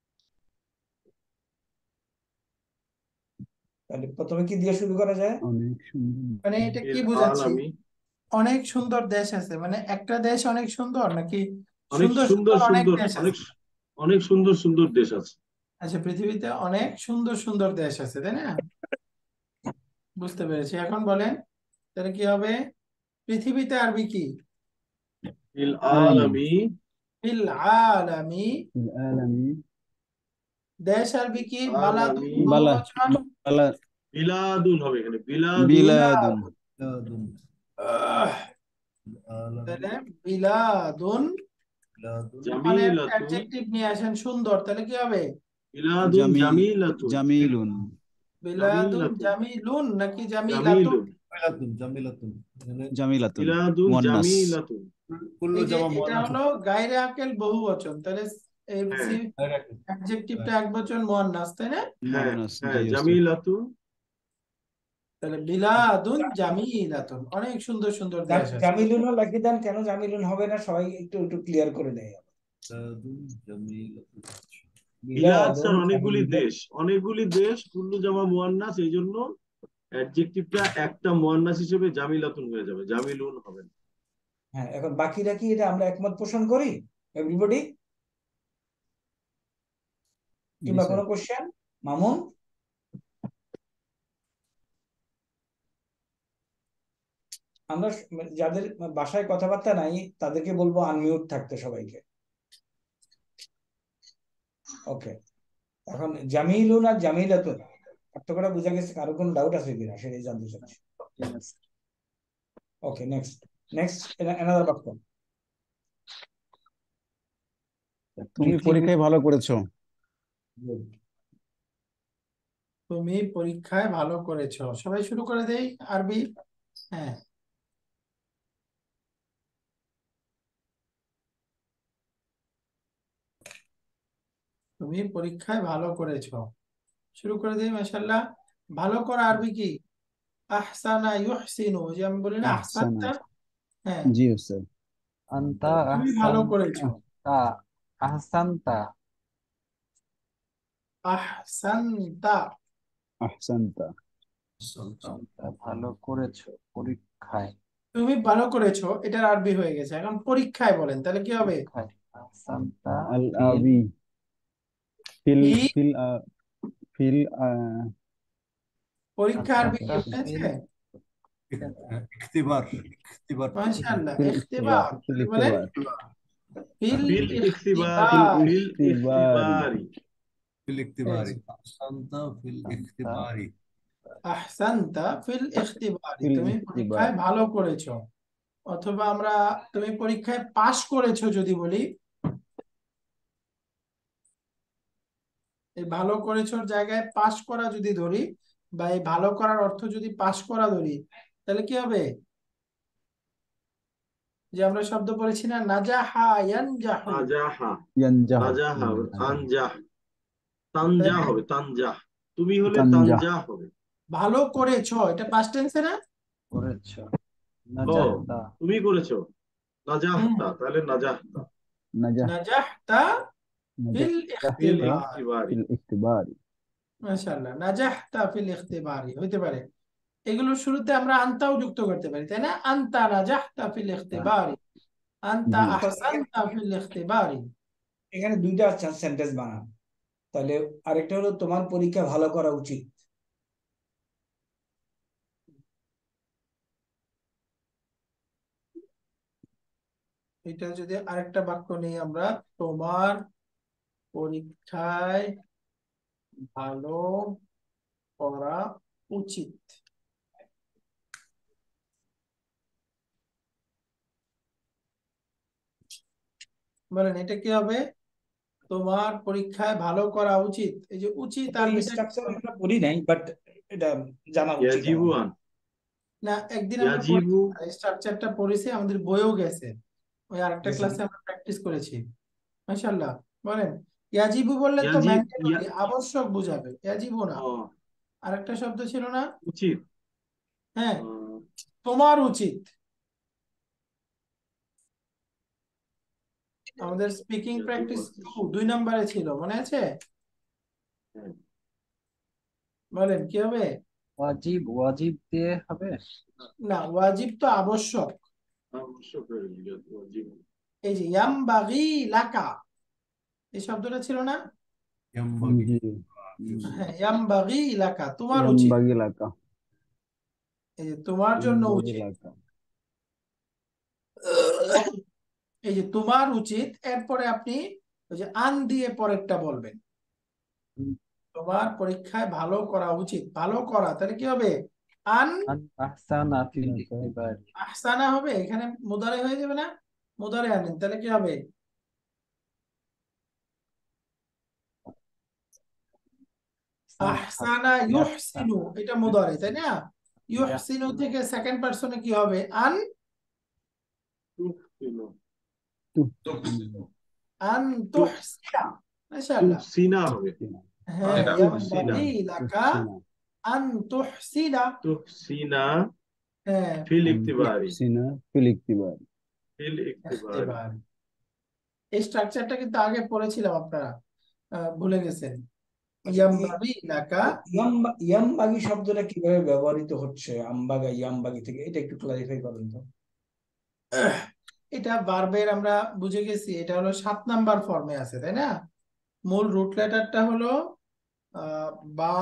তাহলে প্রথমে কি দিয়ে শুরু করা যায়? অনেক সুন্দর। মানে এটা কি এর বুঝাচ্ছি? আলামি অনেক সুন্দর দেশ আছে মানে একটা দেশ অনেক সুন্দর, নাকি অনেক সুন্দর সুন্দর সুন্দর অনেক সুন্দর দেশ অনেক আছে? অনেক সুন্দর সুন্দর দেশ আছে। আচ্ছা, পৃথিবীতে অনেক সুন্দর সুন্দর দেশ আছে, তাই না? বুঝতে পেরেছি। এখন বলেন তাহলে কি হবে? পৃথিবীতে আরবি কি? ফিল আলামি। আলামি ফিল আলামি। ফিল আলামি। দেশ আরবি কি? বালাদুন আলামি বালা বহুবচন। বালা বিলাদুন হবে এখানে, বিলাদুন। বিলাদুন। বিলাদুন। আহ, আলামি। তাহলে বিলাদুন। বিলাদুন। ওখানে জামিলাতুন। অ্যাডজেক্টিভ নিয়ে আসেন সুন্দর, তাহলে কি হবে? বিলাদুন জামি জামিলাতুন। জামিলুন। বিলাদুন জামিলাতুন জামিলুন নাকি জামিলাতুন? জামিলুন। জামিলাতুন। জামিলাতুন এখানে জামিলাতুন বিলাদুন মুয়ান্নাস। জামিলাতুন। কুল্লু এই যে জামা এটা মুয়ান্নাস। হলো গায়রে আকেল বহুবচন, তাহলে এই হ্যাঁ অ্যাডজেক্টিভটা এক বচন মুয়ান্নাস, তাই না? হ্যাঁ মুয়ান্নাস, হ্যাঁ জি স্যার। জামিলাতুন। তাহলে বিলাদুন জামিলাতুন, অনেক সুন্দর সুন্দর দেশ আছে। জামিলুন লিখে দেন, কেন জামিলুন হবে না? সবাই একটু একটু ক্লিয়ার করে দেয়। বিলাদুন জামিলাতুন। বিলাদ স্যার বিলাদুন অনেকগুলি জামিলুন। দেশ, অনেকগুলি দেশ, কুল্লু জামা মুয়ান্নাস, এই জন্য অ্যাডজেক্টিভটা একটা মুয়ান্নাস হিসেবে জামিলাতুন হয়ে যাবে, জামিলুন হবে না। হ্যাঁ, এখন বাকিরা কি এটা আমরা একমত পোষণ করি এভরিবডি, জি কিংবা স্যার। কোনো কোশ্চেন? মামুন, আমরা যাদের বাসায় কথাবার্তা নাই তাদেরকে বলবো আনমিউট থাকতে সবাইকে। ওকে, এখন জামিলুন আর জামিলাতুন পার্থক্যটা বোঝা গেছে? কারো কোনো ডাউট আছে কিনা সেটাই জানতে চাচ্ছি। ওকে, নেক্সট নেক্সট এনাদার বাক্য। তুমি পরীক্ষায় ভালো করেছো। Good. তুমি পরীক্ষায় ভালো করেছো। সবাই শুরু করে দেই আরবি। হ্যাঁ, তুমি পরীক্ষায় ভালো করেছো, শুরু করে দেই। মাশাআল্লাহ। ভালো করা আরবি কি? আহসানা ইউহসিনু, যে আমি বলি না আহসানা। আহসানতা। হ্যাঁ, জি স্যার। আন্তা তুমি ভালো আহসান করেছো। তা আহসানতা। আহসানতা। আহসানতা। আহসানতা, ভালো করেছো পরীক্ষায়। তুমি ভালো করেছো এটার আরবি হয়ে গেছে, এখন পরীক্ষায় বলেন তাহলে কি হবে? পরীক্ষায় আহসানতা আল ফিল আবি। ফিল কি? ফিল আ- ফিল আ- পরীক্ষা আরবি কি আহসানতা হয়েছে? ফিল ইখতিবার। ইখতিবার। মাশাআল্লাহ, ফিল ইখতিবার। ফিল কি বলেন? ইখতিবার। ফিল ফিল ইখতিবারি, ফিল ইখতিবার। ফিল ইখতিবারি। ইখতিবারি। ফিল এই ইখতিবারি। যে, আহসানতা ফিল আহসানতা ইখতিবারি। আহসানতা ফিল ইখতিবারি, ফিল তুমি ইখতিবার। পরীক্ষায় ভালো করেছো। অথবা আমরা তুমি পরীক্ষায় পাশ করেছো যদি বলি, এই ভালো করেছোর জায়গায় পাশ করা যদি ধরি, বা এই ভালো করার অর্থ যদি পাশ করা ধরি, তাহলে কি হবে? যে আমরা শব্দ পড়েছি না, নাজাহা ইয়ানজাহু। নাজাহা, ইয়ানজাহু। নাজাহা হবে, ইয়ানজাহু। আনজাহ, তানজাহ তাহলে হবে, তানজাহ। তুমি হলে তানজাহ। তানজাহ হবে। ভালো করেছো এটা পাস্ট টেন্সে না? করেছো। ও, নাজাহতা তুমি করেছো হুম, নাজাহতা, তাহলে নাজাহতা। নাজাহ নাজাহতা ফিল নাজাহতা ফিল ইখতিবার। ইখতিবারি। ফিল ইখতিবারি। মাশাআল্লাহ, নাজাহতা ফিল ইখতিবারি হইতে পারে। এগুলোর শুরুতে আমরা আনতাও যুক্ত করতে পারি, তাই না? আনতা নাজাহতা ফিল ইখতিবারি, আনতা জি এখন আহসানতা ফিল ইখতিবারি। এখানে দুইটা সেন্টেন্স বানান, তাহলে আরেকটা হলো তোমার পরীক্ষা ভালো করা উচিত। এটা যদি আরেকটা বাক্য নিই আমরা, তোমার পরীক্ষায় ভালো করা উচিত। বলেন এটা কি হবে? তোমার পরীক্ষায় ভালো করা উচিত। এই যে উচিত এটা আরবিটা কি স্ট্রাকচার হবে? আমরা পড়ি নাই, বাট এটা জানা উচিত ইয়াজিবু আমাদের। আন না, একদিন আমরা পড়েছি, ইয়াজিবু স্ট্রাকচারটা পড়েছি, আমাদের বইও গেছে, ওই আরেকটা গেছে ক্লাসে না? আমরা প্র্যাকটিস করেছি। মাশাআল্লাহ। বলেন, ইয়াজিবু বললে তো ইয়াজি ইয়া ম্যান্ডেটরি, আবশ্যক বুঝাবে, ইয়াজিবু না। ও আরেকটা শব্দ ছিল না? উচিত হ্যাঁ, আহ, তোমার উচিত। আমাদের স্পিকিং ইয়াজিবু প্র্যাকটিস আছে। দুই নম্বরে ছিল, মনে আছে? হ্যাঁ, বলেন কি হবে? ওয়াজিব, ওয়াজিব দিয়ে হবে। না, ওয়াজিব তো আবশ্যক। আবশ্যক হয়ে গেল, ইয়াজিবু। এই যে ইয়ামবাগি লাকা, এই শব্দটা ছিল না? ইয়ামবাগি। জি হ্যাঁ, ইয়ামবাগি লাকা, তোমার উচিত। ইয়ামবাগি লাকা এই যে তোমার জন্য ইয়ামবাগি উচিত, লাকা এই যে তোমার উচিত, এরপরে আপনি ওই যে আন দিয়ে পরেরটা বলবেন। তোমার পরীক্ষায় ভালো করা উচিত, ভালো করা, তাহলে কি হবে? আন আন আহসানা ফিল লাকা ইতিবারি। আহসানা হবে, এখানে মুদারে হয়ে যাবে না? মুদারে আনেন, তাহলে কি হবে? আহসানা ইউহসিনু, এটা মুদারে, তাই না? ইউহসিনু থেকে সেকেন্ড পারসনে কি হবে? আন তুহসিনু আন তুহসিনা। মাশাআল্লাহ। তুহসিনা হবে। হ্যাঁ, এটা তুহসিনা ইয়ামবাগি লাকা তুহসিনা আন তুহসিনা। তুহসিনা হ্যাঁ, ফিল আন ইকতিবারি তুহসিনা ফিল ইকতিবারি ফিল ইকতিবারি। ইখতিবার। এই স্ট্রাকচারটা কিন্তু আগে পড়েছিলাম, আপনারা আহ, ভুলে গেছেন। আচ্ছা, এই ইয়ামবাগি লাকা, ইয়াম্বা ইয়ামবাগি শব্দটা কিভাবে ব্যবহৃত হচ্ছে আমবাগা ইয়ামবাগি থেকে, এটা একটু ক্লারিফাই করেন তো। এটা ভার্বের আমরা বুঝে গেছি, এটা হলো সাত নাম্বার ফর্মে আছে, তাই না? মূল রুট লেটারটা হলো আহ, বা,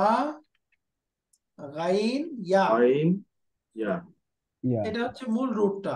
গাইন, ইয়া, আইন ইয়া ইয়া এটা হচ্ছে মূল রুটটা।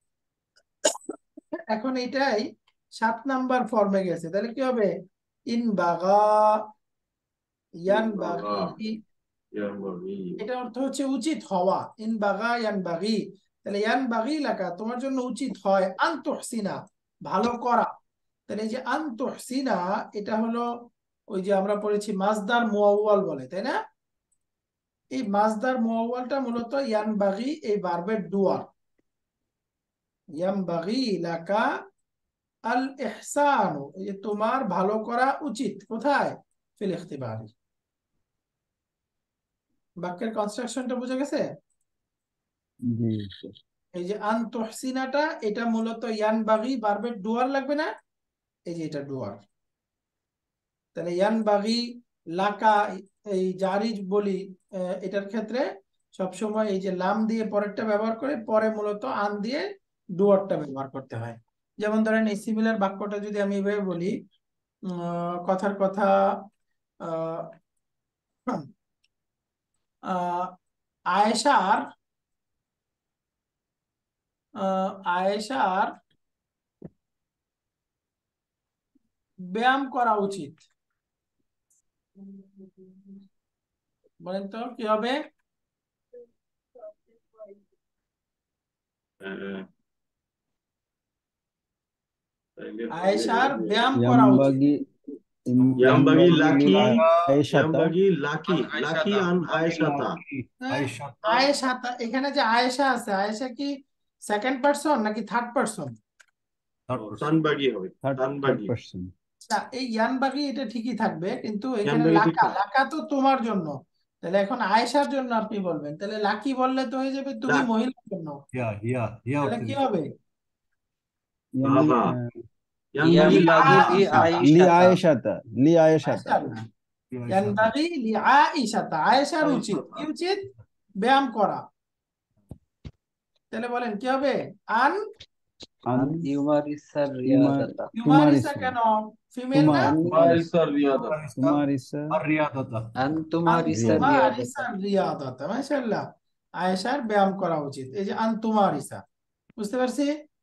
এখন এটাই সাত নাম্বার ফর্মে গেছে, তাহলে কি হবে? ইন বাগা ইয়ান বাগা বাগি, ইয়ানবাগি এটা অর্থ হচ্ছে উচিত হওয়া। ইন বাগা ইয়ান বাগি, তাহলে ইয়ান বাগি লাকা, তোমার জন্য উচিত হয় আন তুহসিনা, ভালো করা। তাহলে এই যে আন তুহসিনা, এটা হলো ওই যে আমরা পড়েছি মাসদার মুআওয়াল বলে, তাই না? এই মাসদার মুআওয়ালটা মূলত ইয়ান বাগি এই ভার্বের ডুয়ার। ইয়ান বাগি লাকা আল ইহসানু, এই যে তোমার ভালো করা উচিত, কোথায়? ফিল ইখতিবারি। বাক্যের কনস্ট্রাকশনটা বুঝে গেছে? জি এই যে আন তুহসিনাটা, এটা মূলত ইয়ান বাগি ভার্বের ডুয়ার লাগবে না? এই যে এটা ডুয়ার। তাহলে ইয়ান বাগি লাকা, এই জারি বলি, আহ, এটার ক্ষেত্রে সবসময় এই যে লাম দিয়ে পরেরটা ব্যবহার করে, পরে মূলত আন দিয়ে ডুয়ারটা ব্যবহার করতে হয়। যেমন ধরেন এই সিমিলার বাক্যটা যদি আমি এভাবে বলি, উম, কথার কথা, আহ আহ, আয়েশার আহ, আয়েশার ব্যায়াম করা উচিত। বলেন তো কি হবে? আহ, তাইলে হবে আয়েশার যে ব্যায়াম করা উচিত। ইয়ামবাগি ইয়ামবাগি ইয়ামবাগি লাকি লিল আয়েশাতা ইয়ামবাগি লাকি লাকি আন আয়েশাতা। হ্যাঁ, আয়েশাতা আয়েশা, তা- এখানে যে আয়েশা আছে, আয়েশা কি সেকেন্ড পারসন নাকি থার্ড পারসন? থার্ড ও, পারসন। তানবাগি হবে থার্ড থার্ড তানবাগি পারসন না, এই ইয়ানবাগি এটা ঠিকই থাকবে, কিন্তু এখানে ইয়ামবাগি লাকা, ঠিক লাকা তো তোমার জন্য, তাহলে এখন আয়েশার জন্য আপনি বলবেন, তাহলে লাকি বললে তো হয়ে যাবে তুমি লাক মহিলার জন্য, ইয়া ইয়া ইয়া তাহলে অর্থে কি দিচ্ছে। হবে? ইয়ামি আহা আহ, ইয়ামবাগি লাকি ইয়ানবাগি লি আয়েশা, লি আয়েশাতা। আয়েশাতা লি আয়েশাতা মাশাআল্লাহ। ইয়া আয়েশাতা ইয়ানবাগি লিআইশাতা, আয়েশার উচিত কি উচিত? ব্যায়াম করা। তাহলে বলেন কি হবে? আন আন আন ইউমারিসার ইউমার রিয়াদাতা। ইউমারিসা, তুমারিসা কেন ফিমেল না? তুমার তুমারিসার রিয়াদা তুমারিসা আর রিয়াদাতা। আন আন তুমারিসার রিয়াদা রিয়াদাতা। তুমারিসা রিয়াদাতা, মাশাআল্লাহ। আয়েশার ব্যায়াম করা উচিত, এই যে আন তুমারিসা। বুঝতে পারছি?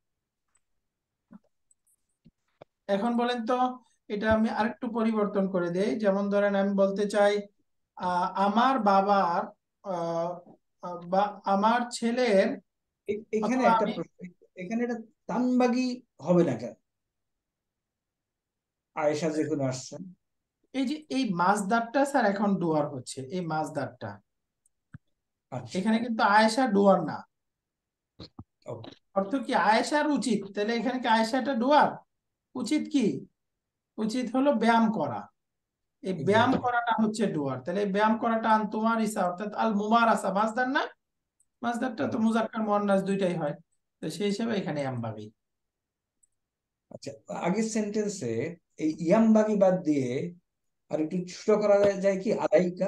এখন বলেন তো, এটা আমি আরেকটু পরিবর্তন করে দেই। যেমন ধরেন আমি বলতে চাই আহ, আমার বাবার আহ, আহ, বা আমার ছেলের, এ- এখানে অথবা একটা আমি, প্রশ্ন, এখানে এটা তানবাগি হবে না কেন? আয়েশা যেখানে আসছে। এই যে এই মাসদারটা স্যার এখন ডুয়ার হচ্ছে, এই মাসদারটা আচ্ছা, এখানে কিন্তু আয়েশা ডুয়ার না। ওকে, অর্থ কি আয়েশার উচিত, তাহলে এখানে কি আয়েশাটা ডুয়ার? উচিত কি? উচিত হলো ব্যায়াম করা। এই ব্যায়াম এক্স্যাক্টলি। করাটা হচ্ছে ডুয়ার, তাহলে এই ব্যায়াম করাটা আন তোমার ইসা অর্থাৎ আল মুমারাসা মাসদার না? মাসদারটা তো মুজাক্কার মুয়ান্নাস দুইটাই হয়, তো সেই হিসেবে এখানে ইয়ামবাগি। আচ্ছা, আগের সেন্টেন্সে এই ইয়ামবাগি বাদ দিয়ে আর একটু ছোট করা যায় কি? আলাইকা,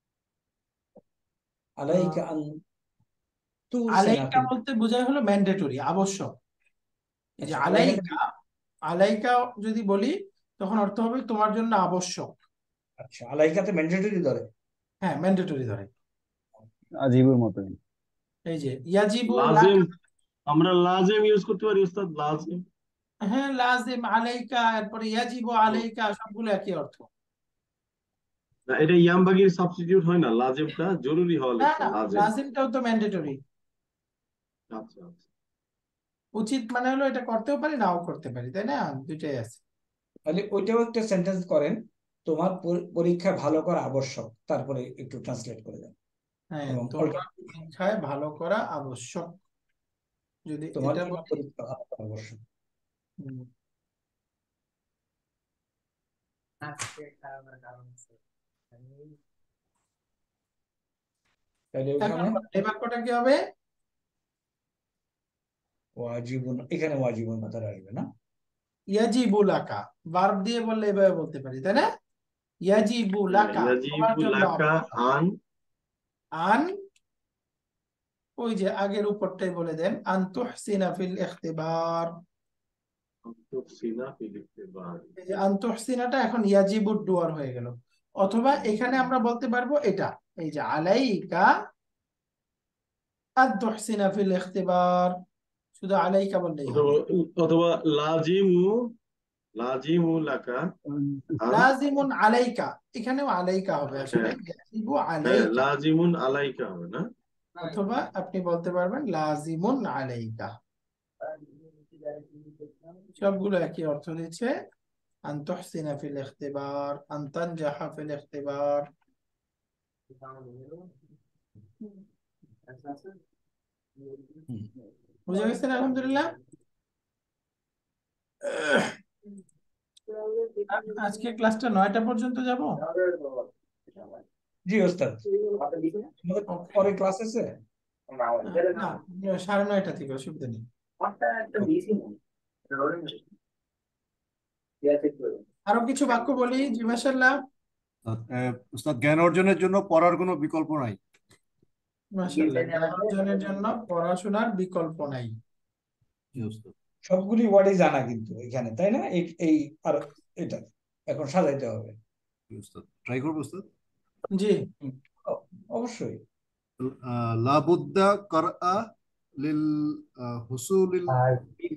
আলাইকা আন তুহসিনা আলাইকা ফিল। বলতে বোঝায় হলো ম্যান্ডেটরি, আবশ্যক। এই যে আচ্ছা, তাহলে এখানে আলাইকা, আলাইকা যদি বলি তখন অর্থ হবে তোমার জন্য আবশ্যক। আচ্ছা, আলাইকাতে ম্যান্ডেটরি ধরে। হ্যাঁ, ম্যান্ডেটরি ধরে। আজিবের মতোই। এই যে ইয়াজিবু লাজেম, লাকা, আমরা লাজেম ইউজ করতে পারি উস্তাদ, লাজেম। হ্যাঁ লাজিম, আলাইকা, এরপরে ইয়াজিবু আলাইকা, সবগুলো একই অর্থ। না, এটা ইয়ামবাগির সাবস্টিটিউট হয় না, লাজেমটা জরুরি হওয়া না লাগছে, না, লাজেম। লাজিমটাও তো ম্যান্ডেটরি। আচ্ছা আচ্ছা। উচিত মানে হলো এটা করতেও পারি নাও করতে পারি, তাই না? দুইটাই আছে। তাহলে ওইটাও একটা সেন্টেন্স করেন, তোমার পর- পরীক্ষা ভালো করা আবশ্যক, তারপরে একটু ট্রান্সলেট করে দেন। হ্যাঁ, এবং তোমার পরীক্ষায় ভালো করা আবশ্যক, যদি তোমার এটা জন্য বলি। পরীক্ষা ভালো করা আবশ্যক। হুম। তাহলে এখন ওখানে এই বাক্যটা কি হবে? ওয়াজিবুন, এখানে ওয়াজিবুন কথাটা আসবে না? ইয়াজিবু লাকা, ভার্ব দিয়ে বললে এভাবে বলতে পারি, তাই না? ইয়াজিবু লাকা, তোমার ইয়াজিবু জন্য লাকা আবশ্যক। আন, আন, ওই যে আগের উপরটাই বলে দেন, আন তুহসিনা ফিল ইখতিবার। তুহসিনা ফিল ইখতিবার। এই যে আন তুহসিনাটা এখন ইয়াজিবু ডুয়ার হয়ে গেল। অথবা এখানে আমরা বলতে পারবো এটা, এই যে আলাইকা আন তুহসিনা ফিল ইখতিবার, শুধু আলাইকা বললেই হবে। অথবা অথবা লাজিমু, লাজিমু লাকা আন, লাজিমুন আলাইকা, এখানেও আলাইকা হবে আসলে, হ্যাঁ ইয়াজিবু হ্যাঁ, আলাইকা। লাজিমুন আলাইকা হবে না? অথবা আপনি বলতে পারবেন লাজিমুন আলাইকা, সবগুলো একই অর্থ দিচ্ছে। আন তুহসিনা ফিল ইখতিবার, আন তানজাহা ফিল ইখতিবার। হুম। বুঝে গেছেন আলহামদুলিল্লাহ? আ- আজকে ক্লাসটা নয়টা পর্যন্ত যাব। জি ওস্তাদ, আমাদের ওকে, পরে ক্লাস আছে। না সাড়ে নয়টা থেকে, অসুবিধা নেই। আরো কিছু বাক্য বলি জি মাশাআল্লাহ। আহ, উস্তাদ, জ্ঞান অর্জনের জন্য পড়ার কোনো বিকল্প নাই। মাশাআল্লাহ, জ্ঞান অর্জনের জন্য পড়াশোনার বিকল্প নাই। জি উস্তাদ। সবগুলি ওয়ার্ডই জানা কিন্তু এখানে, তাই না? এই এই আর এটা এখন সাজাইতে হবে। জি উস্তাদ, ট্রাই করবো উস্তাদ। জি, হুম, অ- অবশ্যই। আহ, লাবুদ্দা করআ লিল আহ, হুসুলিল আর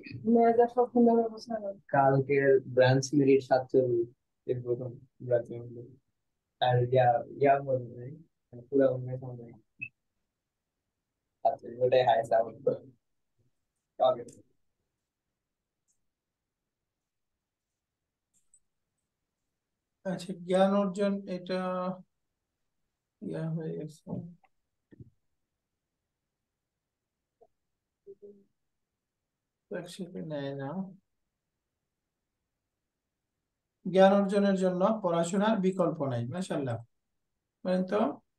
কালকের ব্রাঞ্চ মেরিট সাতচল্লিশ এর প্রথম ব্রাঞ্চ মেরিট আর ইয়া ইয়া মনে নেই, মানে পুরো অন্য সময় সাতচল্লিশ ওটাই হাইস্ট আউট ওকে। আচ্ছা, জ্ঞান অর্জন এটা ইয়া হয়ে গেছে, একসাথে নেয় না। জ্ঞান অর্জনের জন্য পড়াশোনার বিকল্প নাই, মাশাআল্লাহ, বলেন তো।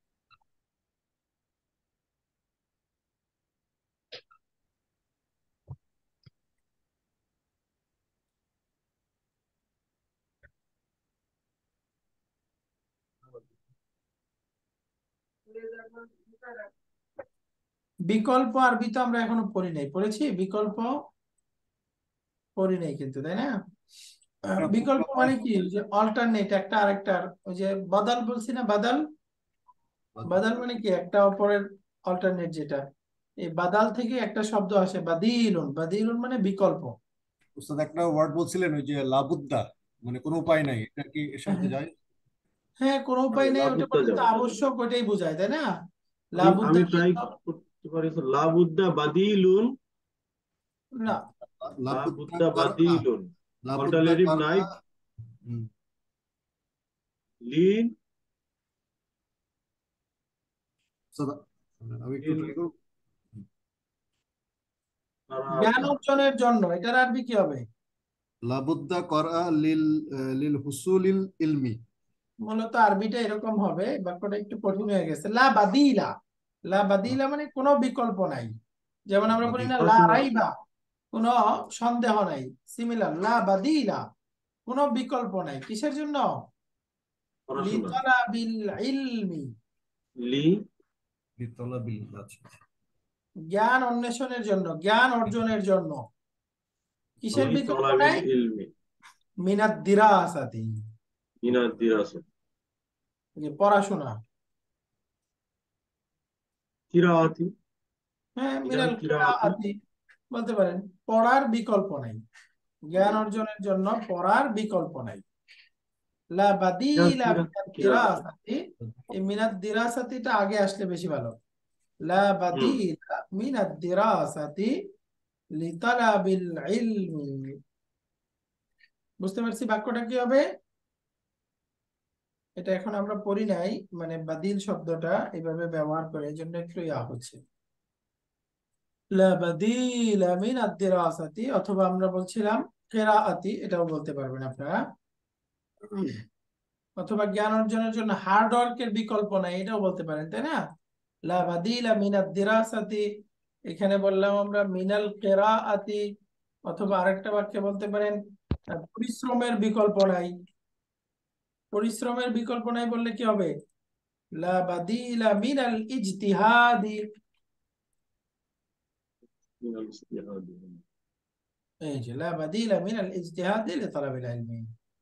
বিকল্প আরবি তো আমরা এখনো পড়ি নাই, পড়েছি বিকল্প? পড়ি নাই কিন্তু, তাই না? আহ, বিকল্প মানে কি? ওই যে অল্টারনেট, একটা আরেকটার, ওই যে বাদাল বলছি না, বাদাল। বাদাল মানে কি? একটা অপরের অল্টারনেট যেটা, এই বাদাল থেকে একটা শব্দ আসে বাদিলুন, বাদিলুন মানে বিকল্প। উস্তাদ একটা ওয়ার্ড বলছিলেন, ওই যে লাবুদ্দা, মানে কোনো উপায় নাই, এটা কি এর সাথে যায়? হ্যাঁ, কোনো উপায় নেই, ওটা লাবুদ্দা বলতে তো যাবে। আবশ্যক, ওটাই বোঝায়, তাই না? আমি লাবুদ্দা আমি দিয়ে ট্রাই তো- করতে পারি লাবুদ্দা বাদিলুন, না, লাবুদ্দা লাবুদ্দা করআ, বাদিলুন, লাবুদ্দা অল্টারনেটিভ নাই। করআ হুম। লি সাদা আমি একটু লিল ট্রাই করব। জ্ঞান কারাতি অর্জনের জন্য, এটার আরবি কি হবে? লাবুদ্দা করা লিল আহ, লিল হুসুলিল ইলমি। মূলত আরবিটা এরকম হবে, বাক্যটা একটু কঠিন হয়ে গেছে। লা বাদিলা, লা বাদিলা মানে কোনো বিকল্প নাই। যেমন আমরা বলি বাদিল। না লা পড়াশোনা রাইবা, কোনো সন্দেহ নাই। সিমিলার, লা বাদিলা, কোনো বিকল্প নাই। কিসের জন্য? পড়াশোনা লিতালাবিল ইলমি, লি লিতলাবিল, আচ্ছা। জ্ঞান অন্বেষণের জন্য, জ্ঞান অর্জনের জন্য। কিসের লি বিকল্প তলাবিল নাই? ইলমি মিনাদ দিরাসাতি, মিনাদ দিরাসা যে পড়াশোনা। কিরাআতি হ্যাঁ, মিনাল মিনাল কিরাআতি কিরাআতি বলতে পারেন। পড়ার বিকল্প নাই, জ্ঞান অর্জনের জন্য পড়ার বিকল্প নাই। লা মিনাল বাদিলা কিরা মিনাদ কিরাআতি দিরাসাতি, এই মিনাদ দিরাসাতিটা আগে আসলে বেশি ভালো। লা হুম বাদিলা মিনাদ দিরাসাতি লিতালাবিল ইলমি। বুঝতে পারছি বাক্যটা কি হবে? এটা এখন আমরা পড়ি নাই, মানে বাদিল শব্দটা এইভাবে ব্যবহার করে, এই জন্য একটু ইয়া হচ্ছে। লা বাদিলা মিনাদ দিরাসাতি, অথবা আমরা বলছিলাম কিরাআতি, এটাও বলতে পারবেন আপনারা। অথবা জ্ঞান অর্জনের জন্য হার্ড ওয়ার্কের বিকল্প নাই, এটাও বলতে পারেন, তাই না? লা বাদিলা মিনাদ দিরাসাতি, এখানে বললাম আমরা মিনাল কিরাআতি। অথবা আরেকটা বাক্যে বলতে পারেন আহ, পরিশ্রমের বিকল্প নাই। পরিশ্রমের বিকল্প নাই বললে কি হবে? লা বাদিলা মিনাল ইজতিহাদি। মিনাল ইজতিহাদি এই যে লা বাদিলা মিনাল ইজতিহাদি লিতালাবিল ইলমি।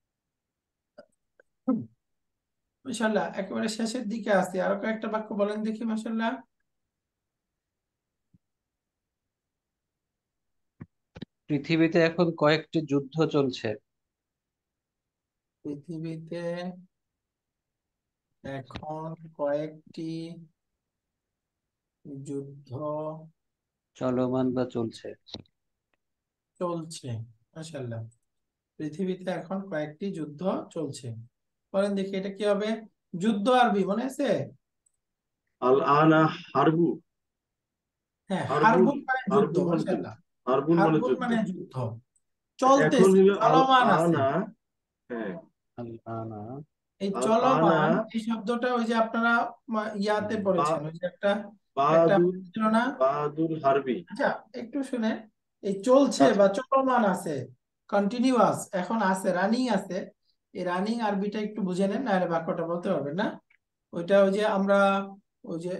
মাশাআল্লাহ, একেবারে শেষের দিকে আসছি, আরো কয়েকটা বাক্য বলেন দেখি। মাশাআল্লাহ। পৃথিবীতে এখন কয়েকটি যুদ্ধ চলছে। পৃথিবীতে এখন কয়েকটি যুদ্ধ চলমান বা চলছে। চলছে। মাশাআল্লাহ, পৃথিবীতে এখন কয়েকটি যুদ্ধ চলছে। বলেন দেখি এটা কি হবে? যুদ্ধ আরবি মনে আছে? আল আনা হারবু হ্যাঁ, হারবুন হারবুন মানে যুদ্ধ। হারবুন মানে যুদ্ধ মাশাআল্লাহ, হারবুন মানে হারবুন যুদ্ধ মানে যুদ্ধ। এখন চলতেছে, হলো আল চলমান আছে। আনা হ্যাঁ আল আনা এই আল আনা চলমান, এই শব্দটা ওই যে আপনারা মা- ইয়াতে বা পড়েছেন, ওই যে একটা একটা বাদুল ছিল না? বাদুল হারবি আচ্ছা, একটু শুনে। এই চলছে আচ্ছা বা চলমান আছে, কন্টিনিউয়াস, এখন আছে, রানিং আছে। এই রানিং আরবিটা একটু বুঝে নেন, নাহলে বাক্যটা বলতে পারবেন না। ওইটা ওই যে আমরা ওই যে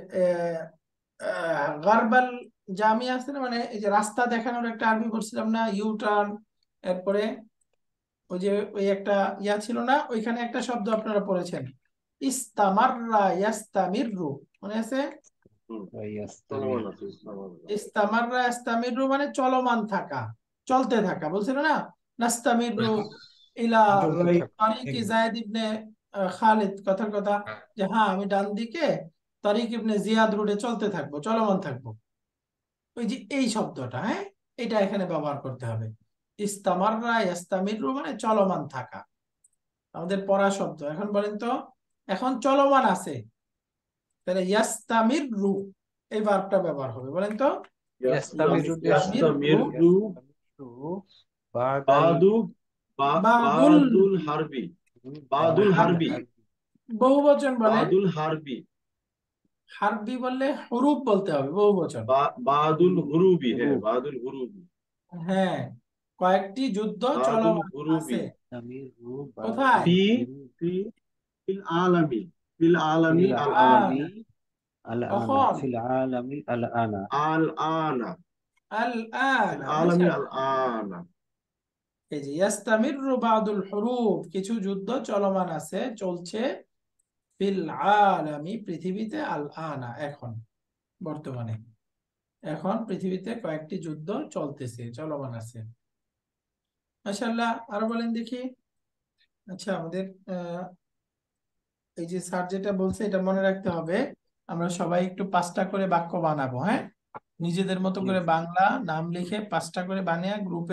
গারবাল জামি আছে না, মানে এই যে রাস্তা দেখানোর একটা আরবি করছিলাম না, ইউ টার্ন। এরপরে ওই যে ওই একটা ইয়া ছিল না, ওইখানে একটা শব্দ আপনারা পড়েছেন, ইস্তামাররা ইয়াস্তামিররু, মনে আছে? হুম ওয়াইয়াস্তামির। চলমান আছে ইসলাম ইস্তামাররা ইয়াস্তামিররু মানে চলমান থাকা, চলতে থাকা। বলছিল না নাস্তামিররু ইলা চলতে থাকো তারিকি যায়েদ ইবনে আহ, খালিদ, কথার কথা যে হ্যাঁ আমি ডান দিকে তারিক ইবনে জিয়াদ রোডে চলতে থাকবো, চলমান থাকবো। ওই যে এই শব্দটা, হ্যাঁ, এটা এখানে ব্যবহার করতে হবে। ইস্তামাররা ইয়াস্তামিররু মানে চলমান থাকা, আমাদের পড়া শব্দ। এখন বলেন তো, এখন চলমান আছে, তাহলে ইয়াস্তামিররু এই ভার্বটা ব্যবহার হবে। বলেন তো, ইয়াস্তামিরু দিয়ে শুরু। ইয়াস্তামিররু ইয়াস্তামিরু বাদাল বাদু বা- বাদুল, বাদুল হারবি বাদুল হারবি বহুবচন বলেন। বাদুল হারবি হারবি বললে হুরুফ বলতে হবে, বহুবচন। বা- বাদুল হুরুবি হ্যাঁ বাদুল হুরুবি হ্যাঁ, কয়েকটি যুদ্ধ বাদুল চলমান হুরুবি আছে। ইয়াস্তামিরু কোথায়? ফি বাদাল ফি ফিল আলামি ফিল আলামি ফিল আল আলামি আনা আল আনা কখন? ফিল আলামি আল আনা আল আনা আল ফিল আনা। আলামি আল আনা এই যে ইয়াস্তামিররু বাদুল হুরুব, কিছু যুদ্ধ চলমান আছে, চলছে। ফিল আলামি পৃথিবীতে, আল আনা এখন, বর্তমানে। এখন পৃথিবীতে কয়েকটি যুদ্ধ চলতেছে, চলমান আছে। মাশাআল্লাহ, আরো বলেন দেখি। আচ্ছা, আমাদের আহ এই যে স্যার যেটা বলছে এটা মনে রাখতে হবে। আমরা সবাই একটু পাঁচটা করে বাক্য বানাবো, হ্যাঁ, নিজেদের মতো করে বাংলা নাম লিখে পাঁচটা করে বানিয়ে গ্রুপে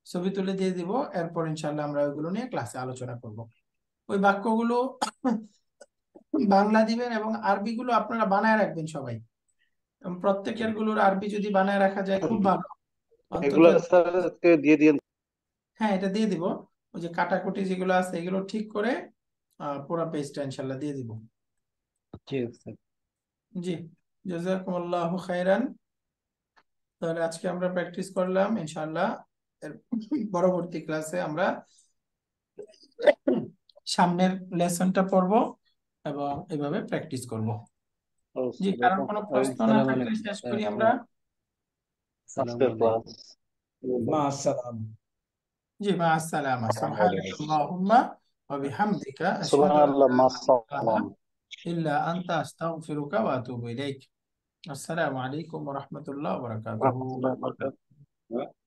ছবি তুলে দিয়ে দিব, এরপর ইনশাল্লাহ আমরা ওইগুলো নিয়ে ক্লাসে আলোচনা করব। ওই বাক্যগুলো বাংলা দিবেন এবং আরবি গুলো আপনারা বানায় রাখবেন সবাই। এবং প্রত্যেকের গুলোর আরবি যদি বানায় রাখা যায় খুব ভালো। অন্তত এগুলো স্যার আজকে দিয়ে দিন। হ্যাঁ, এটা দিয়ে দিব। ওই যে কাটাকুটি যেগুলো আছে এগুলো ঠিক করে আহ পুরো পেজটা ইনশাল্লাহ দিয়ে দিব। জি স্যার। জি, জাযাকুমুল্লাহু খাইরান। তাহলে আজকে আমরা প্র্যাকটিস করলাম, ইনশাআল্লাহ এর পরবর্তী ক্লাসে আমরা সামনের লেসনটা পড়ব এবং এভাবে প্র্যাকটিস করব। জি, কারণ কোনো প্রশ্ন না আসসালামু থাকলে আলাইকুম শেষ স্যার। করি আমরা। আসসালামু আজকের আলাইকুম। ক্লাস মা আসসালাম। জি, মা আসসালামা, সুবহানাকাল্লাহুম্মা ওয়া বিহামদিকা আশহাদু আন সুবহানাল্লাহ লা ইলাহা মাসাল্লাম। ইল্লা আনতা আস্তাগফিরুকা ওয়া আতুবু ইলাইক। আসসালামু আলাইকুম ওয়া রাহমাতুল্লাহি ওয়া বারাকাতুহু। রাহমাতুল্লাহি ওয়া বারাকাতুহু।